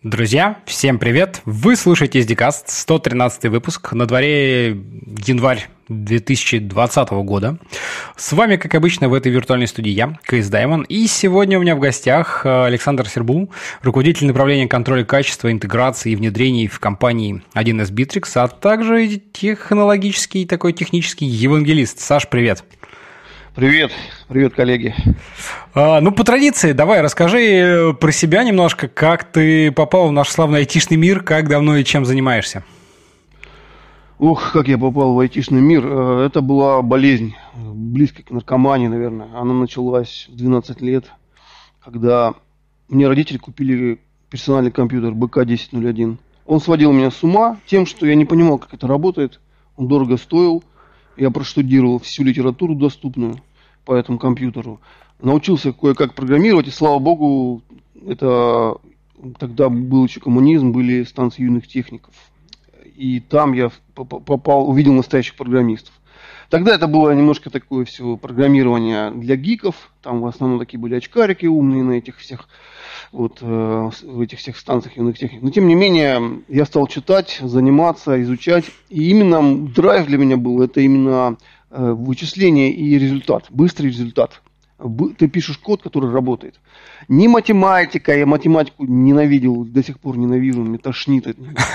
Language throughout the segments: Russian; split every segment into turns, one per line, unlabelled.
Друзья, всем привет! Вы слушаете SDCast, 113 выпуск, на дворе январь 2020 года. С вами, как обычно, в этой виртуальной студии я, КС Даймон, и сегодня у меня в гостях Александр Сербул, руководитель направления контроля качества, интеграции и внедрений в компании 1С Bittrex, а также технологический, такой технический евангелист. Саш, привет!
Привет, коллеги.
По традиции, давай расскажи про себя немножко, как ты попал в наш славный айтишный мир, как давно и чем занимаешься.
Как я попал в айтишный мир. Это была болезнь, близкая к наркомании, наверное. Она началась в 12 лет, когда мне родители купили персональный компьютер БК-1001. Он сводил меня с ума тем, что я не понимал, как это работает. Он дорого стоил. Я проштудировал всю литературу доступную по этому компьютеру. Научился кое-как программировать, и слава богу, это тогда был еще коммунизм, были станции юных техников. И там я увидел настоящих программистов. Тогда это было немножко такое все программирование для гиков. Там в основном такие были очкарики умные на этих всех в этих всех станциях юных техник. Но тем не менее, я стал читать, заниматься, изучать. И именно драйв для меня был, это именно вычисление и результат, быстрый результат. Ты пишешь код, который работает. Не математика, я математику ненавидел, до сих пор ненавижу, мне тошнит от нее.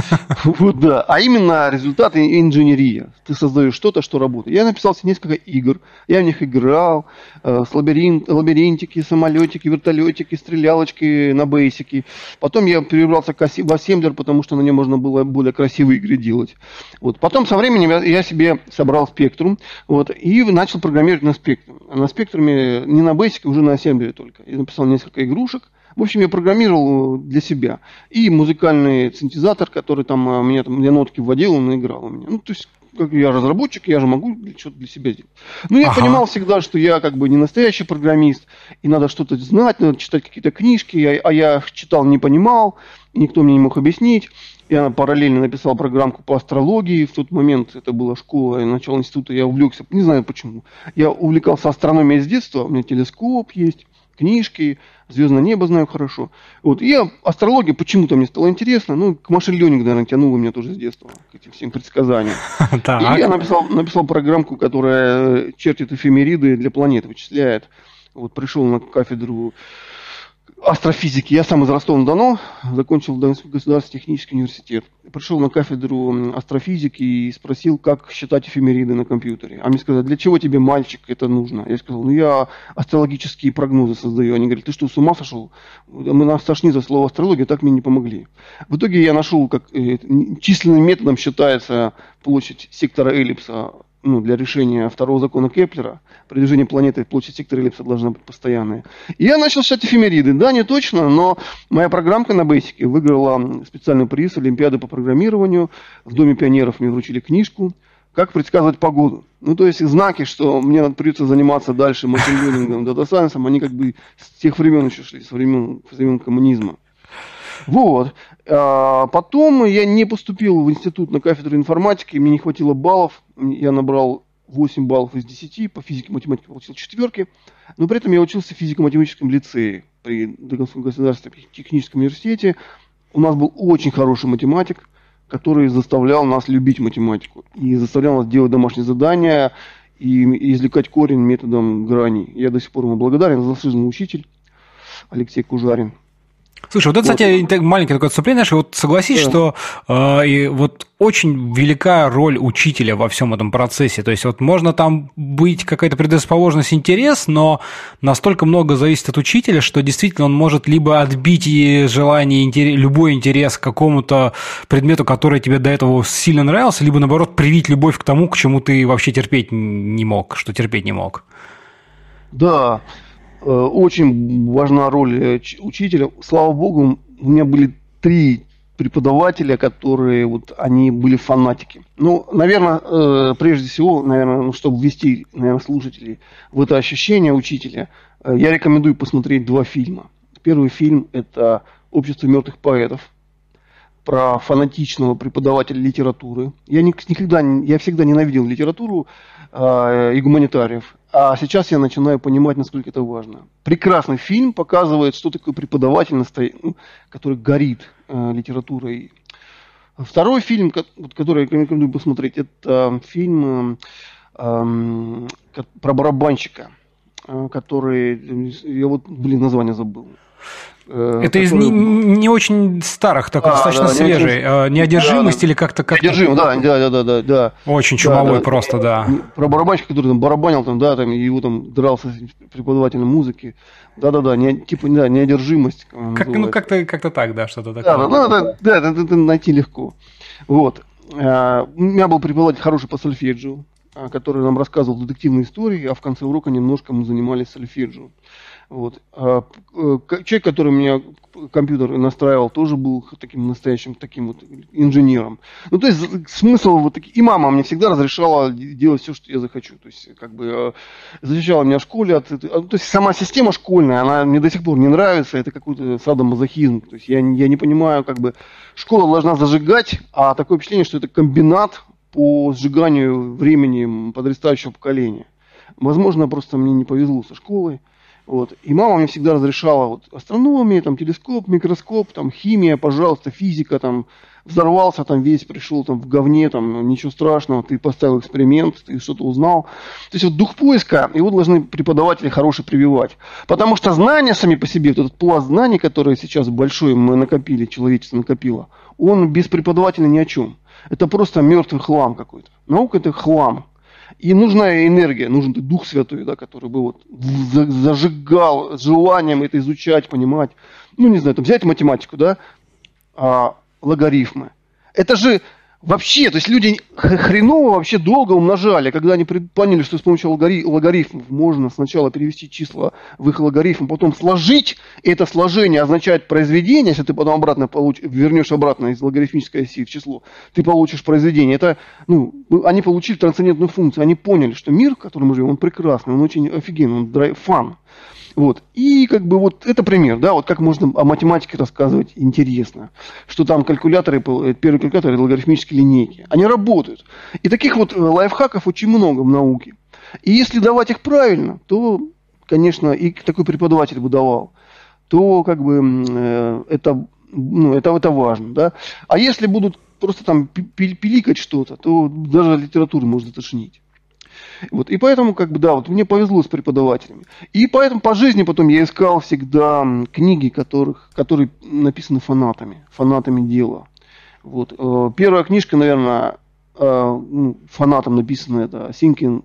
А именно результат и инженерия. Ты создаешь что-то, что работает. Я написал себе несколько игр, я в них играл, лабиринтики, самолетики, вертолетики, стрелялочки на бейсике. Потом я перебрался в ассемблер, потому что на нем можно было более красивые игры делать. Потом со временем я себе собрал спектрум, и начал программировать на спектруме. На спектруме не на бейсике, уже на ассемблере только. Я написал несколько игрушек. В общем, я программировал для себя. И музыкальный синтезатор, который я нотки вводил, он играл у меня. То есть, как я разработчик, я же могу что-то для себя сделать. Но я понимал всегда, что я не настоящий программист, и надо что-то знать, надо читать какие-то книжки, а я читал, не понимал, и никто мне не мог объяснить. Я параллельно написал программку по астрологии. В тот момент это была школа, начало института, я увлекся, не знаю почему. Я увлекался астрономией с детства, у меня телескоп есть, книжки, звездное небо знаю хорошо. И астрология почему-то мне стало интересно. К машин-ленинг, наверное, тянуло меня тоже с детства, к этим всем предсказаниям. И я написал программку, которая чертит эфемериды для планет, вычисляет. Пришел на кафедру астрофизики. Я сам из Ростова-на-Дону, закончил Государственный технический университет. Пришел на кафедру астрофизики и спросил, как считать эфемериды на компьютере. А мне сказали, для чего тебе, мальчик, это нужно? Я сказал, я астрологические прогнозы создаю. Они говорят, ты что, с ума сошел? Нас тошнит за слово астрология, так мне не помогли. В итоге я нашел, как численным методом считается площадь сектора эллипса для решения второго закона Кеплера. При движении планеты площадь сектора эллипса должна быть постоянная. И я начал считать эфемериды. Да, не точно, но моя программка на бейсике выиграла специальный приз Олимпиады по программированию. В Доме пионеров мне вручили книжку «Как предсказывать погоду». То есть знаки, что мне придется заниматься дальше машин-лернингом, дата-сайенсом, они с тех времен еще шли, с времен коммунизма. Потом я не поступил в институт на кафедру информатики, мне не хватило баллов, я набрал 8 баллов из 10, по физике и математике получил 4, но при этом я учился в физико-математическом лицее при Государственном техническом университете. У нас был очень хороший математик, который заставлял нас любить математику и заставлял нас делать домашние задания и извлекать корень методом грани. Я до сих пор ему благодарен, заслуженный учитель Алексей Кужарин.
Слушай, это, кстати, маленькое такое отступление, согласись, что очень велика роль учителя во всем этом процессе. То есть можно там быть какая-то предрасположенность, интерес, но настолько много зависит от учителя, что действительно он может либо отбить желание, любой интерес к какому-то предмету, который тебе до этого сильно нравился, либо, наоборот, привить любовь к тому, к чему ты вообще терпеть не мог.
Да. Очень важна роль учителя. Слава богу, у меня были 3 преподавателя, которые они были фанатики. Наверное, прежде всего, чтобы ввести, слушателей в это ощущение учителя, я рекомендую посмотреть 2 фильма. Первый фильм – это «Общество мертвых поэтов», про фанатичного преподавателя литературы. Я всегда ненавидел литературу и гуманитариев. А сейчас я начинаю понимать, насколько это важно. Прекрасный фильм показывает, что такое преподаватель, который горит литературой. Второй фильм, который я рекомендую посмотреть, это фильм про барабанщика, который... Я название забыл.
Это из не очень старых, такой достаточно свежий. Неодержимость или как-то...
Неодержимость, да.
Очень чумовой просто, да.
Про барабанщика, который там барабанил, его там дрался с преподавателем музыки. Да, неодержимость.
Как-то так, да, что-то такое.
Да, это найти легко. Вот. У меня был преподаватель хороший по сольфеджио, который нам рассказывал детективные истории, а в конце урока немножко мы занимались сольфеджио. Вот. Человек, который меня компьютер настраивал, тоже был таким настоящим инженером. Ну, то есть смысл и мама мне всегда разрешала делать все, что я захочу. То есть, защищала меня в школе то есть сама система школьная, она мне до сих пор не нравится, это какой-то садомазохизм. То есть я не понимаю, школа должна зажигать, а такое впечатление, что это комбинат по сжиганию времени подрастающего поколения. Возможно, просто мне не повезло со школой. Вот. И мама мне всегда разрешала астрономия, телескоп, микроскоп, химия, пожалуйста, физика, взорвался, весь пришел в говне, ничего страшного, ты поставил эксперимент, ты что-то узнал. То есть дух поиска, его должны преподаватели хорошие прививать. Потому что знания сами по себе, этот пласт знаний, который сейчас большой мы накопили, человечество накопило, он без преподавателя ни о чем. Это просто мертвый хлам какой-то. Наука – это хлам. И нужна энергия, нужен Дух Святой, который бы зажигал желанием это изучать, понимать. Взять математику, логарифмы. Это же вообще, то есть люди хреново вообще долго умножали, когда они поняли, что с помощью логарифмов можно сначала перевести числа в их логарифм, потом сложить, и это сложение означает произведение, если ты потом вернешь обратно из логарифмической оси в число, ты получишь произведение. Это, они получили трансцендентную функцию, они поняли, что мир, в котором мы живем, он прекрасный, он очень офигенный, он фан. Вот. И это пример, как можно о математике рассказывать интересно. Что там первые калькуляторы логарифмические линейки. Они работают. И таких лайфхаков очень много в науке. И если давать их правильно, то, конечно, и такой преподаватель бы давал, то это важно. Да? А если будут просто пиликать что-то, то даже литературу можно тошнить. Вот, и поэтому, мне повезло с преподавателями. И поэтому по жизни потом я искал всегда книги, которые написаны фанатами дела. Вот. Первая книжка, наверное, фанатом написана, это Thinking,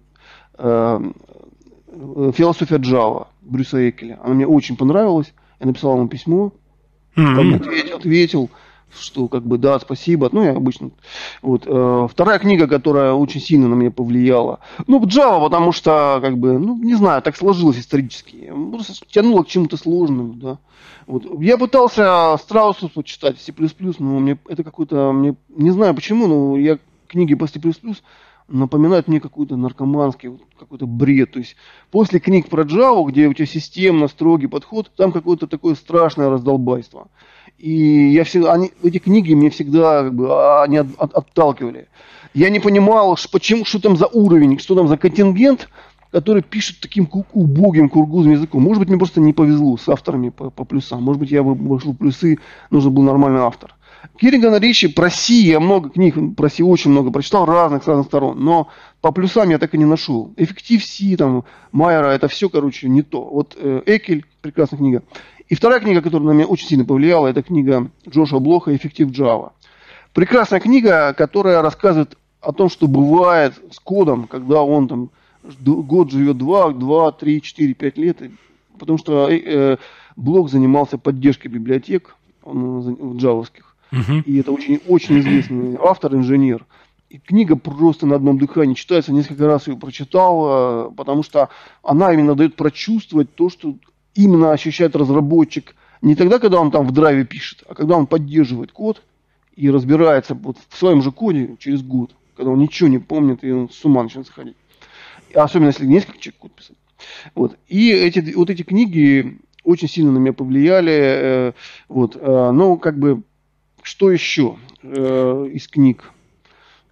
философия Джава Брюса Экеля. Она мне очень понравилась. Я написал ему письмо, ответил, что да, спасибо. Я обычно. Вот. Вторая книга, которая очень сильно на меня повлияла. Java, потому что, не знаю, так сложилось исторически. Просто тянуло к чему-то сложному, да. Вот. Я пытался Страуса почитать, C++, но мне это не знаю почему, но книги по C++ напоминают мне какой-то наркоманский, какой-то бред. То есть после книг про Java, где у тебя системно строгий подход, там какое-то такое страшное раздолбайство. И эти книги мне всегда они отталкивали. Я не понимал, что там за уровень, что там за контингент, который пишет таким убогим кургузым языком. Может быть, мне просто не повезло с авторами по плюсам. Может быть, я бы вошел в плюсы, нужен был нормальный автор. Кириган Ричи про Си, я много книг про Си очень много прочитал, с разных сторон. Но по плюсам я так и не нашел. Эффектив Си, Майера, это все, не то. Вот Экель, прекрасная книга. И вторая книга, которая на меня очень сильно повлияла, это книга Джошуа Блоха «Эффектив Java». Прекрасная книга, которая рассказывает о том, что бывает с кодом, когда он год живет 2, 3, 4, 5 лет. Потому что Блох занимался поддержкой библиотек джавовских. И это очень, очень известный автор, инженер. И книга просто на одном дыхании читается. Несколько раз ее прочитал, потому что она именно дает прочувствовать то, что именно ощущает разработчик не тогда, когда он в драйве пишет, а когда он поддерживает код и разбирается в своем же коде через год, когда он ничего не помнит и он с ума начинает сходить. Особенно если несколько человек код писать. Вот. И эти книги очень сильно на меня повлияли. Но что еще из книг?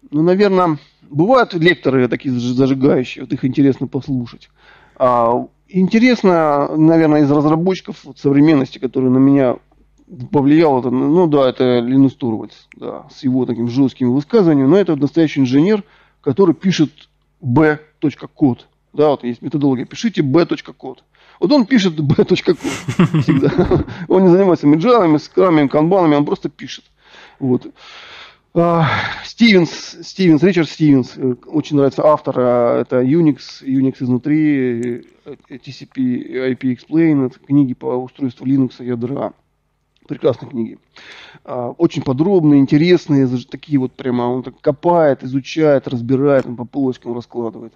Ну, наверное, бывают лекторы такие зажигающие, вот их интересно послушать. Интересно, наверное, из разработчиков современности, который на меня повлиял, это, ну да, это Линус Торвальдс, да, с его таким жестким высказыванием, но это настоящий инженер, который пишет b.код. Да, вот есть методология, пишите b.код. Вот он пишет b.код всегда. Он не занимается меджалами, скрамами, канбанами, он просто пишет. Вот. Ричард Стивенс, очень нравится автор, это Unix изнутри, TCP, IP Explained, книги по устройству Linux ядра. Прекрасные книги. Очень подробные, интересные, такие вот прямо, он так копает, изучает, разбирает, он по полочкам раскладывает.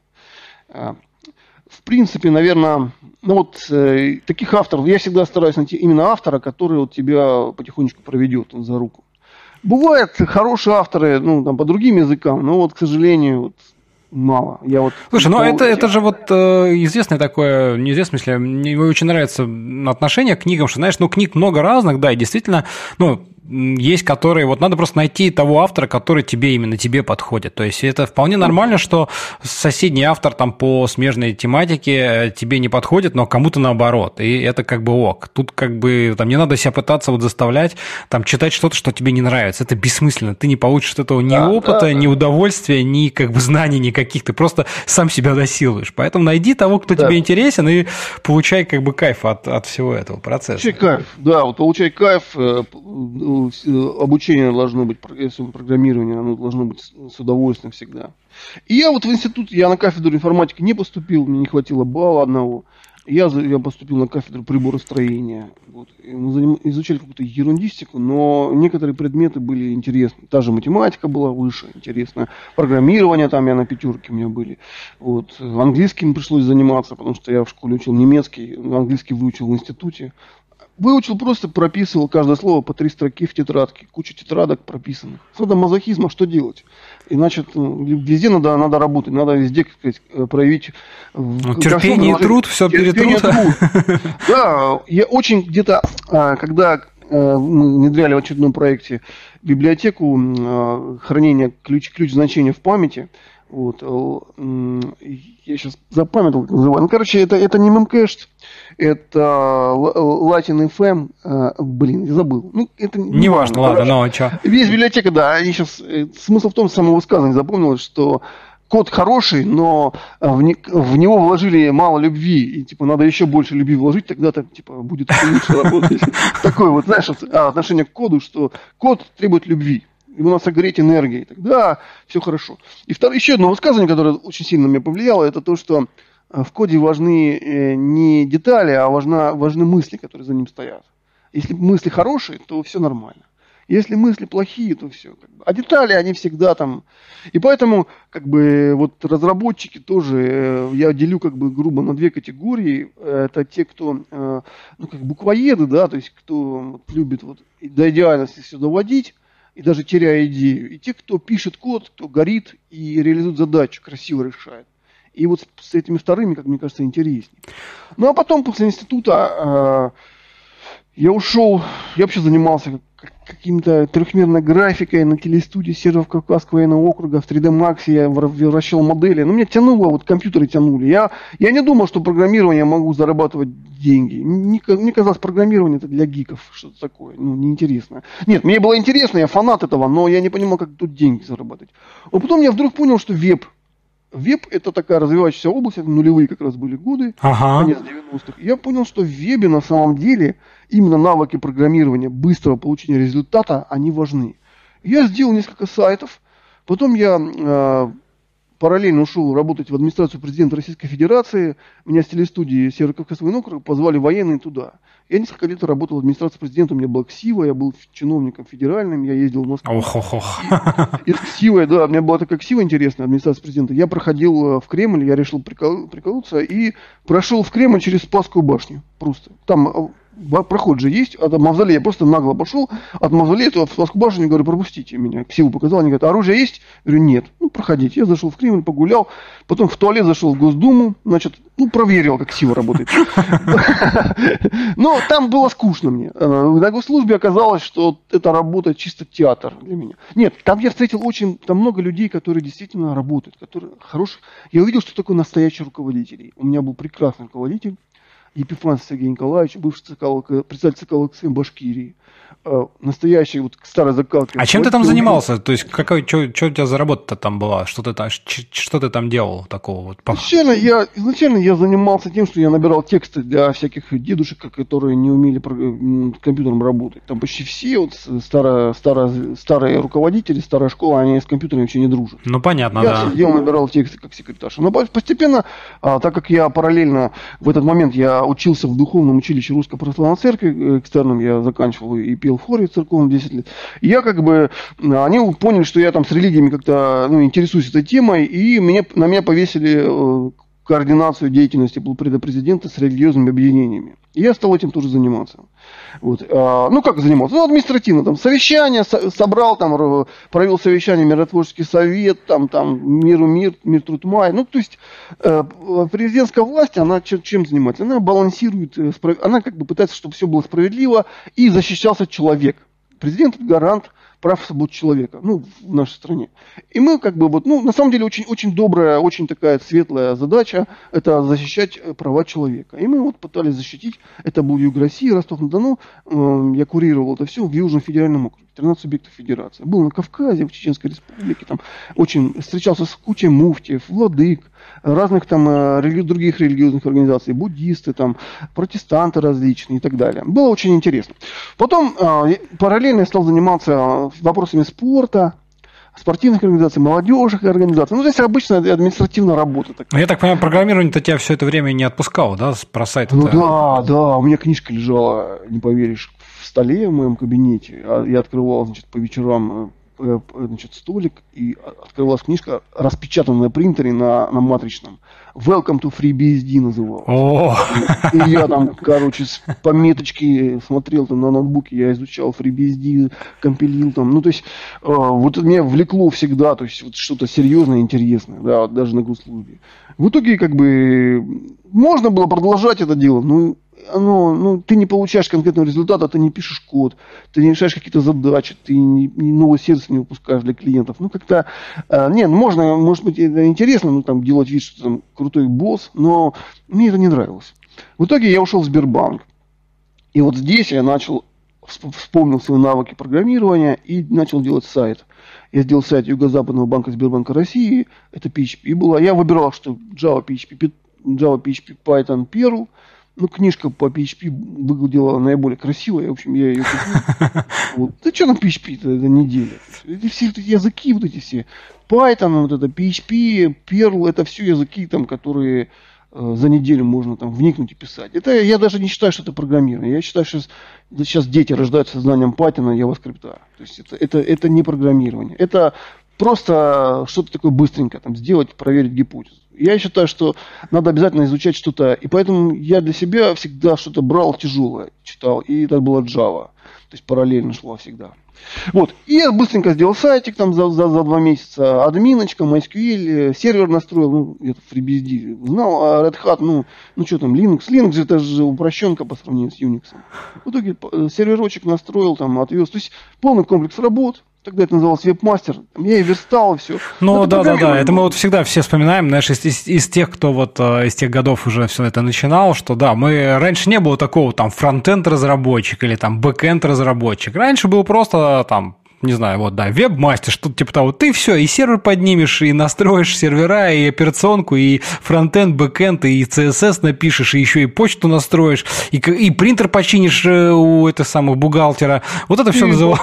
В принципе, наверное, ну вот таких авторов, я всегда стараюсь найти именно автора, который вот тебя потихонечку проведет за руку. Бывают хорошие авторы, ну, там, по другим языкам, но вот, к сожалению, вот, мало.
Слушай, ну это же вот известное такое, неизвестное, в смысле, мне очень нравится отношение к книгам, что, знаешь, ну, книг много разных, да, и действительно, ну, есть которые, вот надо просто найти того автора, который именно тебе подходит. То есть это вполне нормально, что соседний автор там по смежной тематике тебе не подходит, но кому-то наоборот. И это как бы ок. Тут как бы там не надо себя пытаться вот заставлять там читать что-то, что тебе не нравится. Это бессмысленно. Ты не получишь от этого ни опыта, ни удовольствия, ни как бы знаний никаких. Ты просто сам себя насилуешь. Поэтому найди того, кто тебе интересен, и получай как бы кайф от всего этого процесса.
Получай кайф, да, вот получай кайф. Обучение должно быть, если программирование, оно должно быть с удовольствием всегда. И я вот в институт, я на кафедру информатики не поступил, мне не хватило балла одного. Я поступил на кафедру приборостроения. Вот. Мы изучали какую-то ерундистику, но некоторые предметы были интересны. Та же математика была выше, интересная. Программирование там я на пятерке у меня были. Вот. Английским пришлось заниматься, потому что я в школе учил немецкий, английский выучил в институте. Выучил, просто прописывал каждое слово по 3 строки в тетрадке. Куча тетрадок прописанных. Садомазохизма, что делать? Иначе везде надо работать, надо везде, как сказать, проявить...
терпение и труд, все перетрут.
Да, я очень где-то, когда мы внедряли в очередном проекте библиотеку хранения ключ значения в памяти, вот, я сейчас запамятовал, как называю. Ну, короче, это не Memcached, это Latin FM, я забыл. Ну, это
не важно, ладно, но что?
Есть библиотека, да, они сейчас, смысл в том, что само высказывание запомнилось, что код хороший, но в него вложили мало любви, и, типа, надо еще больше любви вложить, тогда-то, типа, будет лучше работать. Такое вот, знаешь, отношение к коду, что код требует любви. Ему надо согреть энергией. Тогда все хорошо. И еще одно высказывание, которое очень сильно на меня повлияло, это то, что в коде важны не детали, а важны мысли, которые за ним стоят. Если мысли хорошие, то все нормально. Если мысли плохие, то все. А детали, они всегда там. И поэтому, как бы, вот разработчики тоже, я делю, как бы, грубо на 2 категории. Это те, кто, ну, как буквоеды, да, то есть, кто вот любит вот до идеальности все доводить, и даже теряя идею. И те, кто пишет код, кто горит и реализует задачу, красиво решает. И вот с этими вторыми, как мне кажется, интереснее. Ну, а потом, после института, я ушел, я вообще занимался каким-то трехмерной графикой на телестудии серверов Кавказского военного округа, в 3D Max я вращал модели. Ну, меня тянуло, вот компьютеры тянули. Я не думал, что программирование я могу зарабатывать деньги. Мне казалось, программирование это для гиков, что-то такое, ну, неинтересно. Нет, мне было интересно, я фанат этого, но я не понимал, как тут деньги зарабатывать. А потом я вдруг понял, что веб это такая развивающаяся область, это нулевые как раз были годы, конец 90-х. Я понял, что в вебе на самом деле именно навыки программирования, быстрого получения результата, они важны. Я сделал несколько сайтов, потом я параллельно ушел работать в администрацию президента Российской Федерации, меня с телестудии Северо-Кавказского военного округа позвали военные туда. Я несколько лет работал в администрации президента, у меня была КСИВа, я был чиновником федеральным, я ездил в Москву. Из КСИВы, да, у меня была такая КСИВа интересная, администрация президента. Я проходил в Кремль, я решил приколоться и прошел в Кремль через Спасскую башню. Просто. Там проход же есть, от мавзолея, я просто нагло пошел, от мавзолея в Спасскую башню, говорю, пропустите меня, силу показал, они говорят, оружие есть? Я говорю, нет, ну, проходите, я зашел в Кремль, погулял, потом в туалет зашел в Госдуму, значит, ну, проверил, как сила работает. Но там было скучно мне. На госслужбе оказалось, что это работа чисто театр для меня. Нет, там я встретил там много людей, которые действительно работают, которые хорошие. Я увидел, что такое настоящий руководитель. У меня был прекрасный руководитель, Епифанцев Сергей Николаевич, бывший председатель ЦК ЛКСМ Башкирии. Настоящий, вот старой закалки.
А чем ты там занимался? То есть, что у тебя за работа там была? Что ты там делал такого? Вот?
Изначально я занимался тем, что я набирал тексты для всяких дедушек, которые не умели компьютером работать. Там почти все вот старые руководители, старая школа, они с компьютерами вообще не дружат.
Ну, понятно,
я сидел, набирал тексты как секретарша. Но постепенно, так как я параллельно в этот момент я учился в духовном училище Русской Православной Церкви, экстерном я заканчивал и пел в хоре церковном 10 лет. И я они поняли, что я там с религиями как-то интересуюсь этой темой, и на меня повесили координацию деятельности полпреда президента с религиозными объединениями. И я стал этим тоже заниматься. Вот. Как занимался? Ну, административно, там, совещание собрал, там, провел совещание, миротворческий совет, там, мир, труд, май. Ну, то есть, президентская власть, она чем занимается? Она балансирует, она как бы пытается, чтобы все было справедливо и защищался человек. Президент – это гарант прав и свобод человека, в нашей стране. И мы на самом деле очень, очень добрая, очень такая светлая задача – это защищать права человека. И мы пытались защитить, это был Юг России, Ростов-на-Дону, я курировал это все в Южном федеральном округе, 13 субъектов федерации. Был на Кавказе, в Чеченской республике, там очень встречался с кучей муфтиев, владык, разных там других религиозных организаций, буддисты, там, протестанты различные и так далее. Было очень интересно. Потом параллельно я стал заниматься вопросами спорта, спортивных организаций, молодежных организаций. Ну, здесь обычная административная работа. Такая.
Я так понимаю, программирование-то тебя все это время не отпускало, да, про сайт?
Ну да, у меня книжка лежала, не поверишь, в столе в моем кабинете. Я открывал, по вечерам столик, и открывалась книжка, распечатанная на принтере на матричном. Welcome to FreeBSD называлась. И я там, с пометочки смотрел там на ноутбуке, я изучал FreeBSD, компилил там. То есть, меня влекло всегда, то есть, что-то серьезное, интересное, да, даже на госслужбе. В итоге, можно было продолжать это дело, ты не получаешь конкретного результата, ты не пишешь код, ты не решаешь какие-то задачи, ты новый сервис не выпускаешь для клиентов. Можно, может быть, это интересно, делать вид, что там крутой босс, но мне это не нравилось. В итоге я ушел в Сбербанк. И вот здесь я вспомнил свои навыки программирования и начал делать сайт. Я сделал сайт Юго-Западного банка Сбербанка России, это PHP была. Я выбирал, что Java, PHP, Python, Perl. Книжка по PHP выглядела наиболее красивой. В общем, я ее купил. Да что там PHP-то, это неделя. Это все эти языки, эти все. Python, PHP, Perl, это все языки, которые за неделю можно вникнуть и писать. Это я даже не считаю, что это программирование. Я считаю, что сейчас дети рождаются со знанием Python и JavaScript. То есть это не программирование. Это просто что-то такое быстренько сделать, проверить гипотезу. Я считаю, что надо обязательно изучать что-то. И поэтому я для себя всегда что-то брал тяжелое, читал. И это была Java. То есть параллельно шла всегда. И я быстренько сделал сайтик за 2 месяца. Админочка, MySQL, сервер настроил. Это FreeBSD. Знал, а Red Hat, что там, Linux. Linux это же упрощенка по сравнению с Unix. В итоге серверочек настроил, отвез. То есть полный комплекс работ. Тогда это называлось веб-мастер. Я и верстал, и все.
Да. Это мы все вспоминаем, знаешь, из тех, кто из тех годов уже все это начинал, что да, раньше не было такого фронтенд-разработчик или бэкенд-разработчик. Раньше был просто не знаю, веб-мастер, что-то типа того. Ты все, и сервер поднимешь, и настроишь сервера, и операционку, и фронтенд, бэкенд, и CSS напишешь, и еще и почту настроишь, и принтер починишь у этого бухгалтера. Вот это все называлось.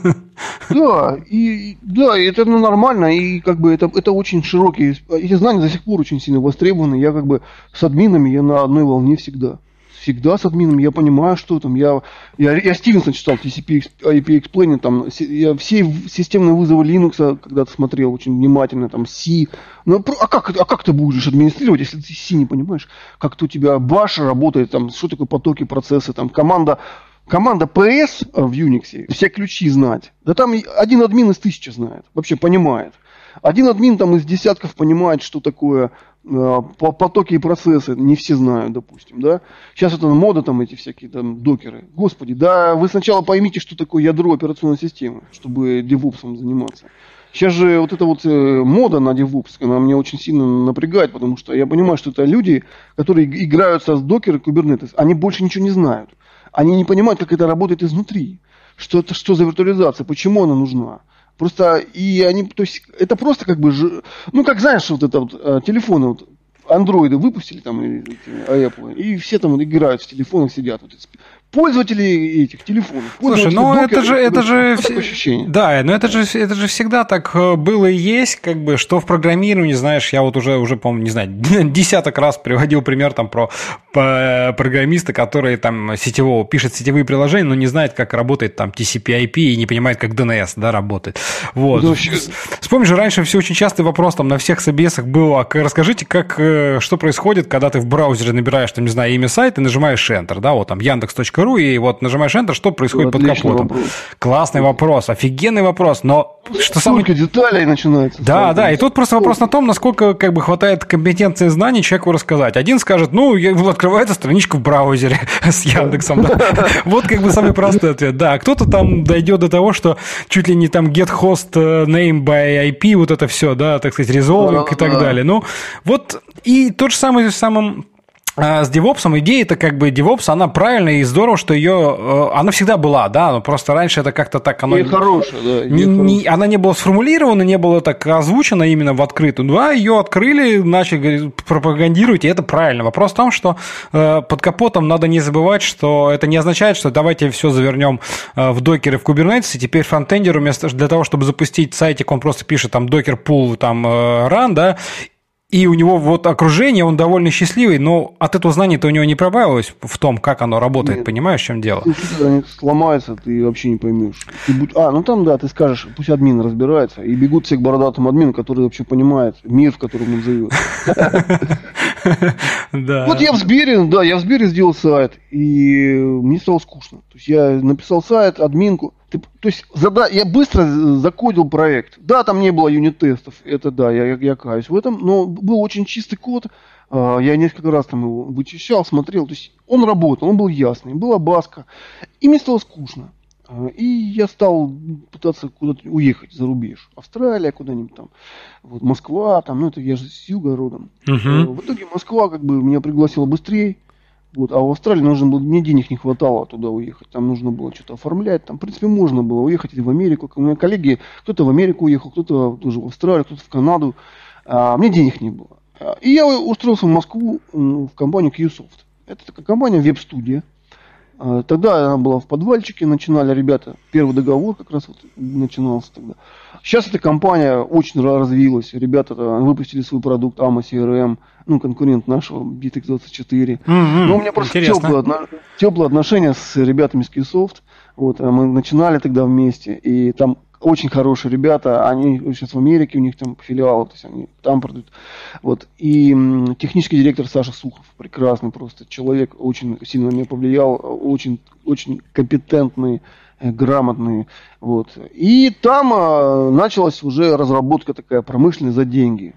Да, это нормально, и это очень широкие. Эти знания до сих пор очень сильно востребованы. Я с админами, я на одной волне всегда. всегда с админом, я понимаю, что там. Я Стивенсон читал, TCP IP Explainer, там, я все системные вызовы Linux когда-то смотрел очень внимательно, там, C. Ну, а как ты будешь администрировать, если ты C не понимаешь? Как-то у тебя Bash работает, там, что такое потоки, процессы, там, команда PS в Unix, все ключи знать. Да там один админ из 1000 знает, вообще понимает. Один админ там из десятков понимает, что такое потоки и процессы. Не все знают, допустим, да. Сейчас это мода, там эти всякие там докеры. Господи, да вы сначала поймите, что такое ядро операционной системы, чтобы девопсом заниматься. Сейчас же вот эта вот мода на DevOps, она меня очень сильно напрягает, потому что я понимаю, что это люди, которые играются с докер и Kubernetes. Они больше ничего не знают. Они не понимают, как это работает изнутри. Что за виртуализация, почему она нужна. Просто, и они, то есть, это просто как бы, ну, как знаешь, вот это вот, телефоны, вот, андроиды выпустили там, Apple, и все там вот играют в телефонах, сидят. Вот, пользователи этих телефонов.
Слушай, ну это же
ощущение.
Да, но это же всегда так было и есть, как бы, что в программировании, знаешь, я вот уже по-моему, не знаю, десяток раз приводил пример там про программиста, который там пишет сетевые приложения, но не знает, как работает там TCP/IP и не понимает, как DNS, да, работает. Вот. Да, вспомни же, раньше все очень частый вопрос там на всех собесах был, расскажите, что происходит, когда ты в браузере набираешь, там, не знаю, имя сайта и нажимаешь Enter, да, вот там Яндекс.ру, и вот нажимаешь Enter, что происходит под капотом? Вопрос. Классный вопрос, офигенный вопрос, но что самое...
Сколько деталей начинается.
Да, и тут просто вопрос на том, насколько как бы хватает компетенции знаний человеку рассказать. Один скажет, открывается страничка в браузере с Яндексом, да. Вот как бы самый простой ответ, да. Кто-то там дойдет до того, что чуть ли не там get host name by IP, вот это все, да, так сказать, resolving и так далее. Ну, вот, и тот же самый с DevOps, идея-то как бы DevOps, она правильная и здорово, что она всегда была, да, но просто раньше это как-то так...
Она хорошая, да.
Она не была сформулирована, не была так озвучена именно в открытую. Да, ее открыли, начали пропагандировать, и это правильно. Вопрос в том, что под капотом надо не забывать, что это не означает, что давайте все завернем в докер и в Kubernetes, и теперь фронтендеру для того, чтобы запустить сайтик, он просто пишет там docker pull, там run, да, и у него вот окружение, он довольно счастливый, но от этого знания-то у него не прибавилось в том, как оно работает. Нет. Понимаешь, в чем дело?
Если они сломаются, ты вообще не поймешь. Там, да, ты скажешь, пусть админ разбирается, и бегут все к бородатому админу, который вообще понимает мир, в котором он живет. Вот я в Сбере сделал сайт, и мне стало скучно. То есть я написал сайт, админку. Я быстро закодил проект. Да, там не было юнит-тестов, это да, я каюсь в этом, но был очень чистый код. Я несколько раз там его вычищал, смотрел. То есть он работал, он был ясный, была баска. И мне стало скучно. И я стал пытаться куда-то уехать за рубеж. Австралия, куда-нибудь там. Вот, Москва, там, это я же с юга родом. В итоге Москва как бы меня пригласила быстрее. Вот, а в Австралии мне денег не хватало туда уехать. Там нужно было что-то оформлять. Там, в принципе, можно было уехать и в Америку. У меня коллеги, кто-то в Америку уехал, кто-то тоже в Австралию, кто-то в Канаду. Мне денег не было. И я устроился в Москву в компанию QSoft. Это такая компания веб-студия. Тогда она была в подвальчике, начинали ребята, первый договор как раз вот начинался тогда. Сейчас эта компания очень развилась, ребята выпустили свой продукт AMA CRM, конкурент нашего Bittrex24. Но у меня просто теплые отношения с ребятами с QSoft. Вот, мы начинали тогда вместе, и там очень хорошие ребята, они сейчас в Америке, у них там филиалы, то есть они там продают. Вот. И технический директор Саша Сухов, прекрасный просто человек, очень сильно на меня повлиял, очень, очень компетентный, грамотный. Вот. И там началась уже разработка такая промышленная за деньги.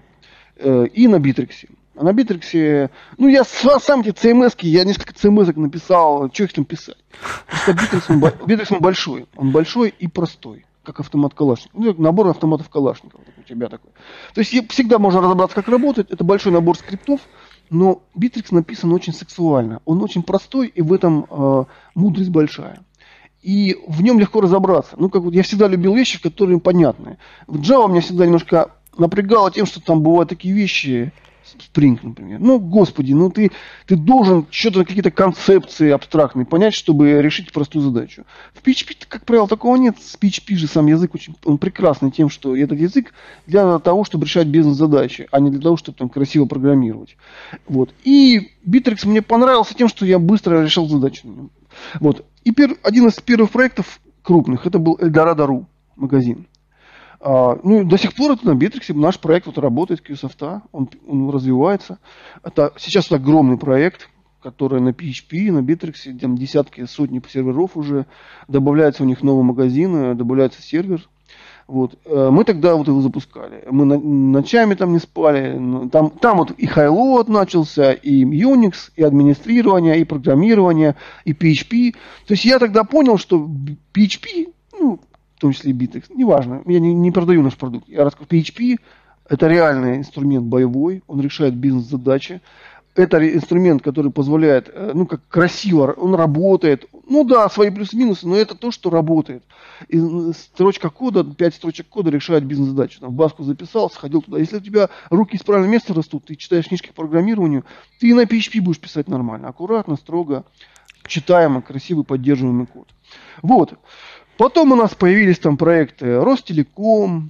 И на Битрексе. А на Битрексе, я сам эти CMS-ки, я несколько CMS-ок написал, что их там писать. Просто Битрекс он большой и простой. Как автомат Калашникова. Набор автоматов Калашникова у тебя такой. То есть всегда можно разобраться, как работает. Это большой набор скриптов, но Bittrex написан очень сексуально. Он очень простой, и в этом мудрость большая. И в нем легко разобраться. Я всегда любил вещи, которые понятны. В Java меня всегда немножко напрягало тем, что там бывают такие вещи Spring, например. Ну, господи, ну ты должен что-то, какие-то концепции абстрактные понять, чтобы решить простую задачу. В PHP, как правило, такого нет. С PHP же сам язык он прекрасный тем, что этот язык для того, чтобы решать бизнес-задачи, а не для того, чтобы там красиво программировать. Вот. И Bittrex мне понравился тем, что я быстро решал задачу на нем. Вот. И один из первых проектов крупных, это был Eldorado.ru магазин. Ну, до сих пор это на Bittrex наш проект вот работает, QSoft, он развивается. Это сейчас огромный проект, который на PHP, на Bittrex, там десятки, сотни серверов уже. Добавляются у них новые магазины, добавляется сервер. Вот. Мы тогда вот его запускали. Мы ночами там не спали. Там вот и Highload начался, и Unix, и администрирование, и программирование, и PHP. То есть я тогда понял, что PHP, ну, в том числе и Bittrex, неважно, я не продаю наш продукт. Я расскажу, PHP это реальный инструмент боевой, он решает бизнес-задачи. Это инструмент, который позволяет, ну, как красиво, он работает. Ну да, свои плюсы-минусы, но это то, что работает. И строчка кода, 5 строчек кода решает бизнес-задачу. Там в баску записал, сходил туда. Если у тебя руки из правильного места растут, ты читаешь книжки по программированию, ты и на PHP будешь писать нормально. Аккуратно, строго, читаемо, красивый, поддерживаемый код. Вот. Потом у нас появились там проекты Ростелеком,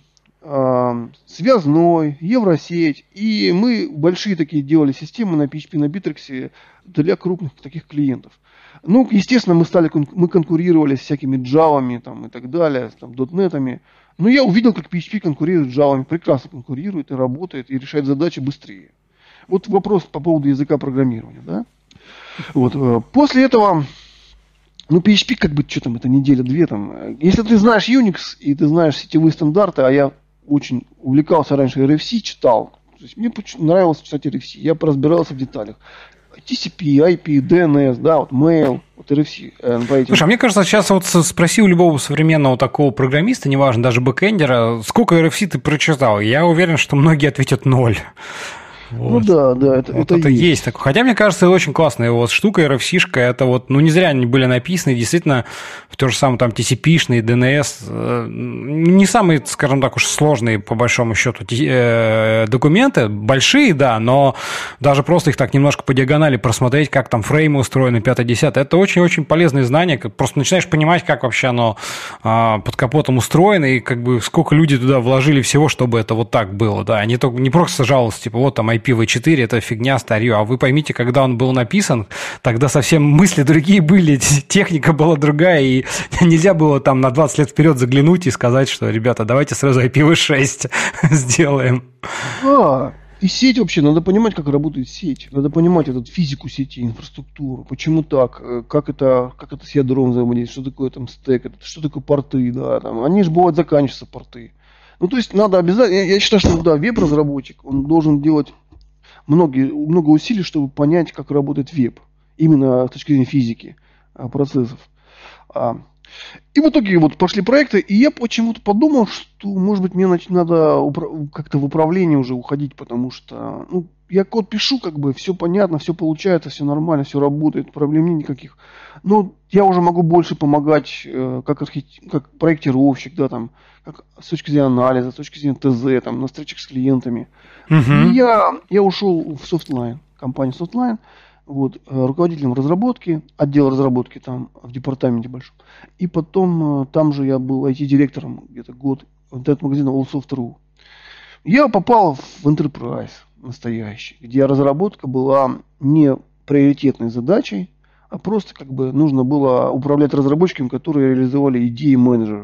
Связной, Евросеть. И мы большие такие делали системы на PHP, на Bittrex для крупных таких клиентов. Ну, естественно, мы конкурировали с всякими Java там, и так далее, там, .NET. Но я увидел, как PHP конкурирует с Java, прекрасно конкурирует и работает, и решает задачи быстрее. Вот вопрос по поводу языка программирования. Да? Вот. После этого... Ну, PHP, как бы, что там, это неделя-две там. Если ты знаешь Unix, и ты знаешь сетевые стандарты, а я очень увлекался раньше RFC, читал. То есть мне нравилось читать RFC, я поразбирался в деталях. TCP, IP, DNS, да, вот Mail, вот RFC.
Слушай, а мне кажется, сейчас вот спроси у любого современного такого программиста, неважно, даже бэкэндера, сколько RFC ты прочитал? Я уверен, что многие ответят 0. Вот.
Ну да, это
есть такое. Хотя, мне кажется, это очень классная вот штука, RFC-шка, это вот, ну, не зря они были написаны, действительно, в то же самое там TCP-шные, DNS, не самые, скажем так, уж сложные, по большому счету, документы, большие, да, но даже просто их так немножко по диагонали просмотреть, как там фреймы устроены, 5-10, это очень-очень полезные знания, просто начинаешь понимать, как вообще оно под капотом устроено, и как бы сколько люди туда вложили всего, чтобы это вот так было, да, не просто жаловаться, типа, вот там IPv4 это фигня, старье. А вы поймите, когда он был написан, тогда совсем мысли другие были, техника была другая, и нельзя было там на 20 лет вперед заглянуть и сказать, что, ребята, давайте сразу IPv6 сделаем.
Да, и сеть вообще, надо понимать, как работает сеть. Надо понимать физику сети, инфраструктуру, почему так, как это с ядром взаимодействует, что такое там стек, что такое порты, да, там, они же бывают заканчиваются порты. Ну, то есть надо обязательно, я считаю, что да, веб-разработчик, он должен делать много усилий, чтобы понять, как работает веб. Именно с точки зрения физики процессов. И в итоге вот пошли проекты, и я почему-то подумал, что, может быть, мне надо как-то в управление уже уходить, потому что, ну, я код пишу, как бы, все понятно, все получается, все нормально, все работает, проблем нет никаких. Но я уже могу больше помогать как проектировщик, да, там, как с точки зрения анализа, с точки зрения ТЗ, там, на встречах с клиентами. И я ушел в Softline, компанию Softline, вот, руководителем разработки, отдел разработки там в департаменте большом. И потом там же я был IT-директором где-то год интернет-магазина AllSoft.ru. Я попал в Enterprise настоящий, где разработка была не приоритетной задачей, а просто как бы нужно было управлять разработчиками, которые реализовали идеи менеджеров.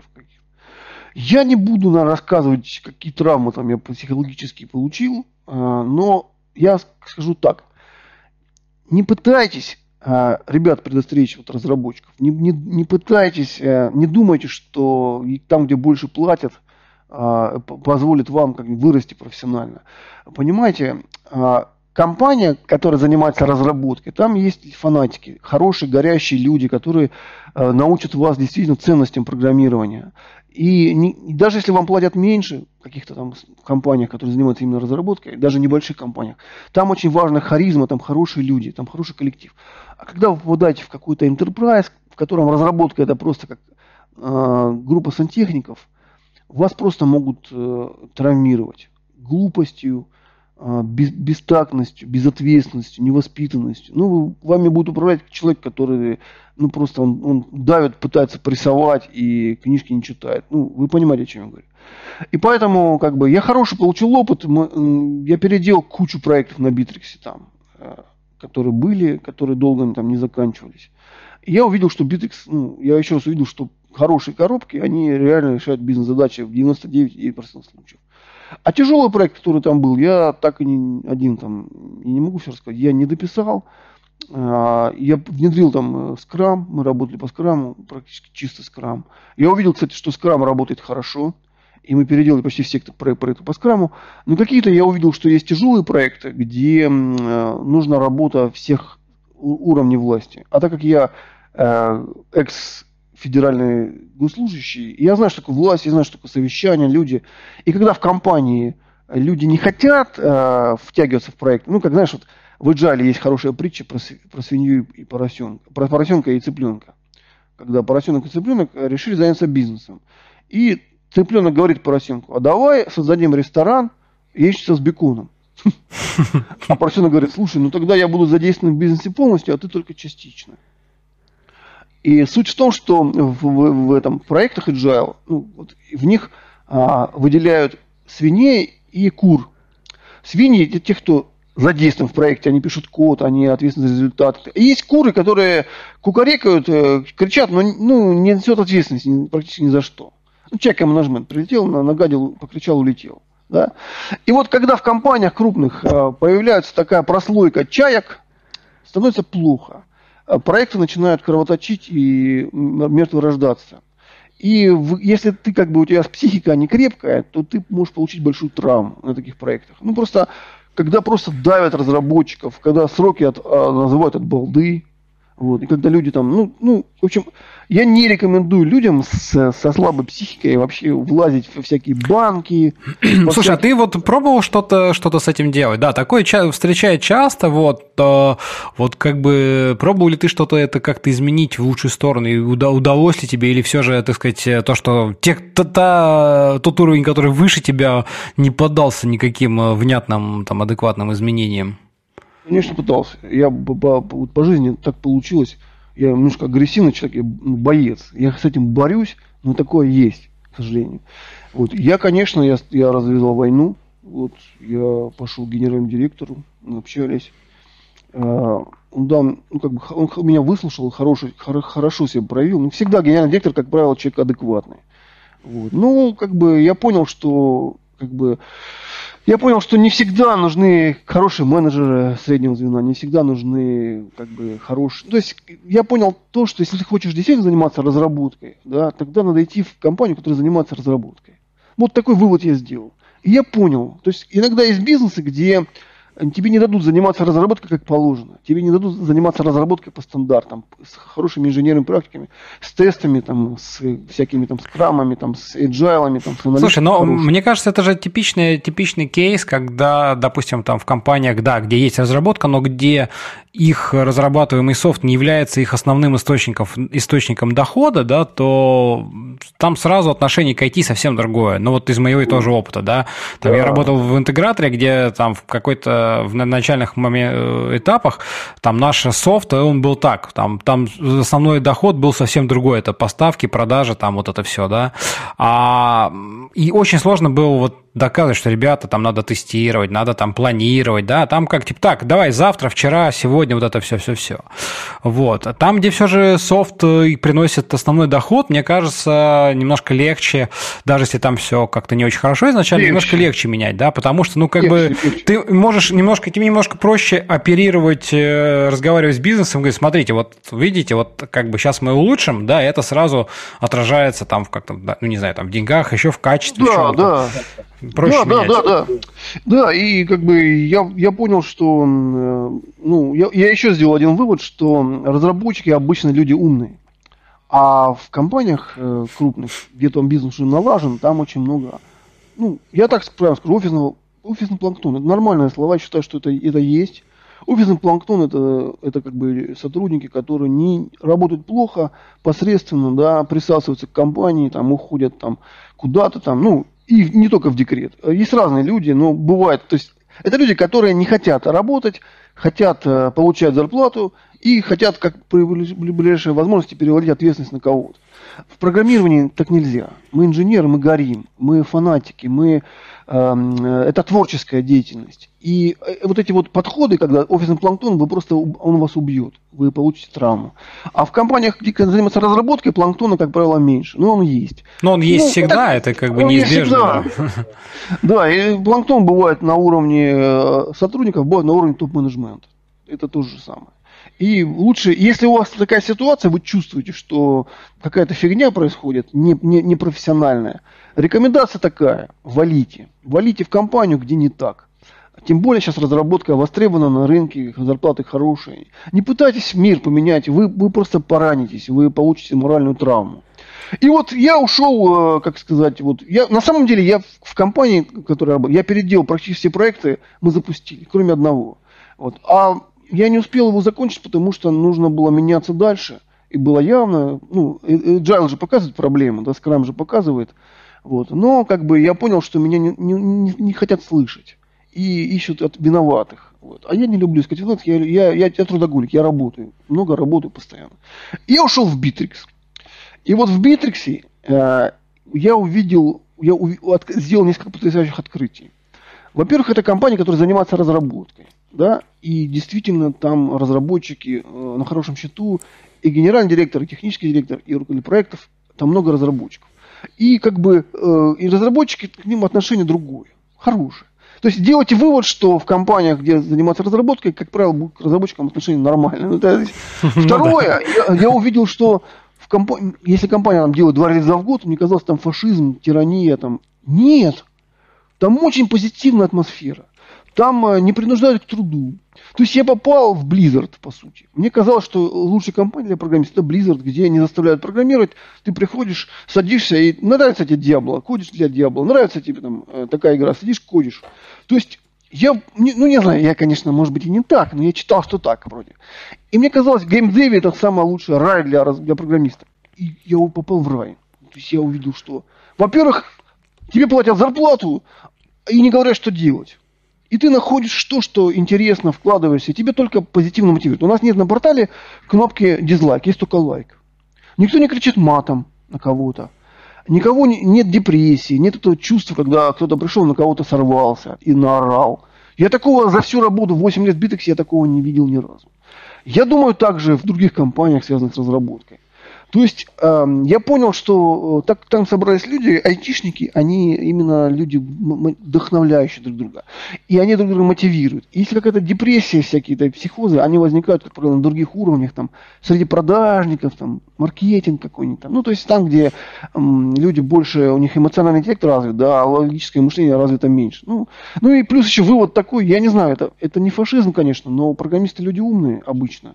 Я не буду рассказывать, какие травмы там я психологически получил, но я скажу так. Не пытайтесь, ребят, предостеречь разработчиков, не пытайтесь, не думайте, что там, где больше платят, позволит вам вырасти профессионально. Понимаете, компания, которая занимается разработкой, там есть фанатики, хорошие, горящие люди, которые научат вас действительно ценностям программирования. И даже если вам платят меньше в каких-то там компаниях, которые занимаются именно разработкой, даже небольших компаниях, там очень важна харизма, там хорошие люди, там хороший коллектив. А когда вы попадаете в какой-то enterprise, в котором разработка это просто как группа сантехников, вас просто могут травмировать глупостью, бестактностью, безответственностью, невоспитанностью. Ну, вами будет управлять человек, который, ну, просто он давит, пытается прессовать и книжки не читает. Ну, вы понимаете, о чем я говорю. И поэтому, как бы, я хороший получил опыт. Я переделал кучу проектов на Битриксе там, которые были, которые долго там не заканчивались. И я увидел, что Битрикс, ну, я еще раз увидел, что хорошие коробки, они реально решают бизнес-задачи в 99% случаев. А тяжелый проект, который там был, я так и один там, и не могу все рассказать, я не дописал. Я внедрил там скрам, мы работали по скраму, практически чисто скрам. Я увидел, кстати, что скрам работает хорошо, и мы переделали почти все проекты по скраму. Но какие-то я увидел, что есть тяжелые проекты, где нужна работа всех уровней власти. А так как я федеральный госслужащий, я знаю, что такое власть, я знаю, что такое совещание, люди. И когда в компании люди не хотят втягиваться в проект, ну, как, знаешь, вот в Agile есть хорошая притча про свинью и поросенка, про поросенка и цыпленка. Когда поросенок и цыпленок решили заняться бизнесом. И цыпленок говорит поросенку: а давай создадим ресторан яичница с беконом. А поросенок говорит: слушай, ну тогда я буду задействован в бизнесе полностью, а ты только частично. И суть в том, что в этом проектах Agile, ну, вот, в них выделяют свиней и кур. Свиньи – это те, кто задействован в проекте, они пишут код, они ответственны за результат. И есть куры, которые кукарекают, кричат, но не несет ответственности практически ни за что. Ну, чек-менеджмент прилетел, нагадил, покричал, улетел. Да? И вот когда в компаниях крупных появляется такая прослойка чаек, становится плохо. Проекты начинают кровоточить и мертво рождаться. И если ты, как бы, у тебя психика не крепкая, то ты можешь получить большую травму на таких проектах. Ну, просто, когда просто давят разработчиков, когда сроки называют от балды, вот, и когда люди там, в общем, я не рекомендую людям со слабой психикой вообще влазить во всякие банки.
Слушай, а ты вот пробовал что-то с этим делать? Да, такое встречает часто, вот как бы пробовал ли ты что-то это как-то изменить в лучшую сторону, и удалось ли тебе, или все же, так сказать, то, что тот уровень, который выше тебя, не поддался никаким внятным, там, адекватным изменениям?
Конечно, пытался. Я по жизни так получилось. Я немножко агрессивный человек, я боец. Я с этим борюсь, но такое есть, к сожалению. Вот. Я, конечно, я развязал войну. Вот. Я пошел к генеральному директору, мы общались. Он меня выслушал, хорошо себя проявил. Но всегда генеральный директор, как правило, человек адекватный. Вот. Я понял, что не всегда нужны хорошие менеджеры среднего звена, не всегда нужны хорошие. То есть я понял то, что если ты хочешь действительно заниматься разработкой, да, тогда надо идти в компанию, которая занимается разработкой. Вот такой вывод я сделал. И я понял. То есть иногда есть бизнесы, где тебе не дадут заниматься разработкой как положено. Тебе не дадут заниматься разработкой по стандартам, с хорошими инженерными практиками, с тестами, там, с всякими там скрамами, там, с эджайлами. Там, с
Слушай, но мне кажется, это же типичный кейс, когда, допустим, там в компаниях, да, где есть разработка, но где их разрабатываемый софт не является их основным источником дохода, да, то там сразу отношение к IT совсем другое. Ну, вот из моего тоже опыта, да. Там я работал в интеграторе, где там в начальных этапах там наш софт, он был так, там основной доход был совсем другой, это поставки, продажи, там вот это все, да. И очень сложно было вот доказывать, что, ребята, там надо тестировать, надо там планировать, да, там как, типа, так, давай завтра, вчера, сегодня, вот это все. Вот. Там, где все же софт приносит основной доход, мне кажется, немножко легче, даже если там все как-то не очень хорошо изначально, немножко легче менять, да, потому что, легче. Ты можешь тебе немножко проще оперировать, разговаривать с бизнесом, говорить: смотрите, вот видите, вот как бы сейчас мы улучшим, да, это сразу отражается там в как-то, не знаю, там в деньгах, еще в качестве.
Да. Проще менять. Да, и как бы я понял, что я еще сделал один вывод, что разработчики обычно люди умные. А в компаниях крупных, где там бизнес уже налажен, там очень много, я так прямо скажу, офисный планктон. Это нормальное слово, я считаю, что это есть. Офисный планктон это как бы сотрудники, которые не работают плохо, посредственно, да, присасываются к компании, там уходят там куда-то там, и не только в декрет. Есть разные люди, но бывает, то есть Это люди, которые не хотят работать, хотят получать зарплату и хотят, как при ближайшей возможности, переводить ответственность на кого-то. В программировании так нельзя. Мы инженеры, мы горим, мы фанатики, это творческая деятельность. И вот эти вот подходы, когда офисный планктон, он вас убьет, вы получите травму. А в компаниях, где занимаются разработкой, планктона, как правило, меньше. Но он есть.
Но он есть всегда, это как бы неизбежно.
Да, и планктон бывает на уровне сотрудников, бывает на уровне топ-менеджмента. Это то же самое. И лучше, если у вас такая ситуация, вы чувствуете, что какая-то фигня происходит, непрофессиональная, рекомендация такая: валите. Валите в компанию, где не так. Тем более сейчас разработка востребована на рынке, зарплаты хорошие. Не пытайтесь мир поменять, вы просто поранитесь, вы получите моральную травму. И вот я ушел, на самом деле я в компании, в которой работаю, я переделал практически все проекты, мы запустили, кроме одного. Вот. А я не успел его закончить, потому что нужно было меняться дальше. И было явно, Agile же показывает проблемы, да, Scrum же показывает. Вот. Но я понял, что меня не хотят слышать. И ищут виноватых. Вот. А я не люблю искать виноватых, я трудоголик, я работаю. Много работаю постоянно. И я ушел в Bittrex. И вот в Bittrex я сделал несколько потрясающих открытий. Во-первых, это компания, которая занимается разработкой. Да, и действительно там разработчики на хорошем счету, и генеральный директор, и технический директор, и руководитель проектов, там много разработчиков. И и разработчики, к ним отношение другое, хорошее. То есть делайте вывод, что в компаниях, где занимаются разработкой, как правило, будет к разработчикам отношение нормальное. Второе, я увидел, что если компания там делает 2 релиза в год, мне казалось, там фашизм, тирания, там. Нет, там очень позитивная атмосфера. Там не принуждают к труду. То есть я попал в Blizzard, по сути. Мне казалось, что лучшая компания для программистов это Blizzard, где не заставляют программировать. Ты приходишь, садишься, и нравится тебе Diablo, кодишь для Diablo, нравится тебе там такая игра, сидишь, кодишь. То есть не знаю, я, конечно, может быть и не так, но я читал, что так вроде. И мне казалось, геймдеви это самый лучший рай для программистов. И я попал в рай. То есть я увидел, что, во-первых, тебе платят зарплату и не говорят, что делать. И ты находишь то, что интересно, вкладываешься, и тебе только позитивно мотивирует. У нас нет на портале кнопки дизлайк, есть только лайк. Никто не кричит матом на кого-то. Нет депрессии, нет этого чувства, когда кто-то пришел, на кого-то сорвался и наорал. Я такого за всю работу, 8 лет в Bittrex, я такого не видел ни разу. Я думаю, также в других компаниях, связанных с разработкой. То есть я понял, что там собрались люди, айтишники, они именно люди вдохновляющие друг друга. И они друг друга мотивируют. И если какая-то депрессия, всякие психозы, они возникают, как правило, на других уровнях, там, среди продажников, там, маркетинг какой-нибудь. Там. То есть там, где люди больше, у них эмоциональный интеллект развит, да, а логическое мышление развито меньше. И плюс еще вывод такой, я не знаю, это не фашизм, конечно, но программисты люди умные обычно.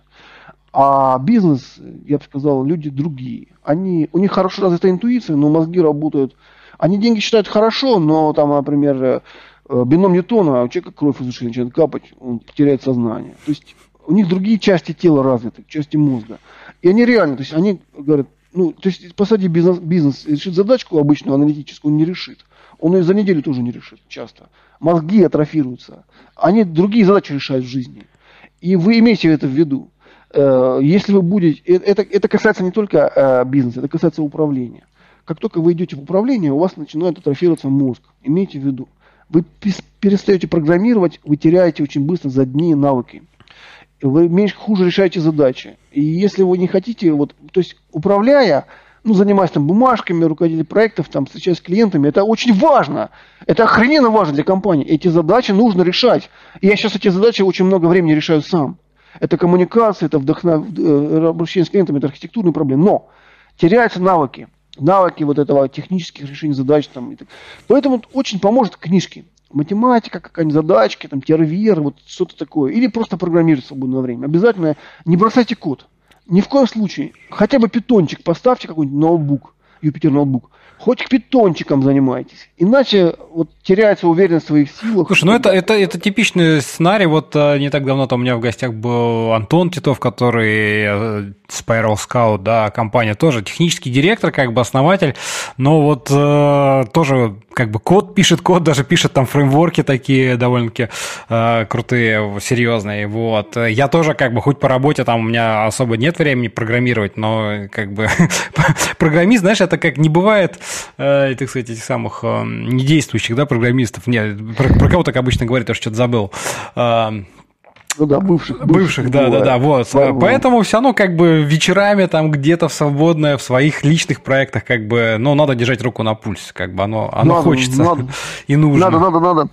А бизнес, я бы сказал, люди другие. У них хорошо развита интуиция, но мозги работают. Они деньги считают хорошо, но там, например, бином Ньютона, у человека кровь из ушей начинает капать, он теряет сознание. То есть у них другие части тела развиты, части мозга. И они реально, то есть они говорят, посади бизнес решит задачку обычную, аналитическую, он не решит. Он ее за неделю тоже не решит часто. Мозги атрофируются. Они другие задачи решают в жизни. И вы имейте это в виду. Если вы будете... Это касается не только бизнеса, это касается управления. Как только вы идете в управление, у вас начинает атрофироваться мозг. Имейте в виду. Вы перестаете программировать, вы теряете очень быстро за дни навыки. Вы хуже решаете задачи. И если вы не хотите... то есть управляя, занимаясь там бумажками, руководителем проектов, там, встречаясь с клиентами, это очень важно. Это охрененно важно для компании. Эти задачи нужно решать. И я сейчас эти задачи очень много времени решаю сам. Это коммуникация, это обращение с клиентами, это архитектурные проблемы. Но теряются навыки этого технических решений задач. Поэтому очень поможет книжки. Математика, какая-нибудь задачки, TRVR, что-то такое. Или просто программировать в свободное время. Обязательно не бросайте код. Ни в коем случае. Хотя бы питончик поставьте, какой-нибудь ноутбук, Юпитер ноутбук. Хоть к питончикам занимайтесь. Иначе теряется уверенность в своих силах.
Слушай, это типичный сценарий. Не так давно у меня в гостях был Антон Титов, который Spiral Scout, да, компания тоже, технический директор, основатель, но тоже как бы код, даже пишет там фреймворки такие довольно-таки крутые, серьезные. Вот. Я тоже как бы, хоть по работе там у меня особо нет времени программировать, но как бы программист, знаешь, это как не бывает, так сказать, этих самых недействующих, да, программистов. Нет, про кого так обычно говорят, я что-то забыл.
Ну да, бывших,
да, вот. Поэтому все равно как бы вечерами там где-то в свободное, в своих личных проектах как бы, ну, надо держать руку на пульсе, как бы оно хочется и нужно.
Надо.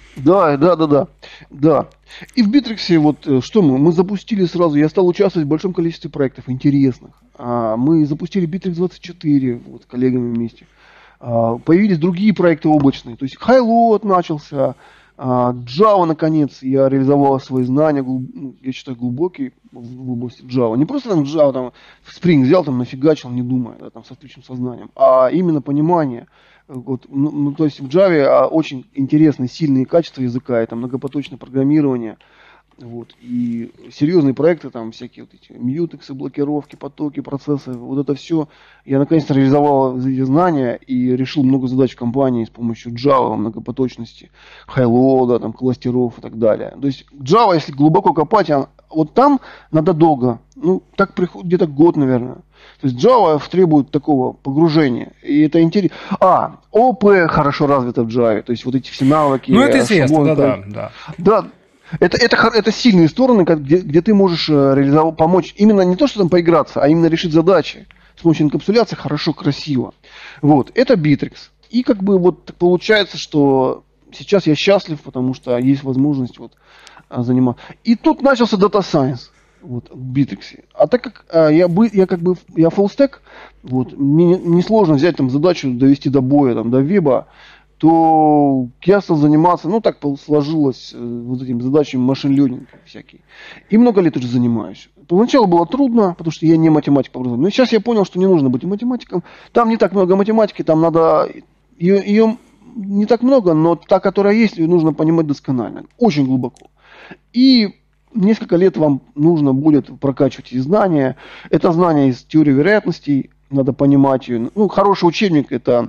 Да. И в Bittrex вот что мы запустили сразу, я стал участвовать в большом количестве проектов интересных. Мы запустили Bittrex 24 вот, с коллегами вместе. Появились другие проекты облачные, то есть Highload начался, Java, наконец, я реализовал свои знания, я считаю, глубокие в области Java. Не просто там Java, там, Spring взял, там, нафигачил, не думая, да, там, со включенным сознанием, а именно понимание. Вот, то есть в Java очень интересные, сильные качества языка, это многопоточное программирование. Вот, и серьезные проекты, там всякие вот эти мьютексы, блокировки, потоки, процессы, вот это все. Я наконец-то реализовал эти знания и решил много задач в компании с помощью Java, многопоточности, Highload, там, кластеров и так далее. То есть Java, если глубоко копать, вот там надо долго, ну, так приходит где-то год, наверное. То есть Java требует такого погружения, и это интересно. ООП хорошо развито в Java, то есть вот эти все навыки.
Ну, это известно, да.
Да. Это сильные стороны, где ты можешь реализовать, помочь именно не то, что там поиграться, а именно решить задачи с помощью инкапсуляции хорошо, красиво. Вот, это Bittrex. И как бы вот получается, что сейчас я счастлив, потому что есть возможность вот заниматься. И тут начался Data Science вот, в Bittrex. А так как я full stack, вот, мне несложно взять там задачу довести до боя, там, до веба, то я стал заниматься, ну так сложилось, вот этими задачами машин-лернинга всякие. И много лет уже занимаюсь. Поначалу было трудно, потому что я не математик по образованию. Но сейчас я понял, что не нужно быть математиком. Там не так много математики, там надо... Ее не так много, но та, которая есть, ее нужно понимать досконально. Очень глубоко. И несколько лет вам нужно будет прокачивать эти знания. Это знания из теории вероятностей, надо понимать ее. Ну, хороший учебник это...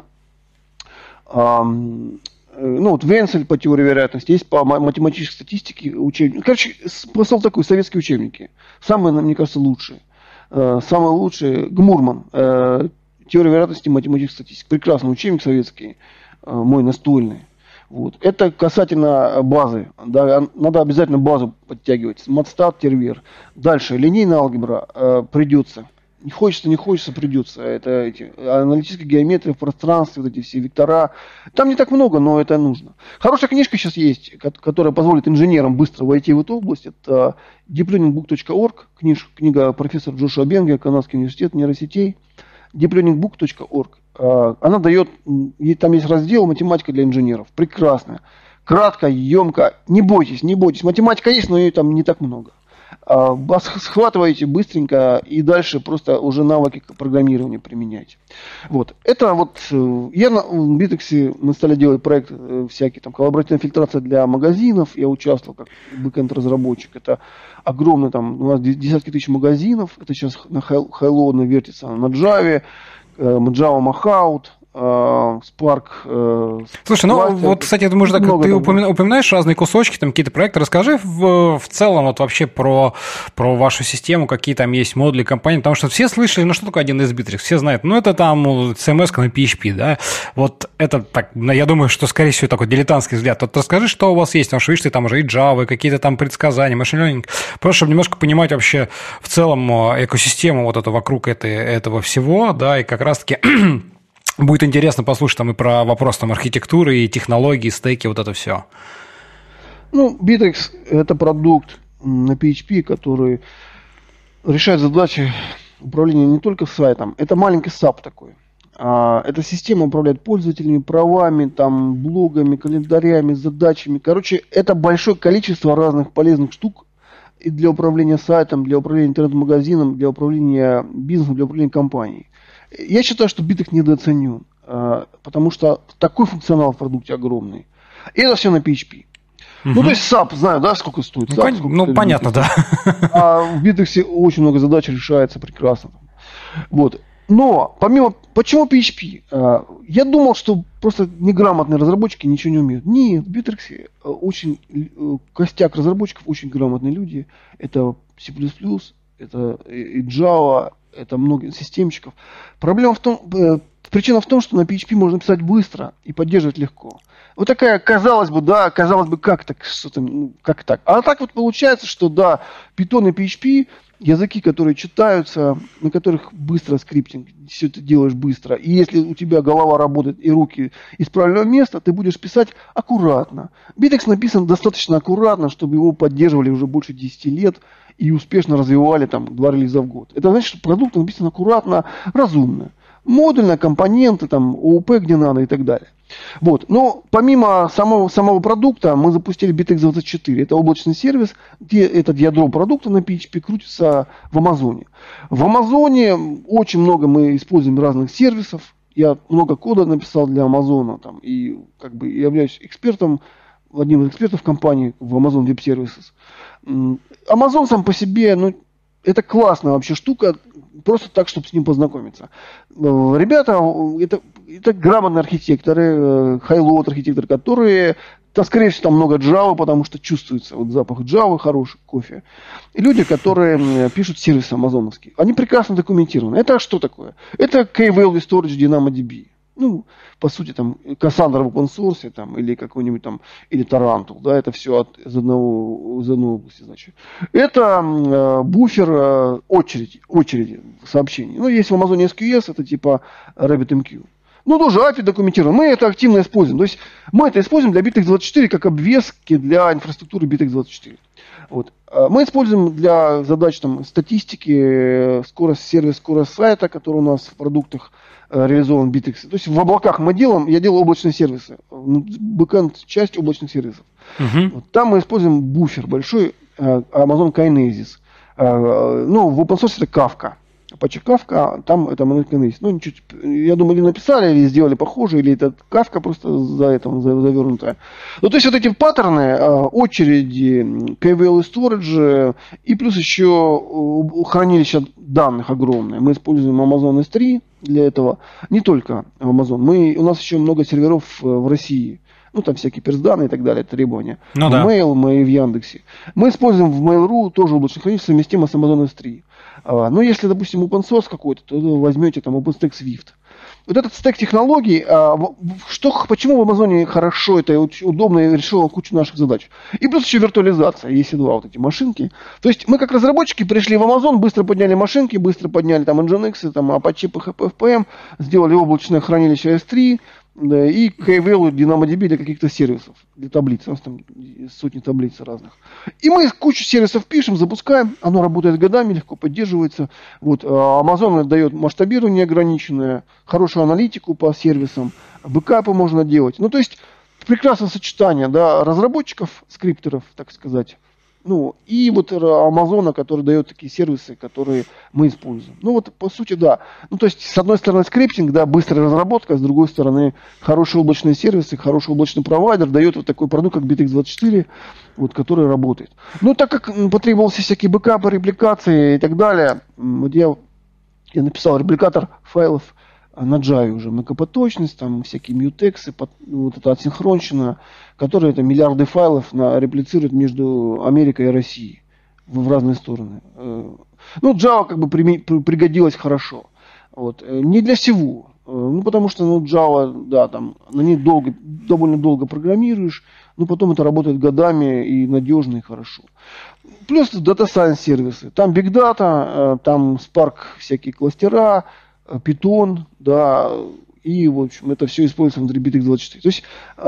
ну, вот Венцель по теории вероятности, есть по математической статистике учебник. Короче, посыл такой, советские учебники. Самые, мне кажется, лучшие. Самые лучшие, Гмурман, теория вероятности, математическая статистика. Прекрасный учебник советский, мой настольный. Вот. Это касательно базы. Да, надо обязательно базу подтягивать. Матстат, Тервер. Дальше, линейная алгебра придется. Не хочется, придется. Это эти аналитическая геометрия в пространстве, вот эти все вектора. Там не так много, но это нужно. Хорошая книжка сейчас есть, которая позволит инженерам быстро войти в эту область. Это deeplearningbook.org, книга профессора Джошуа Бенга, Канадский университет нейросетей. deeplearningbook.org. Она дает, там есть раздел «Математика для инженеров». Прекрасная. Кратко, емко. Не бойтесь. Математика есть, но ее там не так много. Схватываете быстренько и дальше просто уже навыки программирования применяйте. Вот. Это вот я в Bittrex мы стали делать проект всякий, там коллаборативная фильтрация для магазинов. Я участвовал как бэкэнд разработчик. Это огромный, там у нас десятки тысяч магазинов. Это сейчас на Highload вертится, на Java, Java Mahout, Spark.
Слушай, ну вот, кстати, ты упоминаешь разные кусочки, там какие-то проекты. Расскажи в целом вот вообще про вашу систему, какие там есть модули компании, потому что все слышали, ну что такое один из Bittrex, все знают, ну это там CMS на PHP, да, вот это так, я думаю, что скорее всего такой дилетантский взгляд. Вот расскажи, что у вас есть, потому что видишь, ты там уже и Java, и какие-то там предсказания, машин learning, просто чтобы немножко понимать вообще в целом экосистему вот эту вокруг этого всего, да, и как раз-таки будет интересно послушать там и про вопрос там архитектуры, и технологии, стеки, вот это все.
Ну, Bittrex – это продукт на PHP, который решает задачи управления не только сайтом. Это маленький SAP такой. Эта система управляет пользователями, правами, там, блогами, календарями, задачами. Короче, это большое количество разных полезных штук и для управления сайтом, для управления интернет-магазином, для управления бизнесом, для управления компанией. Я считаю, что Bittrex недооценен, потому что такой функционал в продукте огромный. И это все на PHP. Ну, то есть SAP, знаю, да, сколько стоит?
Ну, понятно, да.
А в Bittrex очень много задач решается прекрасно. Вот. Но, почему PHP? Я думал, что просто неграмотные разработчики ничего не умеют. Нет, в Bittrex очень костяк разработчиков, очень грамотные люди. Это C++, это и Java, это много системщиков. Причина в том, что на PHP можно писать быстро и поддерживать легко. Вот такая, казалось бы, как так, что-то, как так. А так вот получается, что да, Python и PHP языки, которые читаются, на которых быстро скриптинг, все ты делаешь быстро. И если у тебя голова работает и руки из правильного места, ты будешь писать аккуратно. Bittrex написан достаточно аккуратно, чтобы его поддерживали уже больше 10 лет и успешно развивали там 2 релиза в год. Это значит, что продукт написан аккуратно, разумно. Модульно, компоненты, там, ООП где надо и так далее. Вот. Но помимо самого продукта мы запустили Bittrex24. Это облачный сервис, где этот ядро продукта на PHP крутится в Амазоне. В Амазоне очень много мы используем разных сервисов. Я много кода написал для Амазона там, и как бы являюсь экспертом, одним из экспертов компании в Amazon Web Services. Amazon сам по себе, это классная вообще штука, просто так, чтобы с ним познакомиться. Ребята, это грамотные архитекторы, хай-лоуд архитекторы, которые, скорее всего, там много Java, потому что чувствуется вот запах Java, хороший кофе. И люди, которые пишут сервисы амазоновские. Они прекрасно документированы. Это что такое? Это Key-Value Storage DynamoDB. По сути, там, Cassandra в open source, там, или какой-нибудь там, или Tarantul, да, это все из одной области, значит. Это буфер очереди сообщений. Есть в Amazon SQS, это типа RabbitMQ. Тоже API документировано. Мы это активно используем. То есть мы это используем для Bittrex24 как обвески для инфраструктуры Bittrex24. Вот. Мы используем для задач там, статистики, сервис скорость сайта, который у нас в продуктах реализован Bittrex. То есть в облаках я делаю облачные сервисы. Бэкэнд часть облачных сервисов. Вот. Там мы используем буфер большой Amazon Kinesis. В open source это Kafka. Apache Kafka, там это Amazon Kinesis. Я думаю, или написали, или сделали похоже, или это Kafka просто завернутая. То есть вот эти паттерны, очереди, Key-Value Storage и плюс еще хранилище данных огромное. Мы используем Amazon S3 для этого. Не только Amazon. У нас еще много серверов в России. Там всякие персданные и так далее, требования. Mail, мы в Яндексе. Мы используем в Mail.ru тоже облачное хранилище, совместимо с Amazon S3. Если, допустим, open source какой-то, то возьмете там OpenStack Swift. Вот этот стек технологий, почему в Амазоне хорошо, это удобно и решило кучу наших задач. И плюс еще виртуализация, EC2, вот эти машинки. То есть мы как разработчики пришли в Amazon, быстро подняли машинки, быстро подняли там Nginx, там Apache, PHP, FPM, сделали облачное хранилище S3, да, и Key-Value DynamoDB для каких-то сервисов, для таблиц. У нас там сотни таблиц разных. И мы кучу сервисов пишем, запускаем. Оно работает годами, легко поддерживается. Вот. Amazon дает масштабирование ограниченное, хорошую аналитику по сервисам, бэкапы можно делать. То есть прекрасное сочетание, да, разработчиков, скриптеров, так сказать. И вот Амазона, который дает такие сервисы, которые мы используем. По сути, да. То есть, с одной стороны, скриптинг, да, быстрая разработка, с другой стороны, хорошие облачные сервисы, хороший облачный провайдер дает вот такой продукт, как Bittrex24, который работает. Так как потребовался всякие бэкапы, репликации и так далее, я написал репликатор файлов на Java уже, многопоточность, там всякие мьютексы, вот эта асинхронщина, которая это миллиарды файлов реплицирует между Америкой и Россией в разные стороны. Java как бы пригодилась хорошо. Не для всего. Потому что Java, да, там на ней довольно долго программируешь, но потом это работает годами и надежно, и хорошо. Плюс Data Science сервисы. Там Big Data, там Spark всякие кластера, Python, да, и, в общем, это все используется внутри Bittrex24. То есть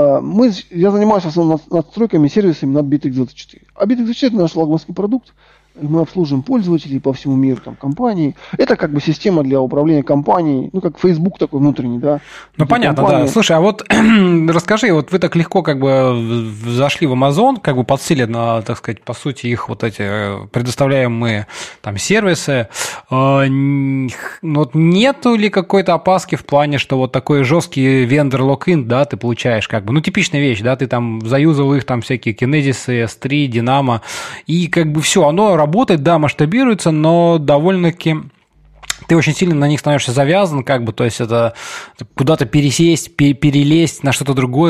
я занимаюсь в основном настройками сервисами над Bittrex24. А Bittrex24 это наш флагманский продукт. Мы обслуживаем пользователей по всему миру, там, компаний. Это как бы система для управления компанией, как Facebook такой внутренний, да.
Понятно, компании. Да. Слушай, а вот расскажи, вот вы так легко как бы зашли в Amazon, как бы подсели на, так сказать, по сути, их вот эти предоставляемые там сервисы. Нету ли какой-то опаски в плане, что вот такой жесткий вендор локин, да, ты получаешь как бы, типичная вещь, да, ты там заюзал их, там всякие Kinesis, S3, Dynamo, и как бы все, оно работает, да, масштабируется, но довольно-таки ты очень сильно на них становишься завязан, как бы, то есть это куда-то пересесть, перелезть на что-то другое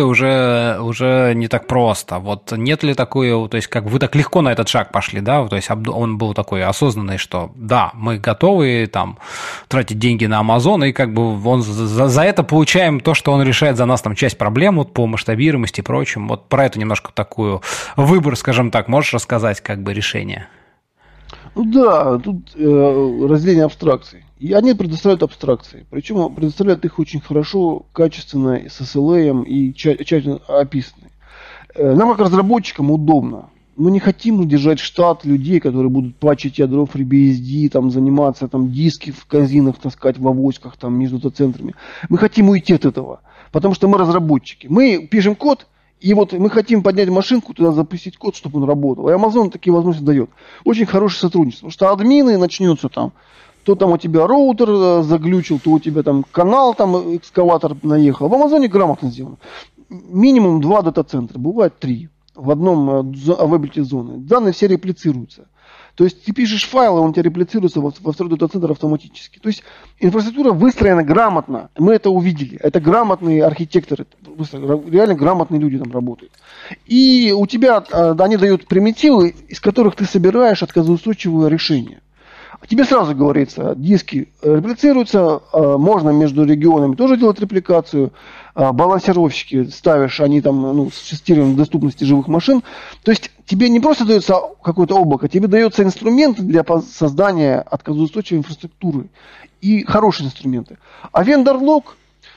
уже не так просто. Вот нет ли такое, то есть как вы так легко на этот шаг пошли, да, то есть он был такой осознанный, что да, мы готовы там тратить деньги на Amazon, и как бы он за это получаем то, что он решает за нас там часть проблем вот, по масштабируемости и прочим. Вот про это немножко такую выбор, скажем так, можешь рассказать, как бы решение?
Ну да, тут разделение абстракций. И они предоставляют абстракции. Причем предоставляют их очень хорошо, качественно, с SLA и тщательно описаны. Нам, как разработчикам, удобно. Мы не хотим держать штат людей, которые будут патчить ядро FreeBSD, там, заниматься, там, диски в корзинах таскать в авоськах, там, между дата-центрами. Мы хотим уйти от этого, потому что мы разработчики. Мы пишем код, и вот мы хотим поднять машинку, туда запустить код, чтобы он работал. И Amazon такие возможности дает. Очень хорошее сотрудничество. Потому что админы начнется там, то там у тебя роутер заглючил, то у тебя там канал, там экскаватор наехал. В Амазоне грамотно сделано. Минимум 2 дата-центра, бывает 3 в одном availability зоны. Данные все реплицируются. То есть ты пишешь файл, и он у тебя реплицируется во второй дата-центр автоматически. То есть инфраструктура выстроена грамотно. Мы это увидели. Это грамотные архитекторы. Реально грамотные люди там работают. И у тебя они дают примитивы, из которых ты собираешь отказоустойчивое решение. Тебе сразу говорится, диски реплицируются, можно между регионами тоже делать репликацию, балансировщики ставишь, они там с тестированием доступности живых машин. То есть тебе не просто дается какое-то облако, тебе дается инструменты для создания отказоустойчивой инфраструктуры и хорошие инструменты. А вендор-лог,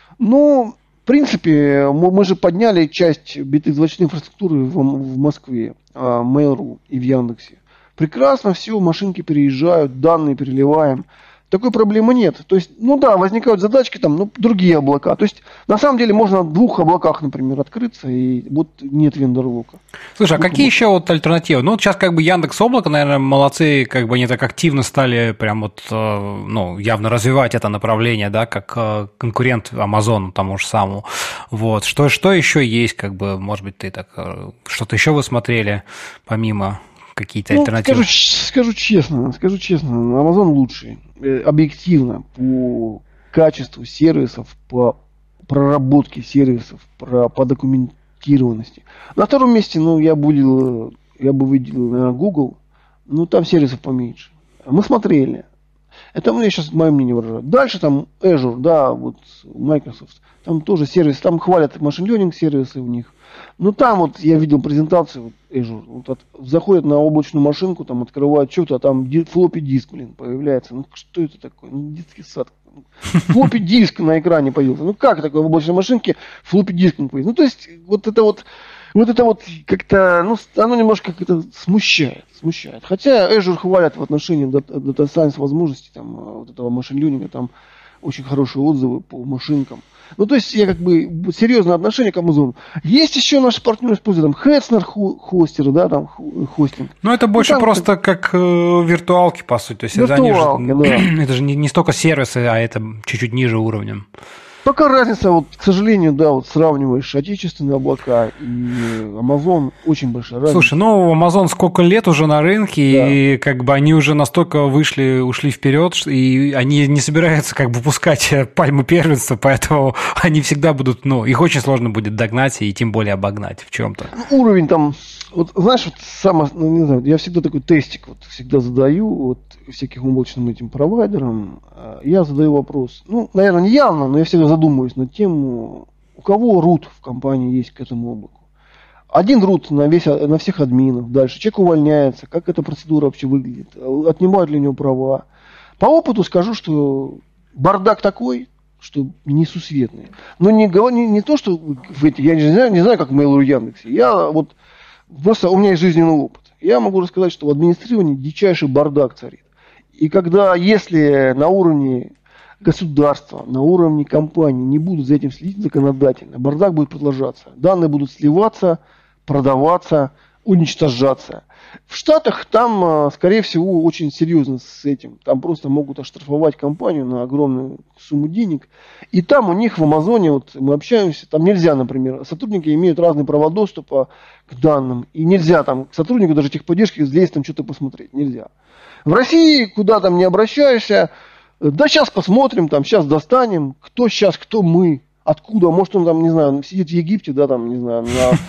в принципе, мы же подняли часть битых-значной инфраструктуры в Москве, Mail.ru и в Яндексе. Прекрасно все, машинки переезжают, данные переливаем. Такой проблемы нет. То есть, возникают задачки там, другие облака. То есть, на самом деле, можно в 2 облаках, например, открыться, и вот нет вендор-лока.
Слушай, а какие еще вот альтернативы? Вот сейчас как бы Яндекс.Облако, наверное, молодцы, как бы они так активно стали прям вот, явно развивать это направление, да, как конкурент Амазону тому же самому. Вот. Что еще есть, как бы, может быть, ты так, что-то еще вы смотрели помимо какие-то альтернативы?
Скажу честно, Amazon лучший. Объективно по качеству сервисов, по проработке сервисов, по документированности. На втором месте, я бы выделил, наверное, Google, там сервисов поменьше. Мы смотрели. Это мне сейчас мое мнение выражаю. Дальше там Azure, да, вот Microsoft, там тоже сервис, там хвалят машин learning сервисы у них. Там вот я видел презентацию Azure, заходят на облачную машинку, там открывают что-то, а там флоппи диск, появляется. Что это такое? Детский сад. Флоппи диск на экране появился. Как такое в облачной машинке флоппи диск не появился? То есть вот это вот как-то, оно немножко как-то смущает. Хотя Azure хвалят в отношении Data Science возможностей, там, вот этого машин learning, там очень хорошие отзывы по машинкам. То есть я как бы серьезное отношение к Amazon. Есть еще наши партнеры используют там Hetzner хостеры, да, там хостинг.
Это больше просто как виртуалки, по сути. То есть это же не столько сервисы, а это чуть-чуть ниже уровнем.
Только разница, к сожалению, сравниваешь отечественные облака и Amazon, очень большая разница.
Слушай, Amazon сколько лет уже на рынке, да. И как бы они уже настолько ушли вперед, и они не собираются как бы пускать пальму первенства, поэтому они всегда будут, их очень сложно будет догнать и тем более обогнать в чем-то.
Уровень там, не знаю, я всегда такой тестик всегда задаю всяких облачным этим провайдерам. Я задаю вопрос, наверное, не явно, но я всегда задумываюсь над тем, у кого root в компании есть к этому облаку. Один root на всех админов. Дальше человек увольняется, как эта процедура вообще выглядит, отнимают ли у него права. По опыту скажу, что бардак такой, что несусветный. Но не то, что я не знаю, как в Mail.ru Яндексе. Просто у меня есть жизненный опыт. Я могу рассказать, что в администрировании дичайший бардак царит. И если на уровне государства, на уровне компании не будут за этим следить законодательно, бардак будет продолжаться. Данные будут сливаться, продаваться, уничтожаться. В Штатах там, скорее всего, очень серьезно с этим. Там просто могут оштрафовать компанию на огромную сумму денег. И там у них в Амазоне, мы общаемся, там нельзя, например, сотрудники имеют разные права доступа к данным. И нельзя там к сотруднику даже техподдержки залезть там что-то посмотреть. Нельзя. В России, куда там не обращаешься, Да, сейчас посмотрим, там, сейчас достанем, кто сейчас, кто мы, откуда, может он там, не знаю, сидит в Египте, да, там, не знаю,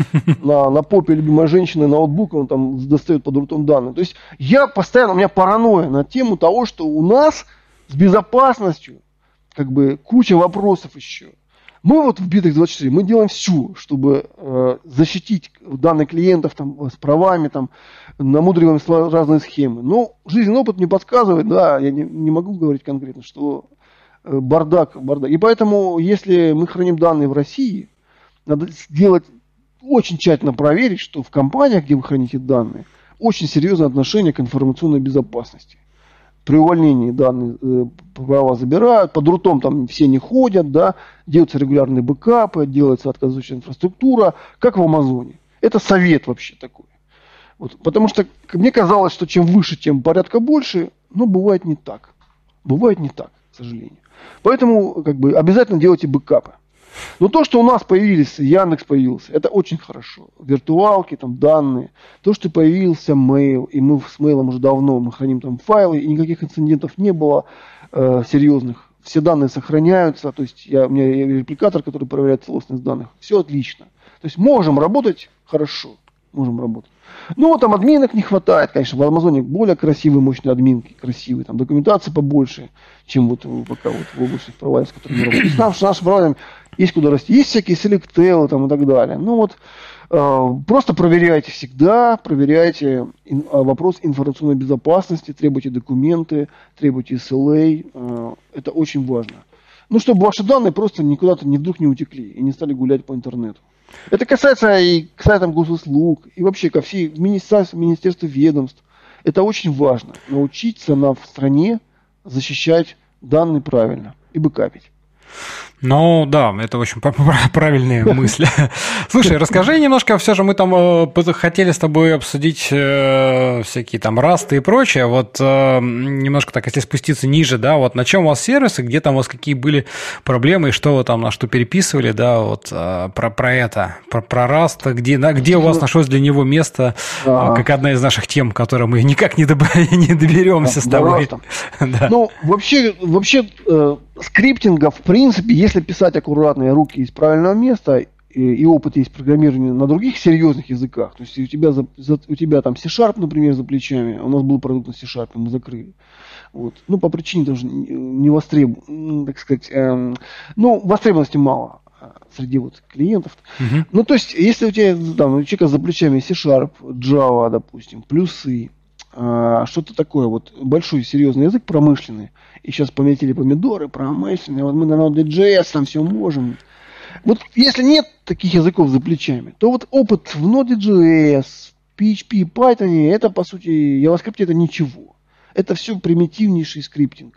на попе любимой женщины, ноутбука, он там достает под ртом данные. То есть я постоянно, у меня паранойя на тему того, что у нас с безопасностью как бы куча вопросов еще. Мы вот в Bittrex24, мы делаем все, чтобы защитить данные клиентов там, с правами, там, намудриваем разные схемы. Но жизненный опыт мне подсказывает, да, я не могу говорить конкретно, что бардак. И поэтому, если мы храним данные в России, надо сделать, очень тщательно проверить, что в компаниях, где вы храните данные, очень серьезное отношение к информационной безопасности. При увольнении данные права забирают, под рутом там все не ходят, да, делаются регулярные бэкапы, делается отказывающая инфраструктура, как в Амазоне. Это совет вообще такой. Вот, потому что мне казалось, что чем выше, тем порядка больше, но бывает не так. Бывает не так, к сожалению. Поэтому как бы, обязательно делайте бэкапы. Но то, что у нас появились, Яндекс появился, это очень хорошо. Виртуалки, там данные. То, что появился Mail, и мы с Mail уже давно, мы храним там файлы, и никаких инцидентов не было серьезных. Все данные сохраняются, то есть у меня есть репликатор, который проверяет целостность данных. Все отлично. То есть можем работать хорошо. Можем работать. Ну, вот там админок не хватает, конечно, в Амазоне более красивые, мощные админки, красивые, там документация побольше, чем вот пока вот в облачных провайдерах, с которыми мы работаем. Нашим провайдерам есть куда расти, есть всякие селектелы там и так далее. Ну вот, просто проверяйте всегда, проверяйте вопрос информационной безопасности, требуйте документы, требуйте SLA, это очень важно. Ну, чтобы ваши данные просто никуда-то вдруг не утекли и не стали гулять по интернету. Это касается и к сайтам госуслуг, и вообще ко всей министерству ведомств. Это очень важно. Научиться в стране защищать данные правильно и бэкапить.
Ну, да, это очень правильные мысли. Слушай, расскажи немножко, все же мы там хотели с тобой обсудить всякие там расты и прочее, вот немножко так, если спуститься ниже, да, вот на чем у вас сервисы, где там у вас какие были проблемы, и что вы там на что переписывали, да, вот про это, про раст, где у вас нашлось для него место, как одна из наших тем, к которой мы никак не доберемся с тобой.
Ну, вообще скриптинга, в принципе, если писать аккуратно, и руки из правильного места, и опыт есть программирования на других серьезных языках, то есть у тебя там C-Sharp, например, за плечами, у нас был продукт на C-Sharp, мы закрыли. Вот. Ну, по причине даже не так сказать, востребованности мало среди вот клиентов. Uh-huh. Ну, то есть, если у тебя там, у человека за плечами C-Sharp, Java, допустим, плюсы, что-то такое, вот большой серьезный язык промышленный, и сейчас пометили помидоры, промышленные, вот мы на Node.js там все можем. Вот если нет таких языков за плечами, то вот опыт в Node.js, PHP, Python, это по сути, JavaScript это ничего. Это все примитивнейший скриптинг.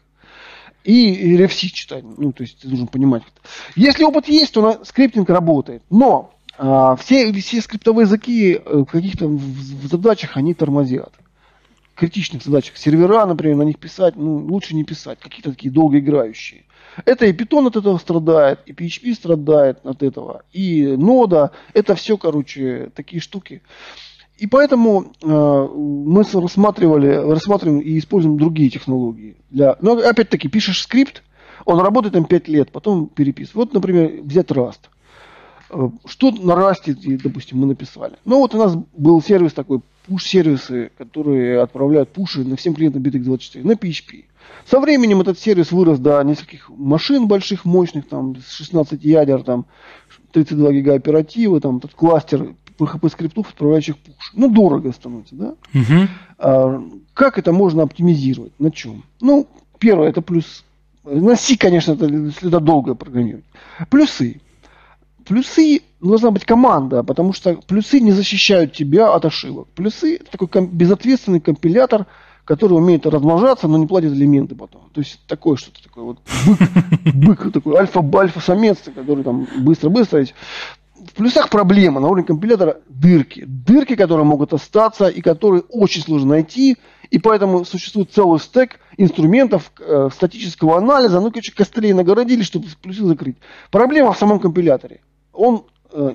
И RFC читать, ну то есть ты должен понимать. Если опыт есть, то скриптинг работает. Но все скриптовые языки в каких-то в задачах они тормозят. Критичных задачах. Сервера, например, на них писать, лучше не писать. Какие-то такие долгоиграющие. Это и Python от этого страдает, и PHP страдает от этого, и Node. Это все, такие штуки. И поэтому мы рассматриваем и используем другие технологии. Но опять-таки, пишешь скрипт, он работает там 5 лет, потом переписываешь. Вот, например, взять Rust. Что на Rust, допустим, мы написали? Ну, вот у нас был сервис такой, пуш-сервисы, которые отправляют пуши на всем клиентам Bittrex24 на PHP. Со временем этот сервис вырос до нескольких машин больших, мощных, там, 16 ядер, там, 32 гига оператива, там, тут кластер PHP-скриптов, отправляющих пуш. Ну, дорого становится, да? Uh-huh. Как это можно оптимизировать? На чем? Ну, первое, это плюс. На C, конечно, это долго программировать. Плюсы. Плюсы должна быть команда, потому что плюсы не защищают тебя от ошибок. Плюсы это такой безответственный компилятор, который умеет размножаться, но не платит элементы потом. То есть такое что-то такое вот бык такой альфа-самец, который там быстро. В плюсах проблема на уровне компилятора дырки. Дырки, которые могут остаться и которые очень сложно найти. И поэтому существует целый стек инструментов статического анализа. Костылей нагородили, чтобы плюсы закрыть. Проблема в самом компиляторе. Он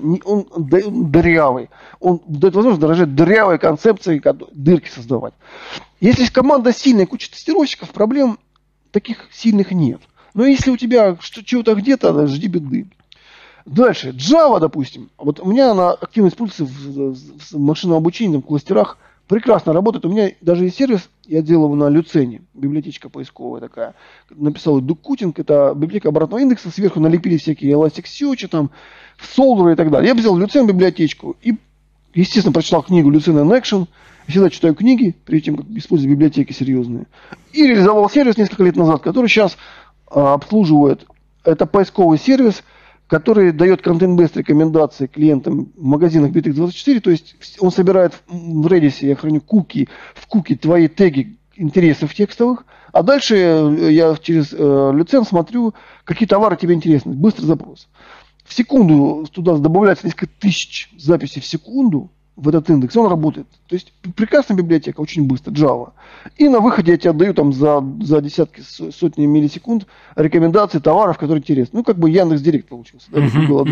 дырявый. Он дает возможность дорожать дырявой концепцией, дырки создавать. Если есть команда сильная, куча тестировщиков, проблем таких сильных нет. Но если у тебя чего-то где-то, жди беды. Дальше. Java, допустим. Вот у меня она активно используется в машинном обучении, в кластерах. Прекрасно работает. У меня даже есть сервис, я делал его на Люцене, библиотечка поисковая такая. Написал Дукутинг, это библиотека обратного индекса, сверху налепили всякие Elasticsearch, там, Solver и так далее. Я взял Люцен библиотечку и, естественно, прочитал книгу Люцен in Action. Я всегда читаю книги, перед тем, как использовать библиотеки серьезные. И реализовал сервис несколько лет назад, который сейчас обслуживает. Это поисковый сервис, который дает контент-бест рекомендации клиентам в магазинах Bittrex24, то есть он собирает в Redis, я храню в куки твои теги интересов текстовых, а дальше я через Lucene смотрю, какие товары тебе интересны. Быстрый запрос. В секунду туда добавляется несколько тысяч записей в секунду в этот индекс, он работает. То есть прекрасная библиотека, очень быстро, Java. И на выходе я тебе отдаю там за десятки, сотни миллисекунд рекомендации товаров, которые интересны. Ну, как бы Яндекс.Директ получился. Да,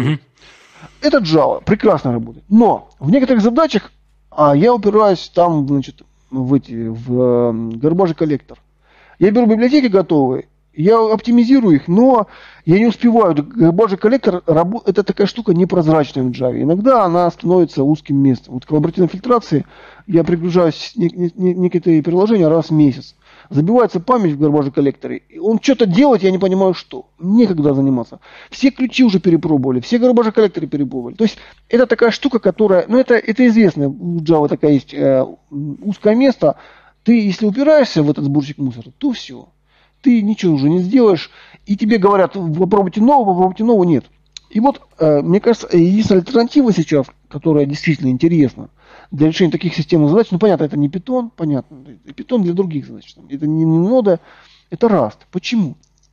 это Java, прекрасно работает. Но в некоторых задачах я упираюсь там, значит, в Garbage коллектор. Я беру библиотеки готовые, я оптимизирую их, но я не успеваю. Garbage коллектор это такая штука непрозрачная в Java. Иногда она становится узким местом. Вот в коллаборативной фильтрации я пригружаюсь некоторые приложения раз в месяц. Забивается память в Garbage коллекторе. Он что-то делает, я не понимаю что. Некогда заниматься. Все ключи уже перепробовали, все Garbage коллекторы перепробовали. То есть это такая штука, которая... Ну это известно. У Java такая есть узкое место. Ты, если упираешься в этот сборщик мусора, то все. Ты ничего уже не сделаешь, и тебе говорят, попробуйте нового, нет. И вот, мне кажется, единственная альтернатива сейчас, которая действительно интересна для решения таких системных задач, ну, понятно, это не Python, понятно, Python для других задач, это не нода, это Rust. Почему?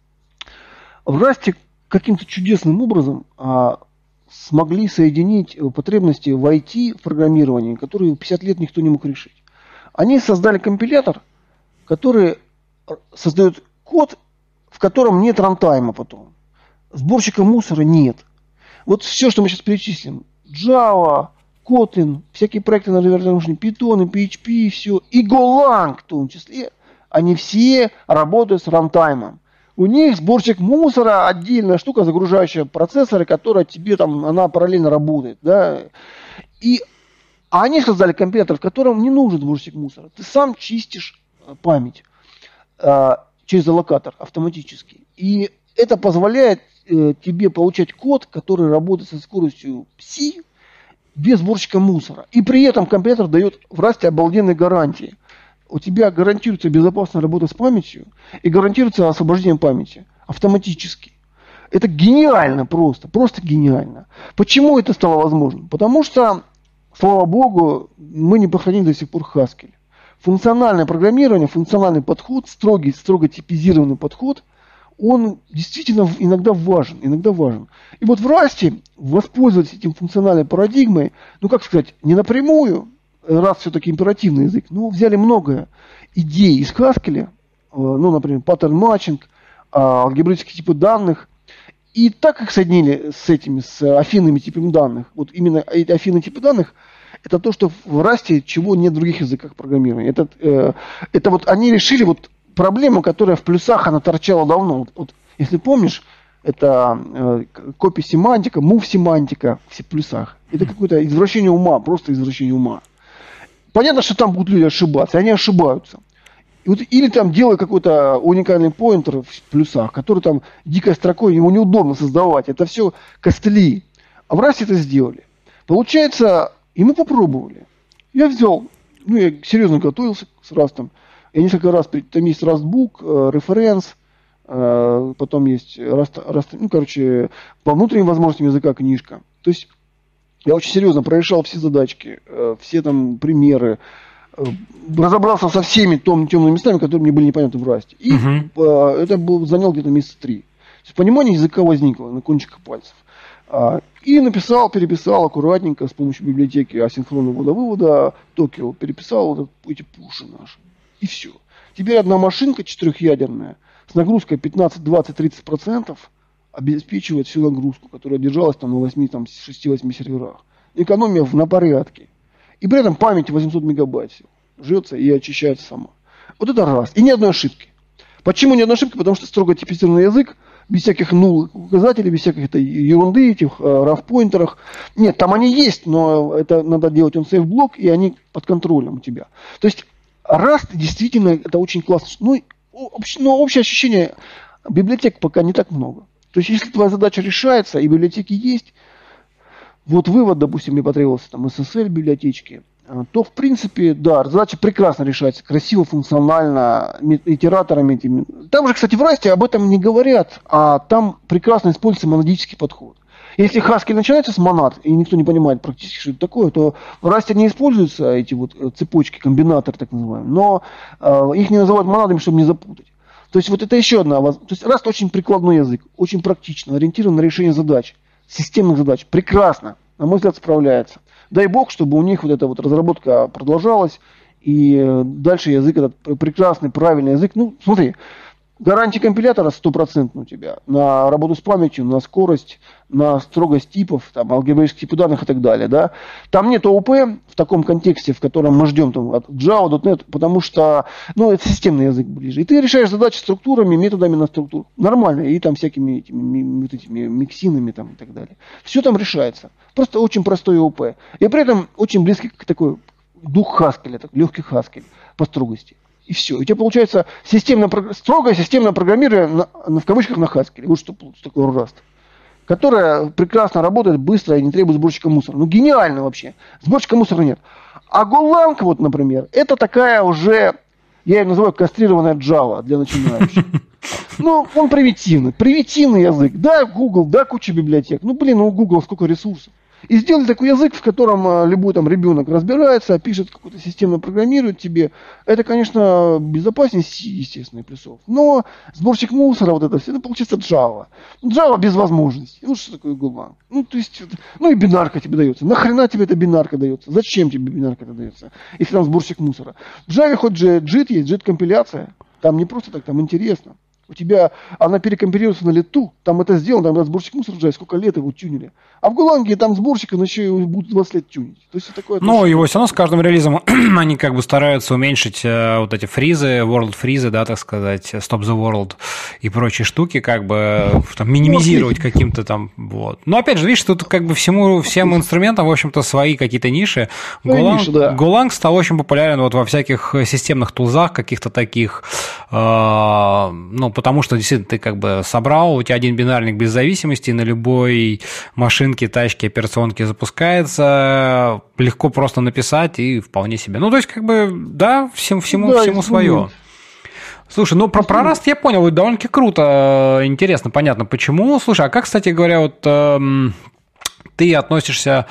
В Rust каким-то чудесным образом смогли соединить потребности в IT, в программировании, которые 50 лет никто не мог решить. Они создали компилятор, который создает код, в котором нет рантайма потом. Сборщика мусора нет. Вот все, что мы сейчас перечислим. Java, Kotlin, всякие проекты на вероятности Python, PHP, все. И Golang в том числе. Они все работают с рантаймом. У них сборщик мусора отдельная штука, загружающая процессоры, которая тебе там, она параллельно работает. Да? А они создали компилятор, в котором не нужен сборщик мусора. Ты сам чистишь память через аллокатор автоматически. И это позволяет тебе получать код, который работает со скоростью C без сборщика мусора. И при этом компилятор дает в Rust обалденные гарантии. У тебя гарантируется безопасная работа с памятью и гарантируется освобождение памяти автоматически. Это гениально просто гениально. Почему это стало возможным? Потому что, слава богу, мы не похоронили до сих пор Haskell. Функциональное программирование, функциональный подход, строго типизированный подход, он действительно иногда важен. И вот в Rust воспользоваться этим функциональной парадигмой, ну как сказать, не напрямую, Rust все-таки императивный язык, но взяли много идей из Haskell, ну, например, паттерн-матчинг, алгебраические типы данных, и так их соединили с афинными типами данных. Вот именно эти афинные типы данных это то, что в Rust, чего нет в других языках программирования. Это вот они решили вот проблему, которая в плюсах она торчала давно. Вот, если помнишь, это копи-семантика, мув-семантика в плюсах. Это какое-то извращение ума, просто извращение ума. Понятно, что там будут люди ошибаться, они ошибаются. И вот, или там делают какой-то уникальный поинтер в плюсах, который там дикой строкой, его неудобно создавать. Это все костыли. А в Rust это сделали. Получается... И мы попробовали. Я взял, я серьезно готовился с Rust'ом. Я несколько раз, там есть Rustbook, референс, потом есть Rust, по внутренним возможностям языка книжка. То есть я очень серьезно прорешал все задачки, все там примеры, разобрался со всеми темными местами, которые мне были непонятны в Rust. И это занял где-то месяца 3. То есть понимание языка возникло на кончиках пальцев. И переписал аккуратненько с помощью библиотеки асинхронного ввода-вывода, Токио, переписал вот эти пуши наши. И все. Теперь одна машинка четырехъядерная с нагрузкой 15, 20, 30% обеспечивает всю нагрузку, которая держалась там на 6-8 серверах. Экономия на порядке. И при этом память 800 мегабайт жжется и очищается сама. Вот это раз. И ни одной ошибки. Почему ни одной ошибки? Потому что строго типизированный язык, без всяких указателей, без всяких этой ерунды, этих раф-поинтерах. Нет, там они есть, но это надо делать on-safe-блок, и они под контролем у тебя. То есть Rust действительно это очень классно. Но общее ощущение, библиотек пока не так много. То есть если твоя задача решается, и библиотеки есть, вот вывод, допустим, мне потребовался там SSL библиотечки, то, в принципе, да, задача прекрасно решается, красиво, функционально, итераторами этими. Там же, кстати, в Rust об этом не говорят, а там прекрасно используется монадический подход. Если Haskell начинается с монад, и никто не понимает практически, что это такое, то в Rust не используются эти вот цепочки, комбинаторы так называемые, но их не называют монадами, чтобы не запутать. То есть вот это еще одна возможность. То есть Rust очень прикладной язык, очень практично, ориентирован на решение задач, системных задач. Прекрасно, на мой взгляд, справляется. Дай бог, чтобы у них вот эта вот разработка продолжалась, и дальше язык этот прекрасный, правильный язык. Ну, смотри, гарантия компилятора 100% у тебя на работу с памятью, на скорость, на строгость типов, там, алгебраические типы данных и так далее. Да? Там нет ООП в таком контексте, в котором мы ждем там, от Java, .NET, потому что это системный язык ближе. И ты решаешь задачи структурами, методами на структуру. Нормально. И там всякими этими миксинами там, и так далее. Все там решается. Просто очень простой ООП. И при этом очень близкий к такой дух Haskell, легкий Haskell по строгости. И все. И у тебя получается строгое системное программирование в кавычках на Haskell. Вот что такое Rust. Которая прекрасно работает, быстро и не требует сборщика мусора. Ну, гениально вообще. Сборщика мусора нет. А Golang, вот, например, это такая уже, я ее называю кастрированная Java для начинающих. Ну, он примитивный. Примитивный язык. Да, Google, да, куча библиотек. Ну, блин, у Google сколько ресурсов. И сделали такой язык, в котором любой там ребенок разбирается, пишет какую-то систему, программирует тебе. Это, конечно, безопаснее C, естественно, и плюсов. Но сборщик мусора, вот это все, это получается Java. Java без возможностей. Ну, что такое Golang? Ну, то есть, ну и бинарка тебе дается. Нахрена тебе эта бинарка дается? Зачем тебе бинарка дается, если там сборщик мусора? В Java хоть же JIT есть, JIT-компиляция. Там не просто так, там интересно. У тебя она перекомпилируется на лету, там это сделано, там сборщик мусора уже сколько лет его тюнили. А в Golang там сборщик, он еще и будет 20 лет тюнить. То есть такое.
Ну, его все равно с каждым релизом они как бы стараются уменьшить вот эти фризы, world фризы, да, так сказать, stop the world и прочие штуки, как бы там, минимизировать каким-то там, вот. Но опять же, видишь, тут как бы всем инструментам, в общем-то, свои какие-то ниши. Golang стал очень популярен вот во всяких системных тулзах, каких-то таких, ну, потому что действительно ты как бы собрал, у тебя один бинарник без зависимости, на любой машинке, тачке, операционке запускается, легко просто написать и вполне себе. Ну, то есть, как бы, да, всему свое. Слушай, ну про Rust я понял, это довольно-таки круто, интересно, понятно, почему. Слушай, а как, кстати говоря, вот ты относишься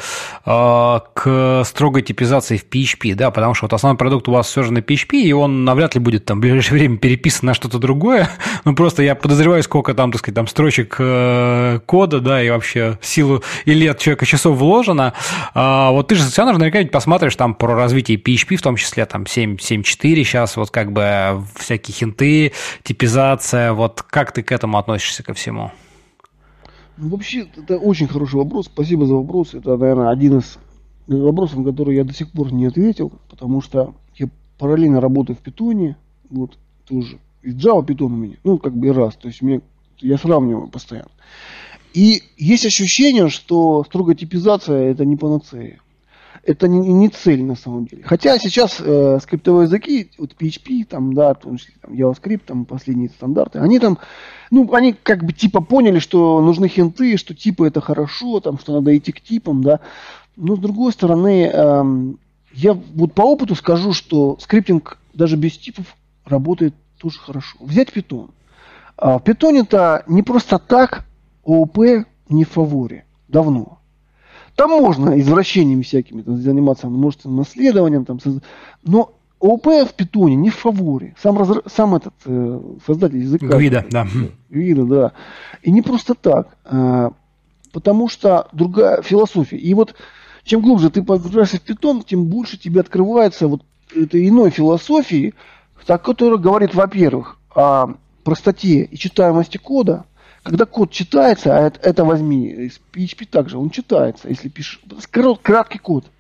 к строгой типизации в PHP, да, потому что вот основной продукт у вас все же на PHP, и он навряд ли будет там в ближайшее время переписан на что-то другое. Ну, просто я подозреваю, сколько там, так сказать, там строчек кода, да, и вообще силу и лет человека часов вложено. Вот ты же все равно наверняка ведь посмотришь там про развитие PHP, в том числе там 7.4 сейчас, вот как бы всякие хинты, типизация, вот как ты к этому относишься ко всему?
Ну, вообще, это очень хороший вопрос. Спасибо за вопрос. Это, наверное, один из вопросов, на который я до сих пор не ответил, потому что я параллельно работаю в Питоне, вот, тоже. И Java Python у меня, ну, как бы и Rust. То есть я сравниваю постоянно. И есть ощущение, что строгая типизация – это не панацея. Это не цель на самом деле. Хотя сейчас скриптовые языки, вот PHP, там, да, там, JavaScript, там последние стандарты, они там, ну, они как бы типа поняли, что нужны хинты, что типы это хорошо, там, что надо идти к типам, да. Но с другой стороны, я вот по опыту скажу, что скриптинг даже без типов работает тоже хорошо. Взять Python. В Python-то не просто так ООП не в фаворе. Давно. Там можно извращениями всякими там, заниматься множественным наследованием, там, но ООП в Питоне не в фаворе. Сам этот создатель языка.
Гвида, да.
Гвида, да. И не просто так. Потому что другая философия. И вот чем глубже ты погружаешься в Питон, тем больше тебе открывается вот этой иной философии, которая говорит, во-первых, о простоте и читаемости кода. Когда код читается, а это возьми, из PHP также, он читается, если пишешь краткий код.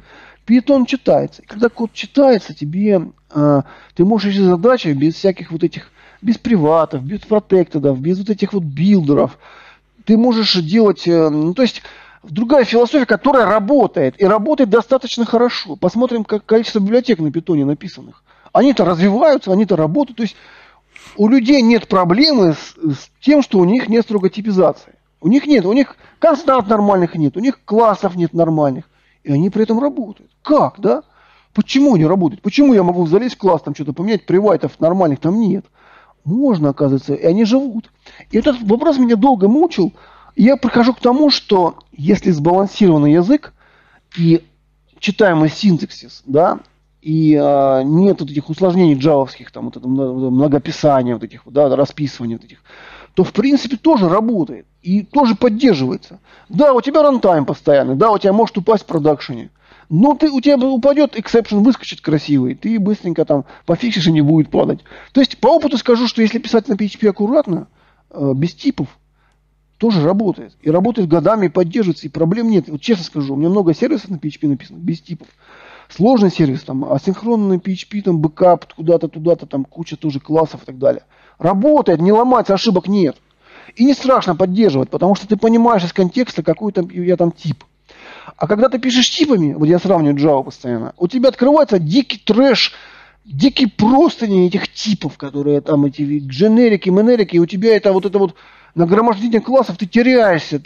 Python читается. И когда код читается, тебе ты можешь решить задачи без всяких вот этих, без приватов, без протектедов, без вот этих вот билдеров. Ты можешь делать, то есть другая философия, которая работает, и работает достаточно хорошо. Посмотрим, как количество библиотек на Python написанных. Они-то развиваются, они-то работают. То есть у людей нет проблемы с тем, что у них нет строгой типизации. У них нет, у них констант нормальных нет, у них классов нет нормальных. И они при этом работают. Как, да? Почему они работают? Почему я могу залезть в класс, там что-то поменять, привайтов нормальных там нет? Можно, оказывается, и они живут. И этот вопрос меня долго мучил. И я прихожу к тому, что если сбалансированный язык и читаемый синтаксис, да, и нет вот этих усложнений джавовских, там, вот это многописания, вот этих, да, расписывания вот этих, то в принципе тоже работает и тоже поддерживается. Да, у тебя рантайм постоянный, да, у тебя может упасть в продакшене, но у тебя упадет эксепшн, выскочит красивый, ты быстренько там пофиксишь и не будет падать. То есть по опыту скажу, что если писать на PHP аккуратно, без типов, тоже работает. И работает годами, и поддерживается, и проблем нет. Вот честно скажу, у меня много сервисов на PHP написано, без типов. Сложный сервис, там, асинхронный PHP, там, бэкап, куда-то, туда-то, там, куча тоже классов и так далее. Работает, не ломается, ошибок нет. И не страшно поддерживать, потому что ты понимаешь из контекста, какой там, я там тип. А когда ты пишешь типами, вот я сравниваю Java постоянно, у тебя открывается дикий трэш, дикие простыни этих типов, которые там, эти дженерики, менерики, и у тебя это вот нагромождение классов, ты теряешься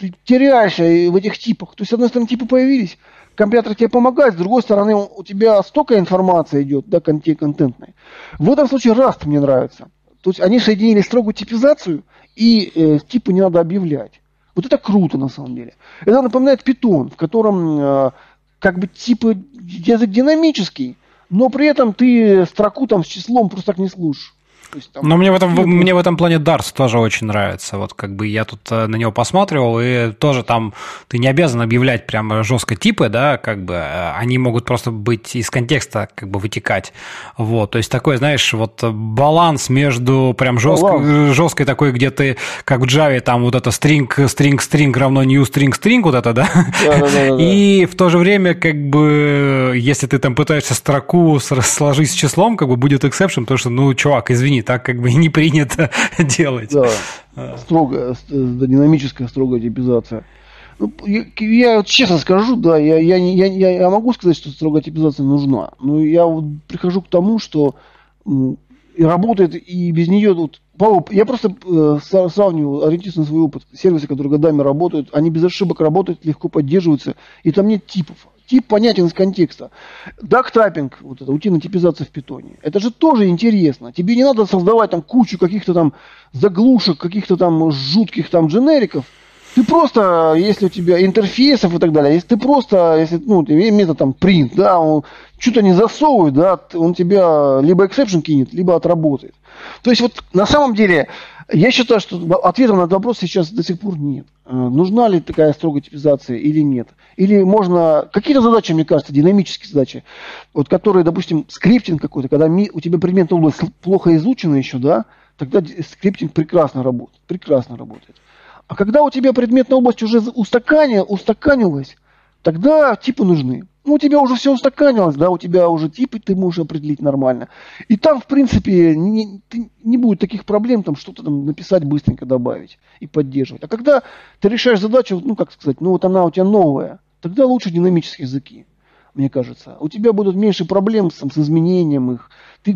в этих типах. То есть, с одной стороны, типы появились, компьютер тебе помогает, с другой стороны, у тебя столько информации идет, да, контентной. В этом случае Rust мне нравится. То есть, они соединили строгую типизацию, и типы не надо объявлять. Вот это круто, на самом деле. Это напоминает Python, в котором как бы типы язык динамический, но при этом ты строку там с числом просто так не слушаешь.
Есть, там, но мне в этом плане Darts тоже очень нравится. Вот как бы я тут на него посматривал, и тоже там ты не обязан объявлять прямо жестко типы, да, как бы они могут просто быть из контекста как бы вытекать. Вот, то есть такой, знаешь, вот баланс между прям жесткой такой, где ты, как в Java, там вот это string равно new string, вот это, да? И в то же время, как бы, если ты там пытаешься строку сложить с числом, как бы будет exception, потому что, ну, чувак, извини, так как бы не принято делать.
Да, строгая, динамическая строгая типизация. Ну, я вот честно скажу, да, я могу сказать, что строгая типизация нужна, но я вот прихожу к тому, что и работает, и без нее вот, я просто сравниваю, ориентируюсь на свой опыт. Сервисы, которые годами работают, они без ошибок работают, легко поддерживаются, и там нет типов. Тип понятен из контекста. Дактайпинг, вот это, утиная типизация в питоне. Это же тоже интересно. Тебе не надо создавать там кучу каких-то там заглушек, каких-то там жутких там дженериков. Ты просто, если у тебя интерфейсов и так далее, если ты просто, если, ну, метод там print, да, он что-то не засовывает, да, он тебя либо exception кинет, либо отработает. То есть вот на самом деле я считаю, что ответа на этот вопрос сейчас до сих пор нет. Нужна ли такая строгая типизация или нет? Или можно... Какие-то задачи, мне кажется, динамические задачи, вот которые, допустим, скриптинг какой-то, когда у тебя предметная область плохо изучена еще, да, тогда скриптинг прекрасно работает. А когда у тебя предметная область уже устаканилась, тогда типы нужны. Ну, у тебя уже все устаканилось, да, у тебя уже типы ты можешь определить нормально. И там, в принципе, не будет таких проблем, там что-то там написать, быстренько добавить и поддерживать. А когда ты решаешь задачу, ну, как сказать, ну, вот она у тебя новая, тогда лучше динамические языки, мне кажется. У тебя будут меньше проблем с изменением их.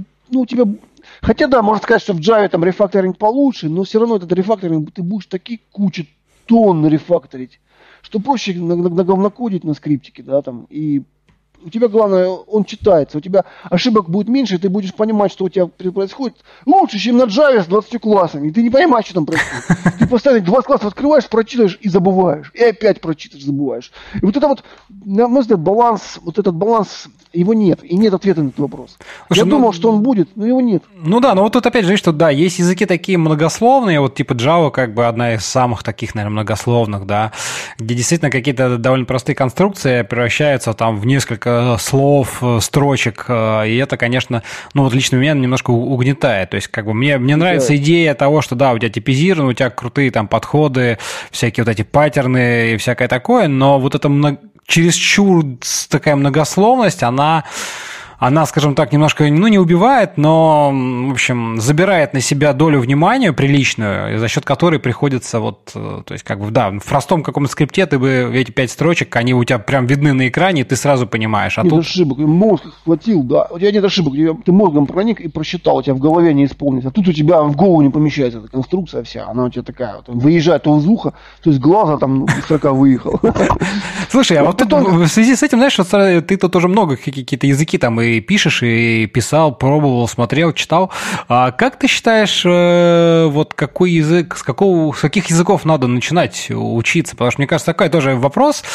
У тебя... Хотя, да, можно сказать, что в Java там рефакторинг получше, но все равно этот рефакторинг, ты будешь такие кучи тонн рефакторить, что проще наговнокодить на скриптике, да, там, и у тебя, главное, он читается, у тебя ошибок будет меньше, и ты будешь понимать, что у тебя происходит лучше, чем на Java с 20 классами, и ты не понимаешь, что там происходит. Ты постоянно 20 классов открываешь, прочитаешь и забываешь, и опять прочитаешь, забываешь. И вот это вот, на мой взгляд, этот баланс, его нет, и нет ответа на этот вопрос. Слушай, я думал, что он будет, но его нет.
Ну да, но вот тут опять же, что да, есть языки такие многословные, вот типа Java как бы одна из самых таких, наверное, многословных, да, где действительно какие-то довольно простые конструкции превращаются там в несколько слов, строчек, и это, конечно, ну вот лично меня немножко угнетает, то есть как бы мне нравится идея того, что да, у тебя типизировано, у тебя крутые там подходы, всякие вот эти паттерны и всякое такое, но вот это чересчур такая многословность, она, скажем так, немножко, не убивает, но, в общем, забирает на себя долю внимания приличную, за счет которой приходится то есть, в простом каком-то скрипте ты бы эти 5 строчек, они у тебя прям видны на экране, и ты сразу понимаешь.
Нет ошибок, мозг хватил, да. У тебя нет ошибок, ты мозгом проник и просчитал, у тебя в голове не исполнится. А тут у тебя в голову не помещается эта конструкция вся, она у тебя такая, выезжает то из уха, то из глаза, там, из 40 выехал.
Слушай, а вот в связи с этим, знаешь, ты тут уже много какие-то языки там и пишешь, и писал, пробовал, смотрел, читал. А как ты считаешь, вот какой язык, с каких языков надо начинать учиться? Потому что, мне кажется, такой тоже вопрос,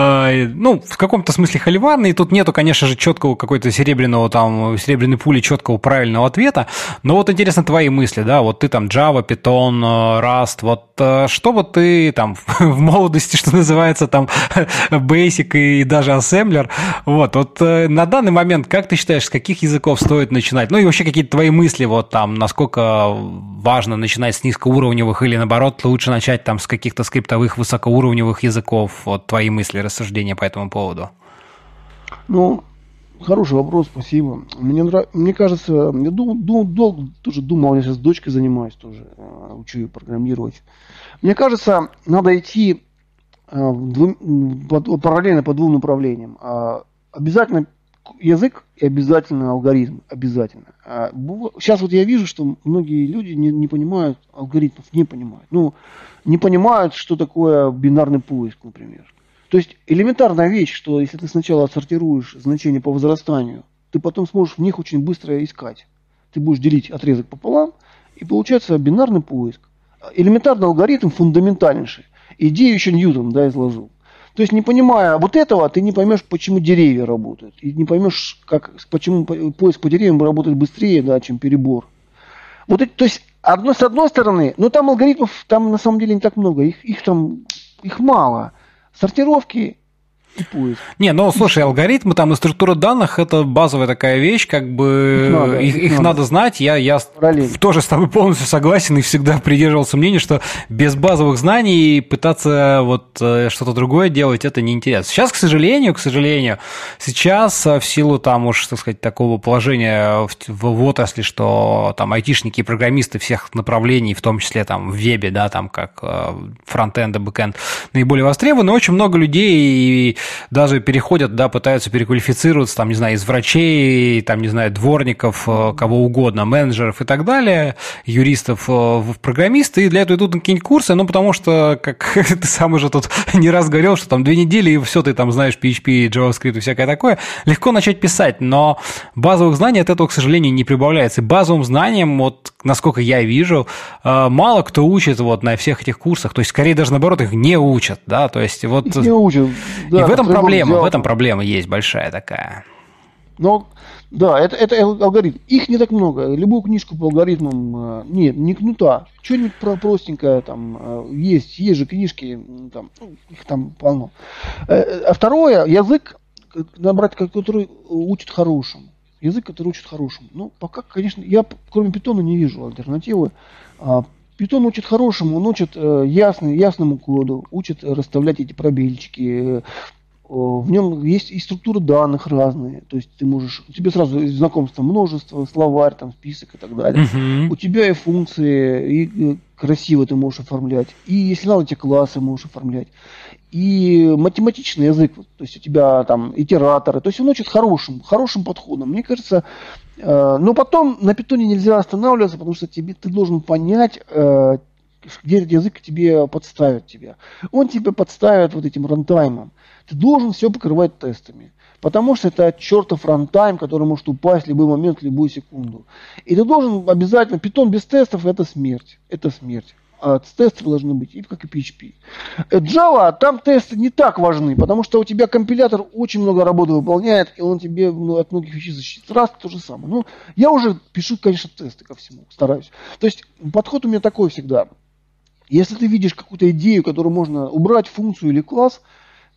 в каком-то смысле холиварный, и тут нету, конечно же, четкого какой-то серебряной пули, четкого правильного ответа, но вот интересно твои мысли, да, вот ты там Java, Python, Rust, вот что вот ты там в молодости, что называется, там Basic и даже Assembler, вот на данный момент, как ты считаешь, с каких языков стоит начинать? Ну и вообще какие-то твои мысли, вот там, насколько важно начинать с низкоуровневых или наоборот лучше начать там с каких-то скриптовых высокоуровневых языков, вот твои мысли, рассуждения по этому поводу?
Ну, хороший вопрос, спасибо. Мне кажется, я долго тоже думал, я сейчас с дочкой занимаюсь тоже, учу ее программировать. Мне кажется, надо идти параллельно по 2 направлениям. Обязательно язык и обязательно алгоритм. Обязательно. Сейчас вот я вижу, что многие люди не понимают алгоритмов, не понимают. Не понимают, что такое бинарный поиск, например. То есть элементарная вещь, что если ты сначала отсортируешь значения по возрастанию, ты потом сможешь в них очень быстро искать. Ты будешь делить отрезок пополам, и получается бинарный поиск. Элементарный алгоритм фундаментальнейший. Идею еще Ньютон, изложил. То есть, не понимая вот этого, ты не поймешь, почему деревья работают. И не поймешь, почему поиск по деревьям работает быстрее, чем перебор. То есть, с одной стороны, там алгоритмов, там на самом деле не так много. Их мало. Сортировки и поиск.
Слушай, алгоритмы там и структура данных – это базовая такая вещь, их надо знать. Я тоже с тобой полностью согласен и всегда придерживался мнения, что без базовых знаний пытаться что-то другое делать – это неинтересно. Сейчас, к сожалению, сейчас в силу такого положения в отрасли, что там айтишники и программисты всех направлений, в том числе там в вебе, как фронтенд и бэкенд, наиболее востребованы, очень много людей даже переходят, пытаются переквалифицироваться, из врачей, дворников, кого угодно, менеджеров и так далее, юристов в программисты, и для этого идут на какие-нибудь курсы, потому что, как ты сам уже тут не раз говорил, что 2 недели, и все, ты знаешь PHP, JavaScript и всякое такое, легко начать писать, но базовых знаний от этого, к сожалению, не прибавляется. И базовым знаниям, насколько я вижу, мало кто учит на всех этих курсах, то есть, скорее даже наоборот, их не учат, то есть,
их не учат,
и в этом проблема есть большая такая.
Это алгоритм. Их не так много. Любую книжку по алгоритмам не кнута. Что-нибудь простенькое есть же книжки, их там полно. А второе, язык, набрать, который учит хорошему. Язык, который учит хорошему. Пока, конечно, я кроме Python не вижу альтернативы. Python учит хорошему, он учит ясному коду, учит расставлять эти пробельчики. В нем есть и структуры данных разные. То есть тебе сразу знакомство множество, словарь, список и так далее. У тебя и функции, и красиво ты можешь оформлять. И если надо, эти классы можешь оформлять. И математичный язык, то есть у тебя итераторы. То есть он учит хорошим подходом. Мне кажется, но потом на питоне нельзя останавливаться, потому что ты должен понять, где этот язык тебе подставит тебя. Он тебя подставит этим рантаймом. Ты должен все покрывать тестами. Потому что это чертов рантайм, который может упасть в любой момент, в любую секунду. И ты должен обязательно... Python без тестов – это смерть. Это смерть. А тесты должны быть, как и PHP. Java, там тесты не так важны, потому что у тебя компилятор очень много работы выполняет, и он тебе от многих вещей защитит. Раз, то же самое. Я уже пишу, конечно, тесты ко всему, стараюсь. То есть подход у меня такой всегда. Если ты видишь какую-то идею, которую можно убрать, функцию или класс,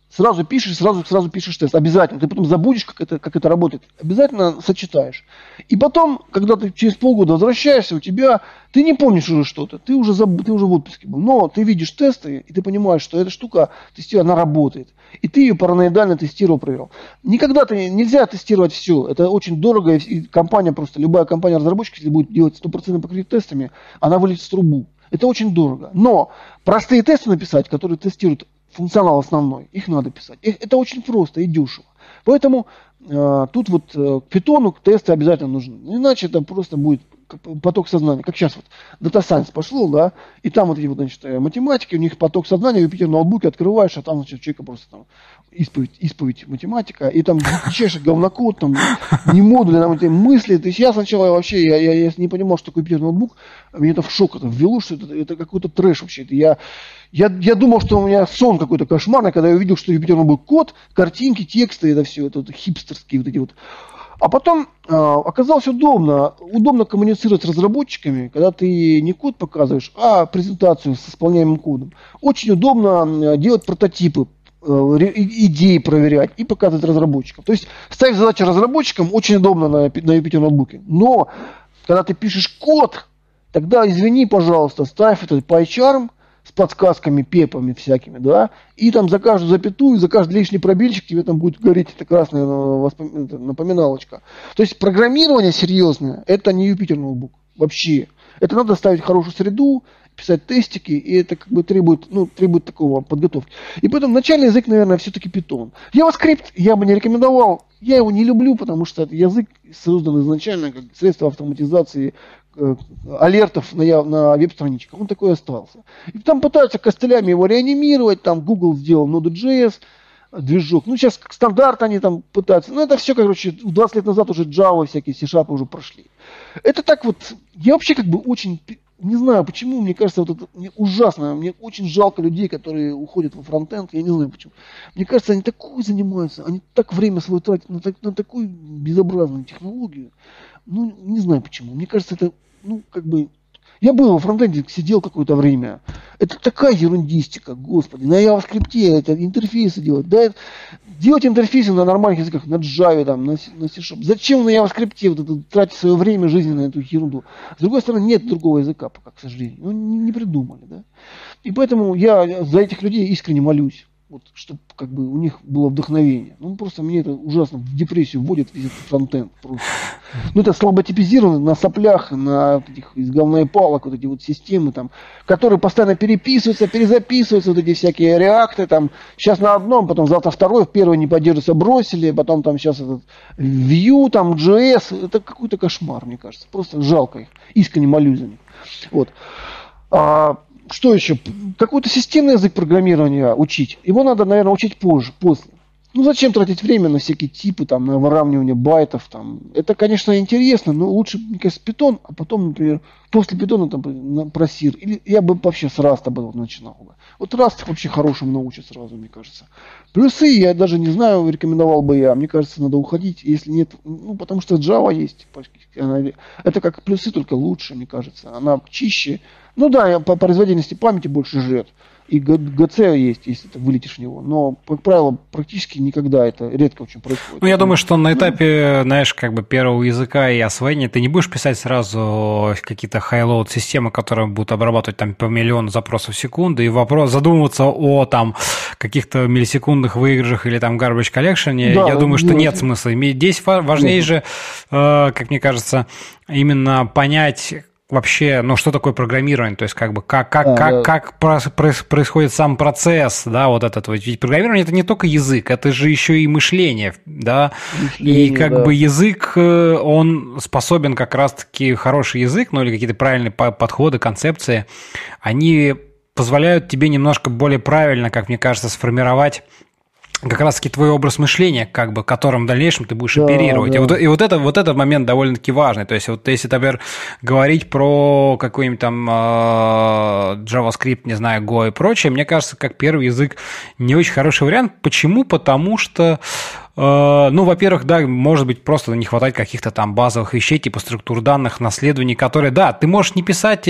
Сразу пишешь, сразу пишешь тест. Обязательно. Ты потом забудешь, как это работает. Обязательно сочетаешь. И потом, когда ты через полгода возвращаешься, ты не помнишь уже что-то. Ты уже в отпуске был. Но ты видишь тесты, и ты понимаешь, что эта штука, она работает. И ты ее параноидально тестировал, проверял. Нельзя тестировать все. Это очень дорого. И любая компания-разработчик, если будет делать 100% покрытие тестами, она вылетит в трубу. Это очень дорого. Но простые тесты написать, которые тестируют функционал основной, их надо писать. Это очень просто и дешево. Поэтому тут к питону тесты обязательно нужны. Иначе это просто будет поток сознания. Как сейчас Data Science пошло, да, и там математики, у них поток сознания, в Юпитер ноутбуке открываешь, а там, человека просто исповедь математика, и там чешешь говнокод, там, не модули, там эти мысли. То есть я сначала вообще, я не понимал, что такое Юпитер ноутбук, меня это в шок ввело, что это какой-то трэш вообще. Я думал, что у меня сон какой-то кошмарный, когда я увидел, что Юпитер ноутбук код, картинки, тексты, это все, это хипстерские эти. А потом оказалось удобно коммуницировать с разработчиками, когда ты не код показываешь, а презентацию с исполняемым кодом. Очень удобно делать прототипы, идеи проверять и показывать разработчикам. То есть ставить задачи разработчикам очень удобно на Юпитер ноутбуке. Но когда ты пишешь код, тогда, извини, пожалуйста, ставь этот PyCharm с подсказками, пепами всякими, да, и там за каждую запятую, за каждый лишний пробельчик тебе там будет гореть эта красная напоминалочка. То есть программирование серьезное, это не Юпитер ноутбук вообще. Это надо ставить хорошую среду, писать тестики, и это требует такого подготовки. И поэтому начальный язык, наверное, все-таки Python. JavaScript я бы не рекомендовал, я его не люблю, потому что это язык создан изначально как средство автоматизации алертов на веб-страничках. Он такой остался. И там пытаются костылями его реанимировать, там Google сделал Node.js, движок. Сейчас как стандарт они там пытаются. Это все, 20 лет назад уже Java, всякие C# уже прошли. Это так я вообще очень... Не знаю почему, мне кажется, мне ужасно, мне очень жалко людей, которые уходят во фронтенд, я не знаю почему. Мне кажется, они такое занимаются, они так время свое тратят на такую безобразную технологию. Не знаю почему. Мне кажется, это, Я был во фронтенде, сидел какое-то время. Это такая ерундистика, господи. На JavaScript это интерфейсы делать. Да, делать интерфейсы на нормальных языках, на Java, там, на C#. Зачем на JavaScript тратить свое время жизни на эту ерунду? С другой стороны, нет другого языка пока, к сожалению. Не придумали, да. И поэтому я за этих людей искренне молюсь. Чтобы у них было вдохновение. Просто мне это ужасно в депрессию вводит весь этот фронтенд. Просто. Это слабо типизировано на соплях, на этих из говна и палок, эти системы, которые постоянно переписываются, перезаписываются, эти всякие реакты, сейчас на одном, потом завтра второй, первый не поддерживается, бросили, потом сейчас этот Vue, JS, это какой-то кошмар, мне кажется. Просто жалко их. Искренне молюсь за них. Что еще? Какой-то системный язык программирования учить. Его надо, наверное, учить после. Зачем тратить время на всякие типы, на выравнивание байтов. Это, конечно, интересно, но лучше, мне кажется, Python, а потом, например, после Python про Sir. Или я бы вообще с Rust начинал. Rust вообще хорошим научит сразу, мне кажется. Плюсы я даже не знаю, рекомендовал бы я. Мне кажется, надо уходить, если нет, потому что Java есть. Это как плюсы, только лучше, мне кажется. Она чище. По производительности памяти больше жрет. И GC есть, если ты вылетишь в него. Но, как правило, практически никогда это редко очень происходит.
Я думаю, что на этапе, первого языка и освоения ты не будешь писать сразу какие-то high-load системы, которые будут обрабатывать по миллиону запросов в секунду, и задумываться о каких-то миллисекундных выигрышах или garbage collection. Я думаю, что нет смысла. Здесь важнее же, как мне кажется, именно понять вообще, что такое программирование, то есть как происходит сам процесс, да, ведь программирование это не только язык, это же еще и мышление, да, язык, он способен как раз-таки хороший язык, или какие-то правильные подходы, концепции, они позволяют тебе немножко более правильно, как мне кажется, сформировать как раз-таки твой образ мышления, которым в дальнейшем ты будешь оперировать. Да. И этот момент довольно-таки важный. То есть, если, например, говорить про какой-нибудь JavaScript, не знаю, Go и прочее, мне кажется, как первый язык не очень хороший вариант. Почему? Потому что Ну, во-первых, да, может быть, просто не хватает каких-то там базовых вещей, типа структур данных, наследований, которые, да, ты можешь не писать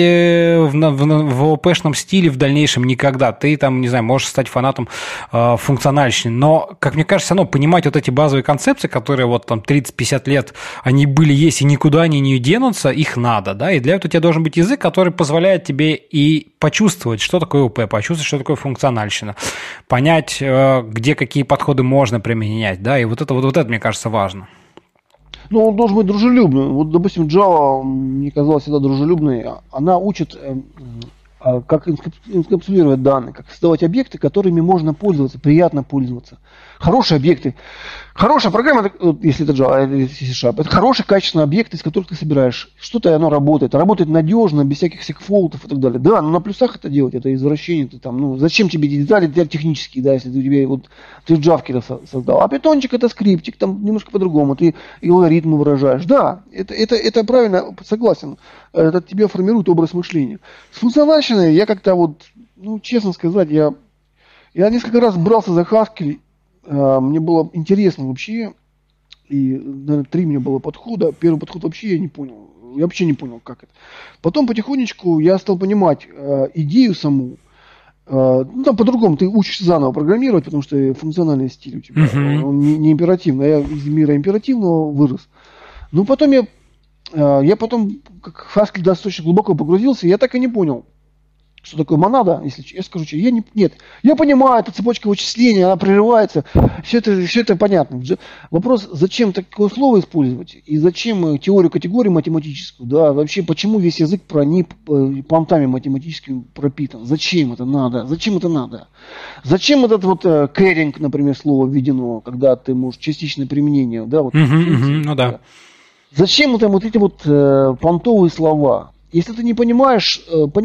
в ООП-шном стиле в дальнейшем никогда. Ты там, не знаю, можешь стать фанатом функциональщины. Но, как мне кажется, понимать вот эти базовые концепции, которые вот там 30-50 лет они были, есть, и никуда они не денутся, их надо, да, и для этого у тебя должен быть язык, который позволяет тебе и почувствовать, что такое ОП, почувствовать, что такое функциональщина, понять, где какие подходы можно применять, да, и вот это, мне кажется, важно.
Ну, он должен быть дружелюбным. Вот, допустим, Java, мне казалось, всегда дружелюбной. Она учит, как инкапсулировать данные, как создавать объекты, которыми можно пользоваться, приятно пользоваться. Хорошие объекты. Хорошая программа, если это Java или C#, это хороший, качественный объект, из которых ты собираешь. Что-то оно работает. Работает надежно, без всяких фолтов и так далее. Да, но на плюсах это делать, это извращение. Ты там, зачем тебе детали технические, да, если ты в Java создал. А питончик это скриптик, там немножко по-другому. Ты алгоритмы выражаешь. Да, это правильно, согласен. Это тебе формирует образ мышления. С функциональщиной я как-то честно сказать, я несколько раз брался за Haskell. Мне было интересно вообще, и, наверное, 3 мне было подхода. Первый подход вообще я вообще не понял, как это. Потом потихонечку я стал понимать идею саму. Там по-другому, ты учишься заново программировать, потому что функциональный стиль у тебя, он не императивный. Я из мира императивного вырос. Но потом я потом, как Haskell достаточно глубоко погрузился, я так и не понял, что такое монада, если я скажу, нет, я понимаю, это цепочка вычисления, она прерывается, все это понятно. Вопрос, зачем такое слово использовать, и зачем теорию категории математическую, да, вообще, почему весь язык понтами математическими пропитан, зачем это надо, зачем этот кэринг, например, слово введено, когда ты можешь частичное применение, да,
ну да.
Зачем это эти понтовые слова? Если ты не понимаешь,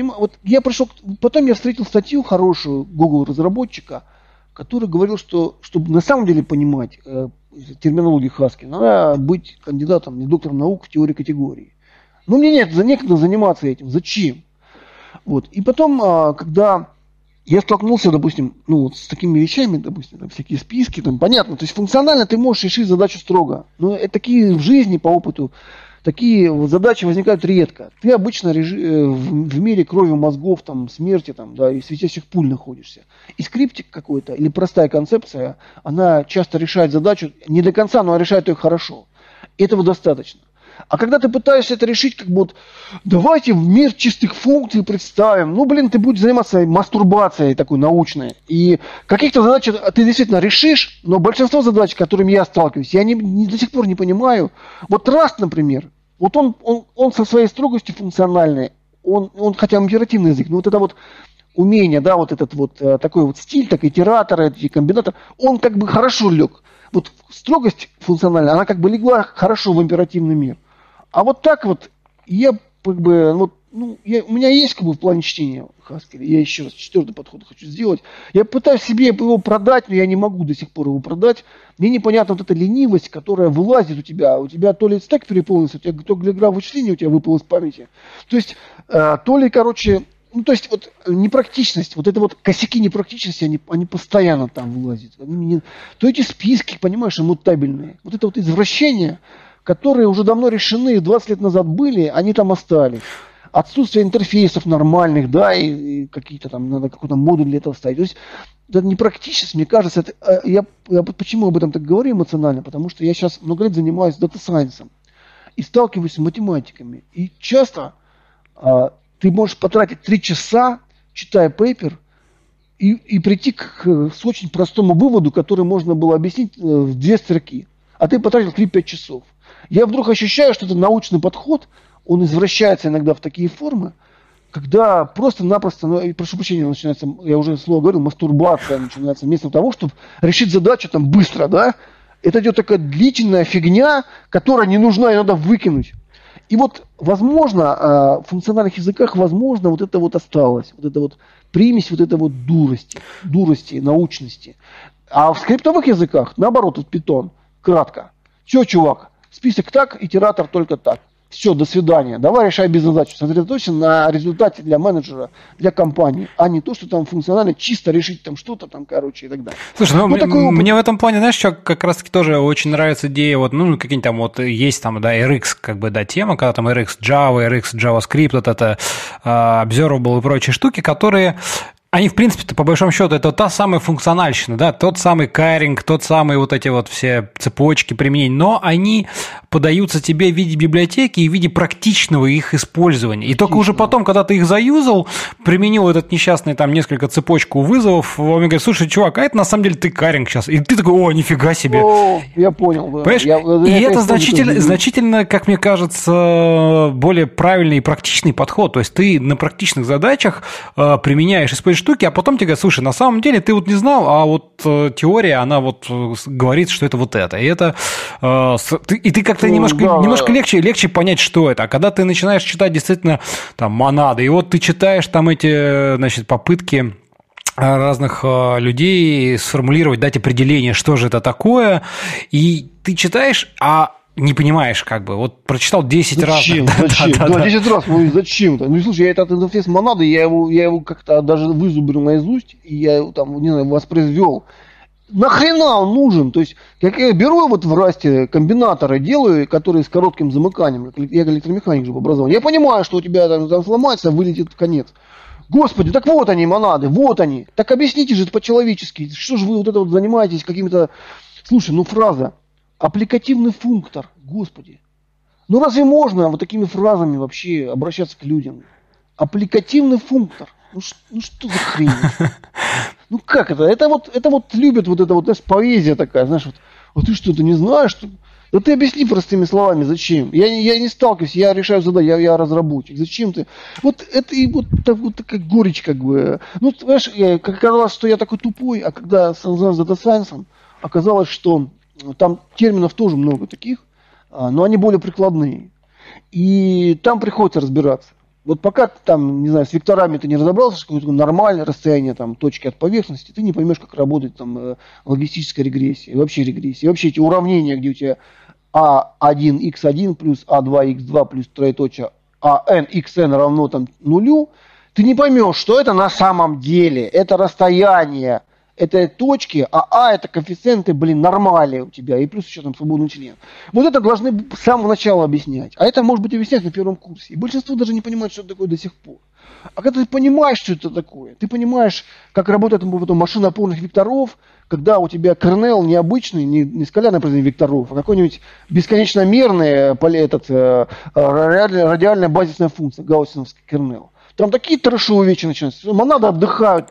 потом я встретил статью хорошую Google разработчика, который говорил, что чтобы на самом деле понимать терминологию Haskell, надо быть кандидатом, не доктором наук в теории категории. Но мне некогда заниматься этим. Зачем? И потом, когда я столкнулся, допустим, с такими вещами, допустим, там всякие списки, понятно, то есть функционально ты можешь решить задачу строго, но такие в жизни по опыту, такие задачи возникают редко. Ты обычно в мире крови, мозгов, смерти, и светящих пуль находишься. И скриптик какой-то или простая концепция, она часто решает задачу не до конца, но решает ее хорошо. Этого достаточно. А когда ты пытаешься это решить, давайте в мир чистых функций представим, ты будешь заниматься мастурбацией такой научной. И каких-то задач ты действительно решишь, но большинство задач, с которыми я сталкиваюсь, я до сих пор не понимаю. Rust, например, он со своей строгостью функциональной, он хотя императивный язык, но это умение, да, такой стиль, так итератор, эти комбинатор, он хорошо лег. Строгость функциональная, она легла хорошо в императивный мир. А я у меня есть в плане чтения Haskell, я еще раз 4-й подход хочу сделать. Я пытаюсь себе его продать, но я не могу до сих пор его продать. Мне непонятна эта ленивость, которая вылазит у тебя. У тебя то ли стек переполнился, у тебя то ли игра вычисления у тебя выпала из памяти. То есть, непрактичность, косяки непрактичности, они постоянно там вылазят. То эти списки, понимаешь, иммутабельные. Извращения, которые уже давно решены, 20 лет назад были, они там остались. Отсутствие интерфейсов нормальных, да, и какие-то надо какой-то модуль для этого ставить. То есть, это непрактичность, мне кажется, я почему об этом так говорю эмоционально, потому что я сейчас много лет занимаюсь дата-сайенсом и сталкиваюсь с математиками. И часто ты можешь потратить 3 часа, читая пейпер, и прийти с очень простому выводу, который можно было объяснить в 2 строки. А ты потратил 3-5 часов. Я вдруг ощущаю, что это научный подход, он извращается иногда в такие формы, когда просто-напросто, прошу прощения, начинается, я уже слово говорил, мастурбация начинается вместо того, чтобы решить задачу быстро, да. Это идет такая длительная фигня, которая не нужна, ее надо выкинуть. И возможно, в функциональных языках, возможно, это осталось, примесь дурости, научности. А в скриптовых языках, наоборот, Python, кратко. Все, чувак, список так, итератор только так. Все, до свидания. Давай решай без задачи. Сосредоточься на результате для менеджера, для компании, а не то, что там функционально чисто решить там что-то там, короче, и так далее.
Слушай, ну мне в этом плане, знаешь, что как раз-таки тоже очень нравится идея, вот, ну, какие-нибудь там вот есть там, да, RX, как бы, да, тема, когда там RX Java, RX JavaScript, вот это Observable и прочие штуки, которые... Они, в принципе-то, по большому счету, это та самая функциональщина, да, тот самый каринг, тот самый вот эти вот все цепочки применений, но они подаются тебе в виде библиотеки и в виде практичного их использования. И только уже потом, когда ты их заюзал, применил этот несчастный там несколько цепочку вызовов, он мне говорит, слушай, чувак, а это на самом деле ты каринг сейчас. И ты такой, о, нифига себе.
О, я понял, да.
Понимаешь? И это значительно, как мне кажется, более правильный и практичный подход. То есть ты на практичных задачах применяешь, используешь штуки, а потом тебе говорят, слушай, на самом деле ты вот не знал, а вот теория, она вот говорит, что это вот это. И это и ты как-то немножко легче понять, что это. А когда ты начинаешь читать действительно там монады, и вот ты читаешь там эти, значит, попытки разных людей сформулировать, дать определение, что же это такое, и ты читаешь, а не понимаешь, как бы, вот прочитал 10 раз.
Зачем? Да, 10 раз, ну зачем-то? Ну, слушай, я этот интерфейс монады, я его как-то даже вызубрил наизусть, и я его там, не знаю, воспроизвел. Нахрена он нужен? То есть, как я беру вот в Расте комбинаторы, делаю, которые с коротким замыканием, я электромеханик же по образованию, я понимаю, что у тебя там сломается, вылетит в конец. Господи, так вот они, монады, вот они. Так объясните же это по-человечески. Что же вы вот это вот занимаетесь какими-то... Слушай, ну фраза. Аппликативный функтор, господи. Ну разве можно вот такими фразами вообще обращаться к людям? Аппликативный функтор. Ну что за хрень? Ну как это? Это вот любят вот это вот, знаешь, поэзия такая, знаешь, вот ты что-то не знаешь? Да ты объясни простыми словами, зачем? Я не сталкиваюсь, я решаю задачи, я разработчик. Зачем ты? Вот это и вот такая горечь как бы. Ну, знаешь, как оказалось, что я такой тупой, а когда занялся Data Science, оказалось, что там терминов тоже много таких, но они более прикладные. И там приходится разбираться. Вот пока ты там, не знаю, с векторами ты не разобрался, что какое-то нормальное расстояние там, точки от поверхности, ты не поймешь, как работает там логистическая регрессия, и вообще регрессия. И вообще эти уравнения, где у тебя А1х1 плюс А2х2 плюс троеточие АНХН равно там нулю, ты не поймешь, что это на самом деле. Это расстояние. Это точки, а это коэффициенты, нормали у тебя, и плюс еще там свободный член. Вот это должны с самого начала объяснять. А это может быть объяснять на первом курсе. И большинство даже не понимает, что это такое до сих пор. А когда ты понимаешь, что это такое, ты понимаешь, как работает машина опорных векторов, когда у тебя кернел необычный, не скалярное произведение векторов, а какой-нибудь бесконечно мерный радиальная базисная функция, гауссиновский кернел. Там такие трэшевые вещи начинаются. Монады отдыхают.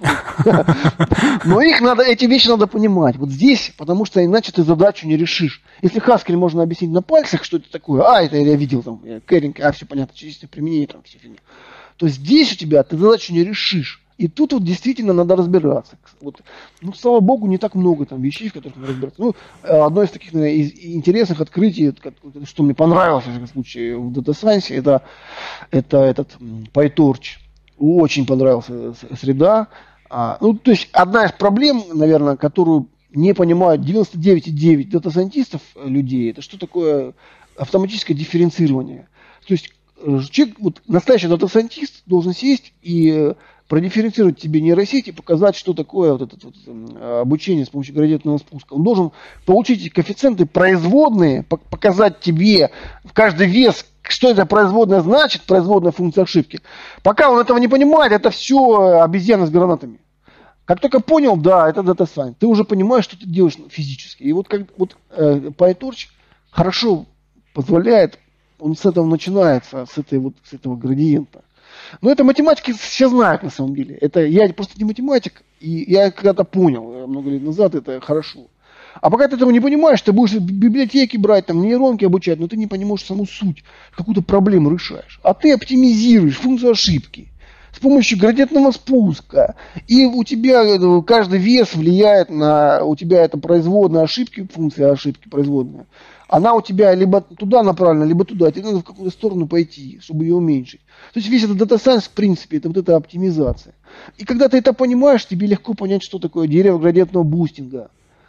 Но эти вещи надо понимать. Вот здесь, потому что иначе ты задачу не решишь. Если Haskell можно объяснить на пальцах, что это такое, это я видел, там, кэринг, все понятно, чисто применение, там, все фигня. То здесь у тебя ты задачу не решишь. И тут вот действительно надо разбираться. Вот, ну, слава богу, не так много там вещей, в которых надо разбираться. Ну, одно из таких, наверное, интересных открытий, что мне понравилось, в этом случае, в Data Science, это этот PyTorch. Очень понравилась среда. Ну, то есть, одна из проблем, наверное, которую не понимают 99,9 дата-сайентистов людей, это что такое автоматическое дифференцирование. То есть, человек, вот, настоящий дата-сайентист должен сесть и продифференцировать тебе нейросети, показать, что такое вот это обучение с помощью градиентного спуска. Он должен получить коэффициенты производные, показать тебе в каждый вес, что это производная значит, производная функция ошибки. Пока он этого не понимает, это все обезьяны с гранатами. Как только понял, да, это Data Science, ты уже понимаешь, что ты делаешь физически. И вот PyTorch хорошо позволяет, он с этого начинается, с этого градиента. Но это математики все знают на самом деле. Я просто не математик, и я когда-то понял, много лет назад, это хорошо. А пока ты этого не понимаешь, ты будешь библиотеки брать, там нейронки обучать, но ты не понимаешь саму суть, какую-то проблему решаешь. А ты оптимизируешь функцию ошибки с помощью градиентного спуска. И у тебя каждый вес влияет на... У тебя это производная ошибки, функция ошибки производная. Она у тебя либо туда направлена, либо туда. Тебе надо в какую-то сторону пойти, чтобы ее уменьшить. То есть весь этот Data Science, в принципе, это вот эта оптимизация. И когда ты это понимаешь, тебе легко понять, что такое дерево градиентного бустинга.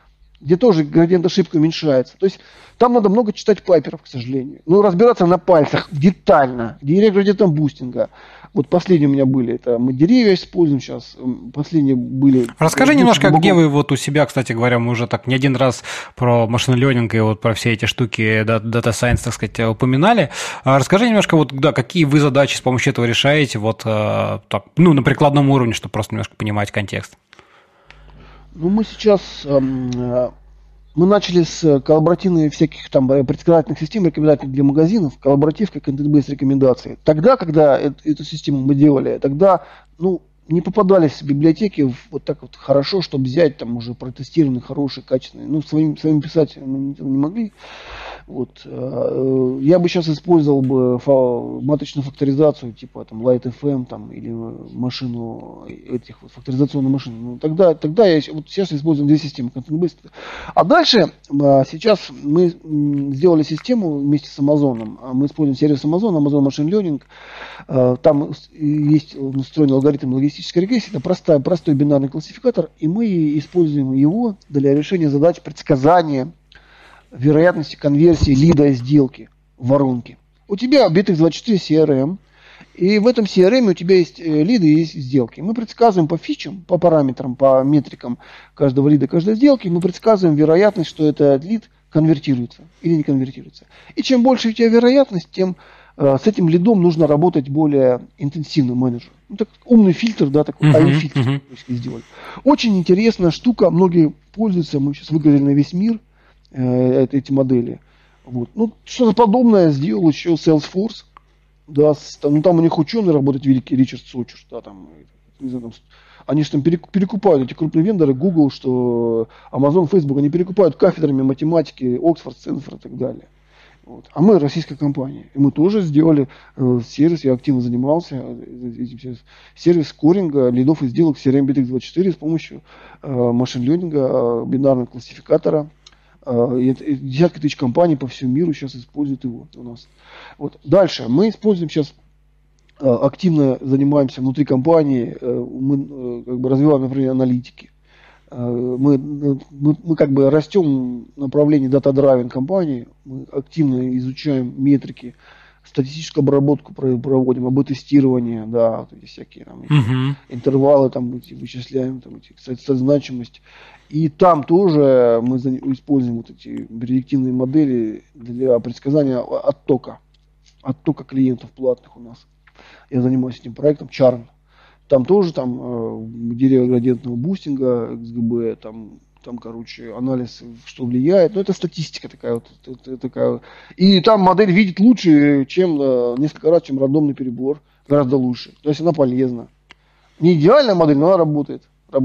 где тоже градиент ошибки уменьшается. То есть там надо много читать пайперов, к сожалению. Ну, разбираться на пальцах детально, где градиентом бустинга. Вот последние у меня были, это мы деревья используем сейчас, последние были...
Расскажи немножко, где вы вот у себя, кстати говоря, мы уже так не один раз про машин learning и вот про все эти штуки Data Science, так сказать, упоминали. Расскажи немножко, вот, да, какие вы задачи с помощью этого решаете, вот так, ну, на прикладном уровне, чтобы просто немножко понимать контекст.
Ну, мы сейчас... Мы начали с коллаборативных всяких там предсказательных систем, рекомендательных для магазинов, коллаборатив как content-based рекомендации. Тогда, когда эту систему мы делали, тогда, ну, не попадались в библиотеки вот так вот хорошо, чтобы взять там уже протестированные, хорошие, качественные. Ну, своим писать мы не могли. Вот. Я бы сейчас использовал бы маточную факторизацию, типа там Light.fm там, или машину этих вот факторизационных машин. Ну, тогда я вот сейчас используем две системы content-based. А дальше сейчас мы сделали систему вместе с Amazon. Мы используем сервис Amazon Machine Learning. Там есть устроенный алгоритм логистической регрессии. Это простой бинарный классификатор, и мы используем его для решения задач предсказания вероятности конверсии лида из сделки в воронке. У тебя BitX24 CRM, и в этом CRM у тебя есть лиды и есть сделки. Мы предсказываем по фичам, по параметрам, по метрикам каждого лида, каждой сделки, мы предсказываем вероятность, что этот лид конвертируется или не конвертируется. И чем больше у тебя вероятность, тем с этим лидом нужно работать более интенсивно менеджеру. Ну, так, умный фильтр, да, такой AI-фильтр сделали. Очень интересная штука, многие пользуются, мы сейчас выгорели на весь мир эти модели. Вот. Ну, что-то подобное сделал еще Salesforce. Да, там у них ученый работает великий Ричард Сочерс, да, там, не знаю, там, они же там перекупают эти крупные вендоры, Google, что Amazon, Facebook, они перекупают кафедрами математики, Оксфорд, Стэнфорд и так далее. Вот. А мы российская компания. И мы тоже сделали сервис, я активно занимался этим сервис скоринга лидов и сделок CRM BitX24 с помощью машин-лернинга, бинарного классификатора. И десятки тысяч компаний по всему миру сейчас используют его у нас. Вот. Дальше. Мы используем сейчас, активно занимаемся внутри компании, мы как бы развиваем, например, аналитики. Мы как бы растем в направлении data-driven компании, мы активно изучаем метрики, статистическую обработку проводим, АБ-тестирование, да, вот эти всякие там, интервалы там, эти, вычисляем, там, эти, значимость. И там тоже мы используем вот эти предиктивные модели для предсказания оттока клиентов платных у нас. Я занимаюсь этим проектом Charm. Там тоже дерево градиентного бустинга, XGB, там, короче, анализ, что влияет. Но это статистика такая вот. Такая. И там модель видит лучше, чем несколько раз, чем рандомный перебор. Гораздо лучше. То есть она полезна. Не идеальная модель, но она работает.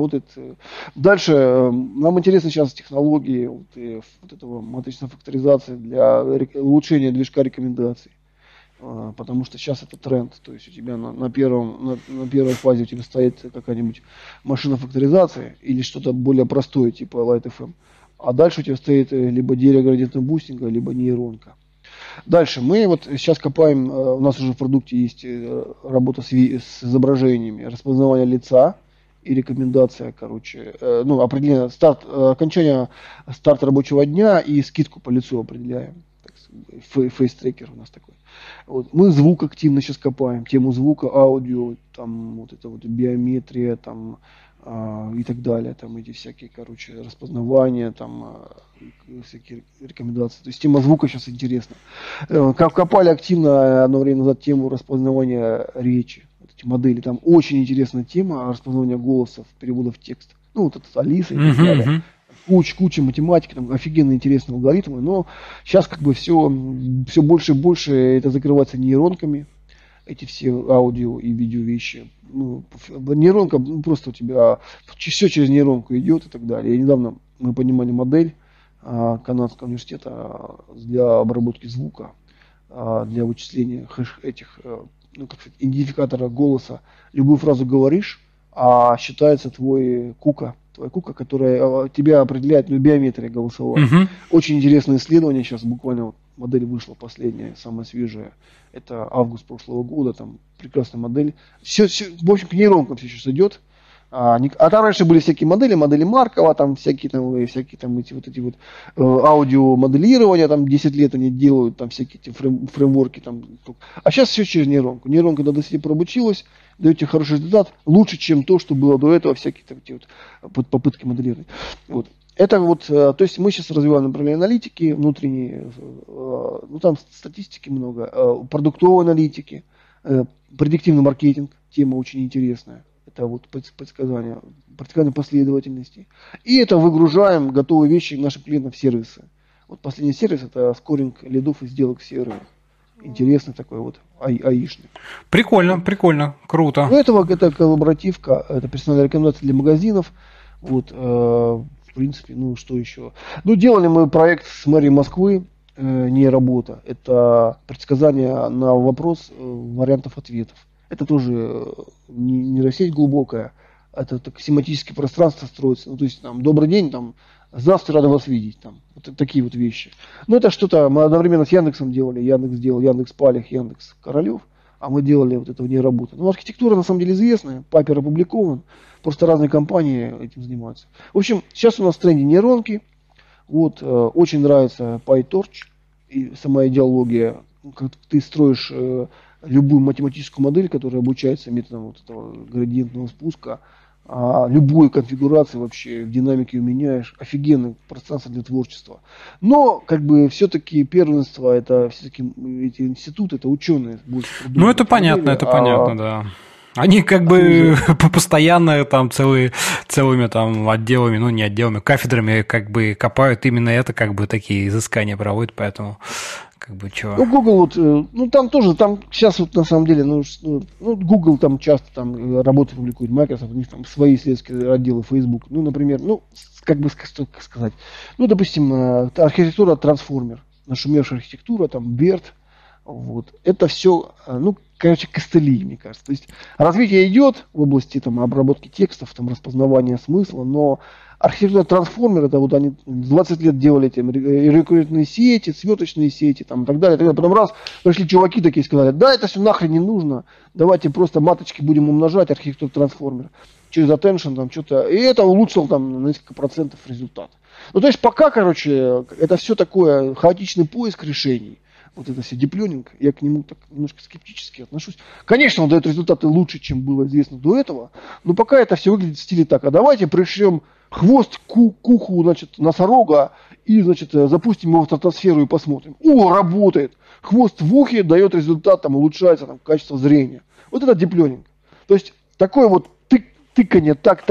Дальше нам интересны сейчас технологии вот этого матричной факторизации для улучшения движка рекомендаций. Потому что сейчас это тренд. То есть у тебя на первой фазе у тебя стоит какая-нибудь машина факторизации или что-то более простое, типа Light.fm. А дальше у тебя стоит либо дерево градиентного бустинга, либо нейронка. Дальше мы вот сейчас копаем, у нас уже в продукте есть работа с изображениями, распознавание лица и рекомендация, короче, определение, окончание старта рабочего дня и скидку по лицу определяем. Фейс-трекер у нас такой. Вот. Мы звук активно сейчас копаем, тему звука, аудио, там вот это вот биометрия, там и так далее, там эти всякие, короче, распознавания, там всякие рекомендации. То есть тема звука сейчас интересна. Копали активно одно время назад тему распознавания речи. Вот эти модели, там очень интересная тема распознавания голосов, переводов текста. Ну, вот это Алиса и так далее. Куча математики, там офигенно интересные алгоритмы, но сейчас как бы все больше и больше это закрывается нейронками, эти все аудио и видео вещи. Ну, нейронка, просто у тебя все через нейронку идет и так далее. И недавно мы поднимали модель Канадского университета для обработки звука, для вычисления этих, идентификатора голоса. Любую фразу говоришь, а считается твоя кука, которая тебя определяет, биометрия голосовая. Очень интересное исследование, сейчас буквально вот модель вышла последняя, самая свежая, это август прошлого года, там прекрасная модель. Все, в общем, к нейронкам все сейчас идет, А там раньше были всякие модели Маркова, там всякие там эти аудиомоделирования, там 10 лет они делают, там всякие эти фреймворки. Там. А сейчас все через нейронку. Нейронка на доски обучилась, даете хороший результат, лучше, чем то, что было до этого, всякие там, эти вот попытки моделировать. Вот. Это вот, то есть мы сейчас развиваем направление аналитики внутренней, ну там статистики много, продуктовой аналитики, предиктивный маркетинг, тема очень интересная. Это вот предсказание последовательности. И это выгружаем готовые вещи нашим клиентам в сервисы. Вот последний сервис это скоринг лидов и сделок в CRM. Интересный такой вот аишный.
Прикольно, круто.
У этого это коллаборативка, это персональная рекомендация для магазинов. Вот, в принципе, ну что еще? Ну, делали мы проект с мэрией Москвы, не работа. Это предсказание на вопрос вариантов ответов. Это тоже не нейросеть глубокая, это так семантическое пространство строится. Ну, то есть, там, добрый день, там, здравствуйте, рада вас видеть. Там, вот такие вот вещи. Ну, это что-то мы одновременно с Яндексом делали. Яндекс делал, Яндекс Палих, Яндекс Королев, а мы делали вот это вне работы. Ну, архитектура на самом деле известная, папер опубликован, просто разные компании этим занимаются. В общем, сейчас у нас в тренде нейронки. Вот, очень нравится PyTorch и сама идеология, как ты строишь любую математическую модель, которая обучается методом вот этого градиентного спуска, любой конфигурации вообще в динамике меняешь, офигенное пространство для творчества. Но, как бы, все-таки первенство, это все-таки эти институты, это ученые.
Ну, это понятно, да. Они как бы постоянно там целыми там отделами, ну не отделами, кафедрами как бы копают именно это, как бы такие изыскания проводят, поэтому как бы чего.
Ну, Google вот, ну там тоже, там сейчас вот на самом деле, ну Google там часто там работы публикует, Microsoft, у них там свои исследовательские отделы, Facebook, ну, например, ну, как бы сказать, ну, допустим, архитектура трансформер, нашумевшая архитектура, там, BERT, вот, это все, ну, короче, костыли, мне кажется. То есть развитие идет в области там, обработки текстов, там, распознавания смысла, но архитектура трансформер, это вот они 20 лет делали эти рекуррентные сети, светочные сети, там, и так далее, и так далее. Потом раз пришли чуваки такие и сказали, да, это все нахрен не нужно, давайте просто маточки будем умножать, архитектуру трансформер через attention, там, что-то, и это улучшило там на несколько процентов результат. Ну, то есть пока, короче, это все такое хаотичный поиск решений. Вот это все диплёнинг, я к нему так немножко скептически отношусь. Конечно, он дает результаты лучше, чем было известно до этого, но пока это все выглядит в стиле так. А давайте пришлем хвост к уху, значит, носорога и, значит, запустим его в стратосферу и посмотрим. О, работает! Хвост в ухе дает результат, там, улучшается там, качество зрения. Вот это диплёнинг. То есть такое вот тыканье так,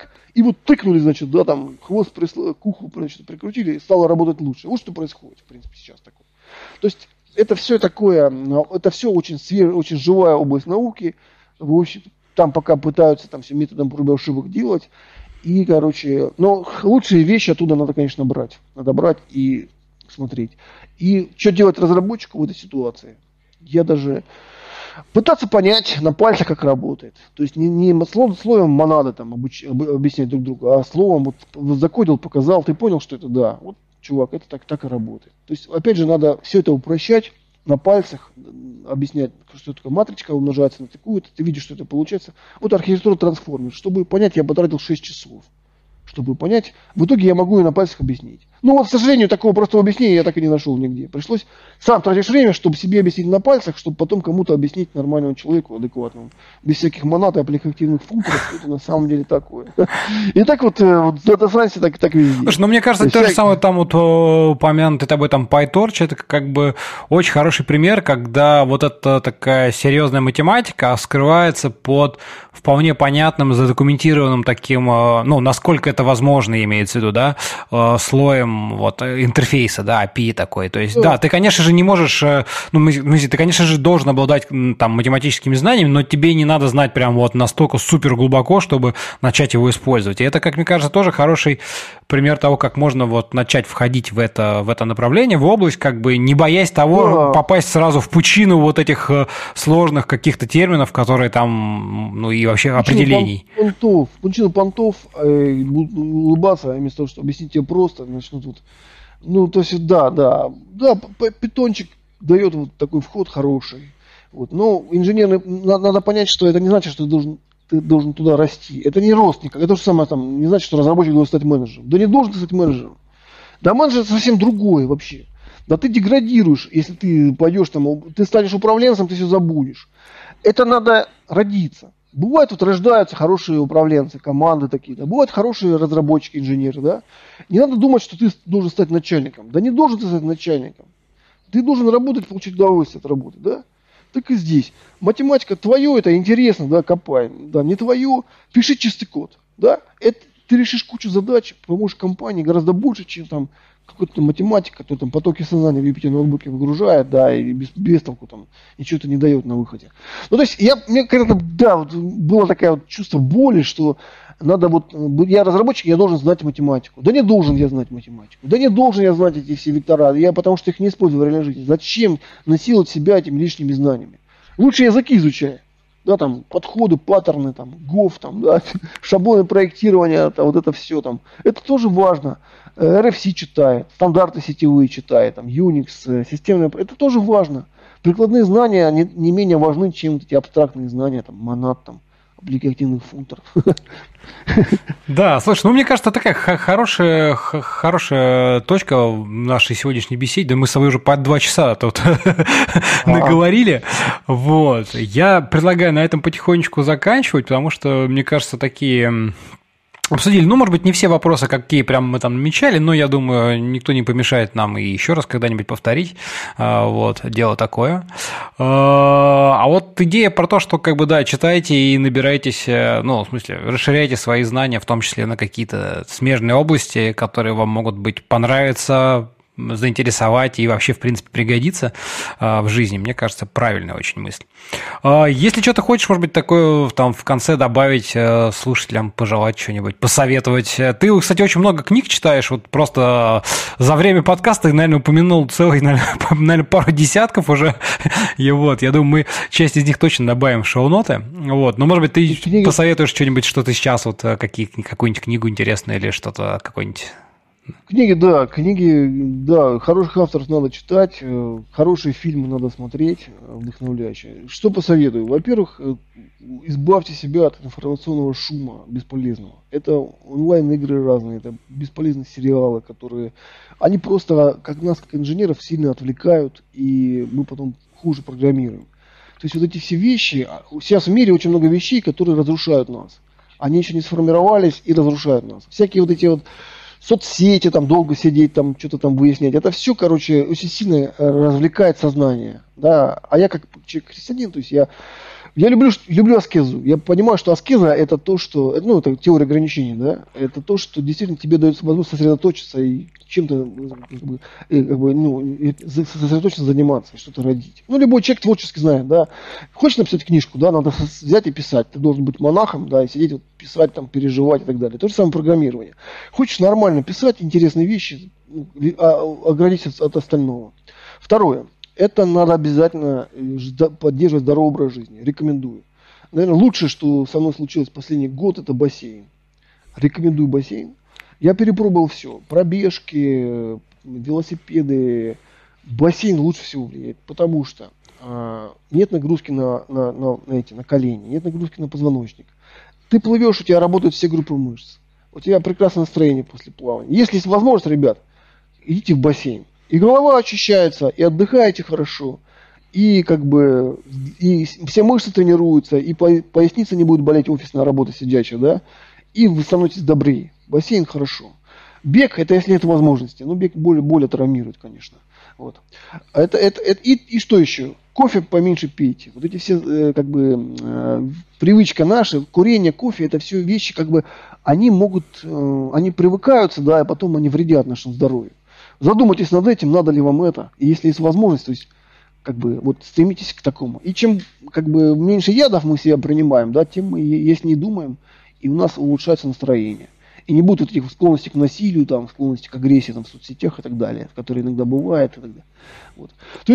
и вот тыкнули, значит, да, там, хвост к уху, значит, прикрутили и стало работать лучше. Вот что происходит, в принципе, сейчас такое. То есть это все такое, это все очень свежая, очень живая область науки. В общем, там пока пытаются там все методом проб и ошибок делать. И, короче, но лучшие вещи оттуда надо, конечно, брать. Надо брать и смотреть. И что делать разработчику в этой ситуации? Я даже пытаться понять на пальцах, как работает. То есть не словом монады там объяснять друг другу, а словом вот закодил, показал, ты понял, что это да. Вот, чувак, это так и работает. То есть, опять же, надо все это упрощать на пальцах, объяснять, что такое матричка умножается на такую-то, ты видишь, что это получается. Вот архитектура трансформер. Чтобы понять, я потратил 6 часов. Чтобы понять, в итоге я могу и на пальцах объяснить. Ну вот, к сожалению, такого простого объяснения я так и не нашел нигде. Пришлось сам тратишь время, чтобы себе объяснить на пальцах, чтобы потом кому-то объяснить нормальному человеку, адекватному. Без всяких монад и аппликативных функций, это на самом деле такое. И так вот в Data Science так везде.
Слушай, ну мне кажется, то же самое там вот упомянутый тобой там PyTorch, это как бы очень хороший пример, когда вот эта такая серьезная математика скрывается под вполне понятным, задокументированным таким, ну, насколько это возможно, имеется в виду, да, слоем вот интерфейса, да, API такой. То есть, да, ты, конечно же, не можешь, ну, ты, конечно же, должен обладать там математическими знаниями, но тебе не надо знать прям вот настолько супер глубоко, чтобы начать его использовать. И это, как мне кажется, тоже хороший пример того, как можно вот начать входить в это направление, в область, как бы не боясь того, попасть сразу в пучину вот этих сложных каких-то терминов, которые там, ну, и вообще определений.
Пучину понтов, будут улыбаться, вместо того, чтобы объяснить тебе просто, начнут вот, ну, то есть, да, питончик дает вот такой вход хороший. Вот. Но инженерный, надо понять, что это не значит, что ты должен ты должен туда расти. Это не рост никак. Это то же самое, там, не значит, что разработчик должен стать менеджером. Да не должен ты стать менеджером. Да менеджер это совсем другое вообще. Да ты деградируешь, если ты пойдешь там, ты станешь управленцем, ты все забудешь. Это надо родиться. Бывают вот рождаются хорошие управленцы, команды такие, да, бывают хорошие разработчики, инженеры, да. Не надо думать, что ты должен стать начальником. Да не должен ты стать начальником. Ты должен работать, получить удовольствие от работы, да. Так и здесь. Математика твое, это интересно, да, копай. Да, не твое, пиши чистый код, да. Это, ты решишь кучу задач, поможешь компании гораздо больше, чем там какой-то математик, который там потоки сознания в Юпитер ноутбуке выгружает, да, и без толку там ничего-то не дает на выходе. Ну, то есть, мне когда-то, да, вот, было такое вот чувство боли, что надо вот, я разработчик, я должен знать математику. Да не должен я знать математику. Да не должен я знать эти все вектора, потому что их не использую в реальной жизни. Зачем насиловать себя этими лишними знаниями? Лучше языки изучай. Да, там, подходы, паттерны, там, ГОВ, там, да, шаблоны проектирования, там, вот это все там. Это тоже важно. RFC читает, стандарты сетевые читает, там, Unix, системные, это тоже важно. Прикладные знания не менее важны, чем эти абстрактные знания, там, монад, там, аппликативных функторов.
Да, слушай, ну мне кажется, такая хорошая точка в нашей сегодняшней беседе. Да мы с тобой уже по 2 часа тут наговорили. Вот. Я предлагаю на этом потихонечку заканчивать, потому что, мне кажется, такие... Обсудили, ну, может быть, не все вопросы, какие прям мы там намечали, но я думаю, никто не помешает нам и еще раз когда-нибудь повторить. Вот, дело такое. А вот идея про то, что, как бы, да, читайте и набирайтесь, ну, в смысле, расширяйте свои знания, в том числе на какие-то смежные области, которые вам могут быть понравиться, заинтересовать и вообще, в принципе, пригодиться в жизни. Мне кажется, правильная очень мысль. Если что-то хочешь, может быть, такое там в конце добавить слушателям, пожелать что-нибудь, посоветовать. Ты, кстати, очень много книг читаешь, вот просто за время подкаста, наверное, упомянул целых, наверное, пару десятков уже. И вот, я думаю, мы часть из них точно добавим в шоу-ноты. Вот, но, может быть, ты посоветуешь что-нибудь, что ты сейчас, вот какую-нибудь книгу интересную или что-то, какой-нибудь...
Книги, да, хороших авторов надо читать, хорошие фильмы надо смотреть, вдохновляющие. Что посоветую? Во-первых, избавьте себя от информационного шума бесполезного. Это онлайн-игры разные, это бесполезные сериалы, которые, они просто, как нас, как инженеров, сильно отвлекают, и мы потом хуже программируем. То есть вот эти все вещи, сейчас в мире очень много вещей, которые разрушают нас. Они еще не сформировались и разрушают нас. Всякие вот эти вот соцсети, там долго сидеть, там что-то там выяснять. Это все, короче, очень сильно развлекает сознание. Да? А я как христианин, то есть я люблю аскезу. Я понимаю, что аскеза это то, что, ну, это теория ограничений, да, это то, что действительно тебе дает возможность сосредоточиться и чем-то сосредоточенно заниматься, что-то родить. Ну, любой человек творчески знает, да. Хочешь написать книжку, да, надо взять и писать. Ты должен быть монахом, да, и сидеть, вот, писать, там, переживать и так далее. То же самое программирование. Хочешь нормально писать интересные вещи, ограничиться от остального. Второе. Это надо обязательно поддерживать здоровый образ жизни. Рекомендую. Наверное, лучшее, что со мной случилось в последний год, это бассейн. Рекомендую бассейн. Я перепробовал все. Пробежки, велосипеды. Бассейн лучше всего влияет, потому что нет нагрузки на колени, нет нагрузки на позвоночник. Ты плывешь, у тебя работают все группы мышц. У тебя прекрасное настроение после плавания. Если есть возможность, ребят, идите в бассейн. И голова очищается, и отдыхаете хорошо, и как бы и все мышцы тренируются, и поясница не будет болеть, офисная работа сидячая, да, и вы становитесь добрее. Бассейн хорошо. Бег, это если нет возможности, но бег более травмирует, конечно. Вот. И что еще? Кофе поменьше пейте. Вот эти все привычка наша, курение, кофе, это все вещи, как бы, они привыкаются, да, и потом они вредят нашему здоровью. Задумайтесь над этим, надо ли вам это. И если есть возможность, то есть, как бы, вот стремитесь к такому. И чем, как бы, меньше ядов мы себя принимаем, да, тем мы яснее думаем, и у нас улучшается настроение. И не будет вот этих склонностей к насилию, там, склонностей к агрессии там, в соцсетях и так далее, которые иногда бывают. И так далее. Вот. То есть,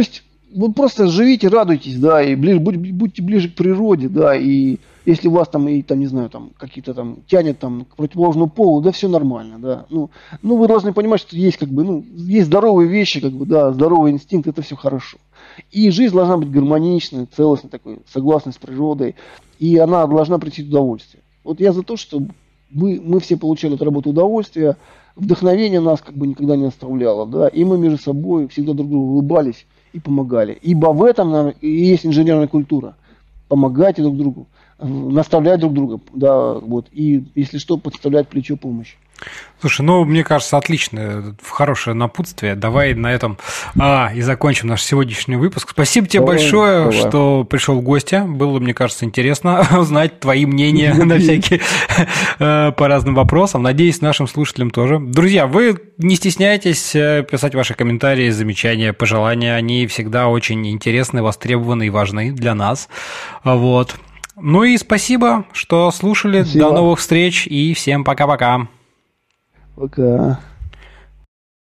вот просто живите, радуйтесь, да, и будьте ближе к природе, да, и если вас там, и там, не знаю, там, какие-то там тянет там к противоположному полу, да, все нормально, да. Ну, вы должны понимать, что есть как бы, есть здоровые вещи, как бы, да, здоровый инстинкт, это все хорошо. И жизнь должна быть гармоничной, целостной такой, согласной с природой, и она должна прийти в удовольствие. Вот я за то, что мы все получали от работы удовольствие, вдохновение нас как бы никогда не оставляло, да, и мы между собой всегда друг другу улыбались и помогали. Ибо в этом, наверное, и есть инженерная культура. Помогать друг другу, наставлять друг друга, да, вот, и, если что, подставлять плечо помощи.
Слушай, мне кажется, отличное, хорошее напутствие. Давай на этом и закончим наш сегодняшний выпуск. Спасибо тебе большое, что пришел в гости. Было, мне кажется, интересно узнать твои мнения на всякие по разным вопросам. Надеюсь, нашим слушателям тоже. Друзья, вы не стесняйтесь писать ваши комментарии, замечания, пожелания. Они всегда очень интересны, востребованы и важны для нас. Вот. Ну и спасибо, что слушали. Спасибо. До новых встреч и всем пока-пока.
Пока.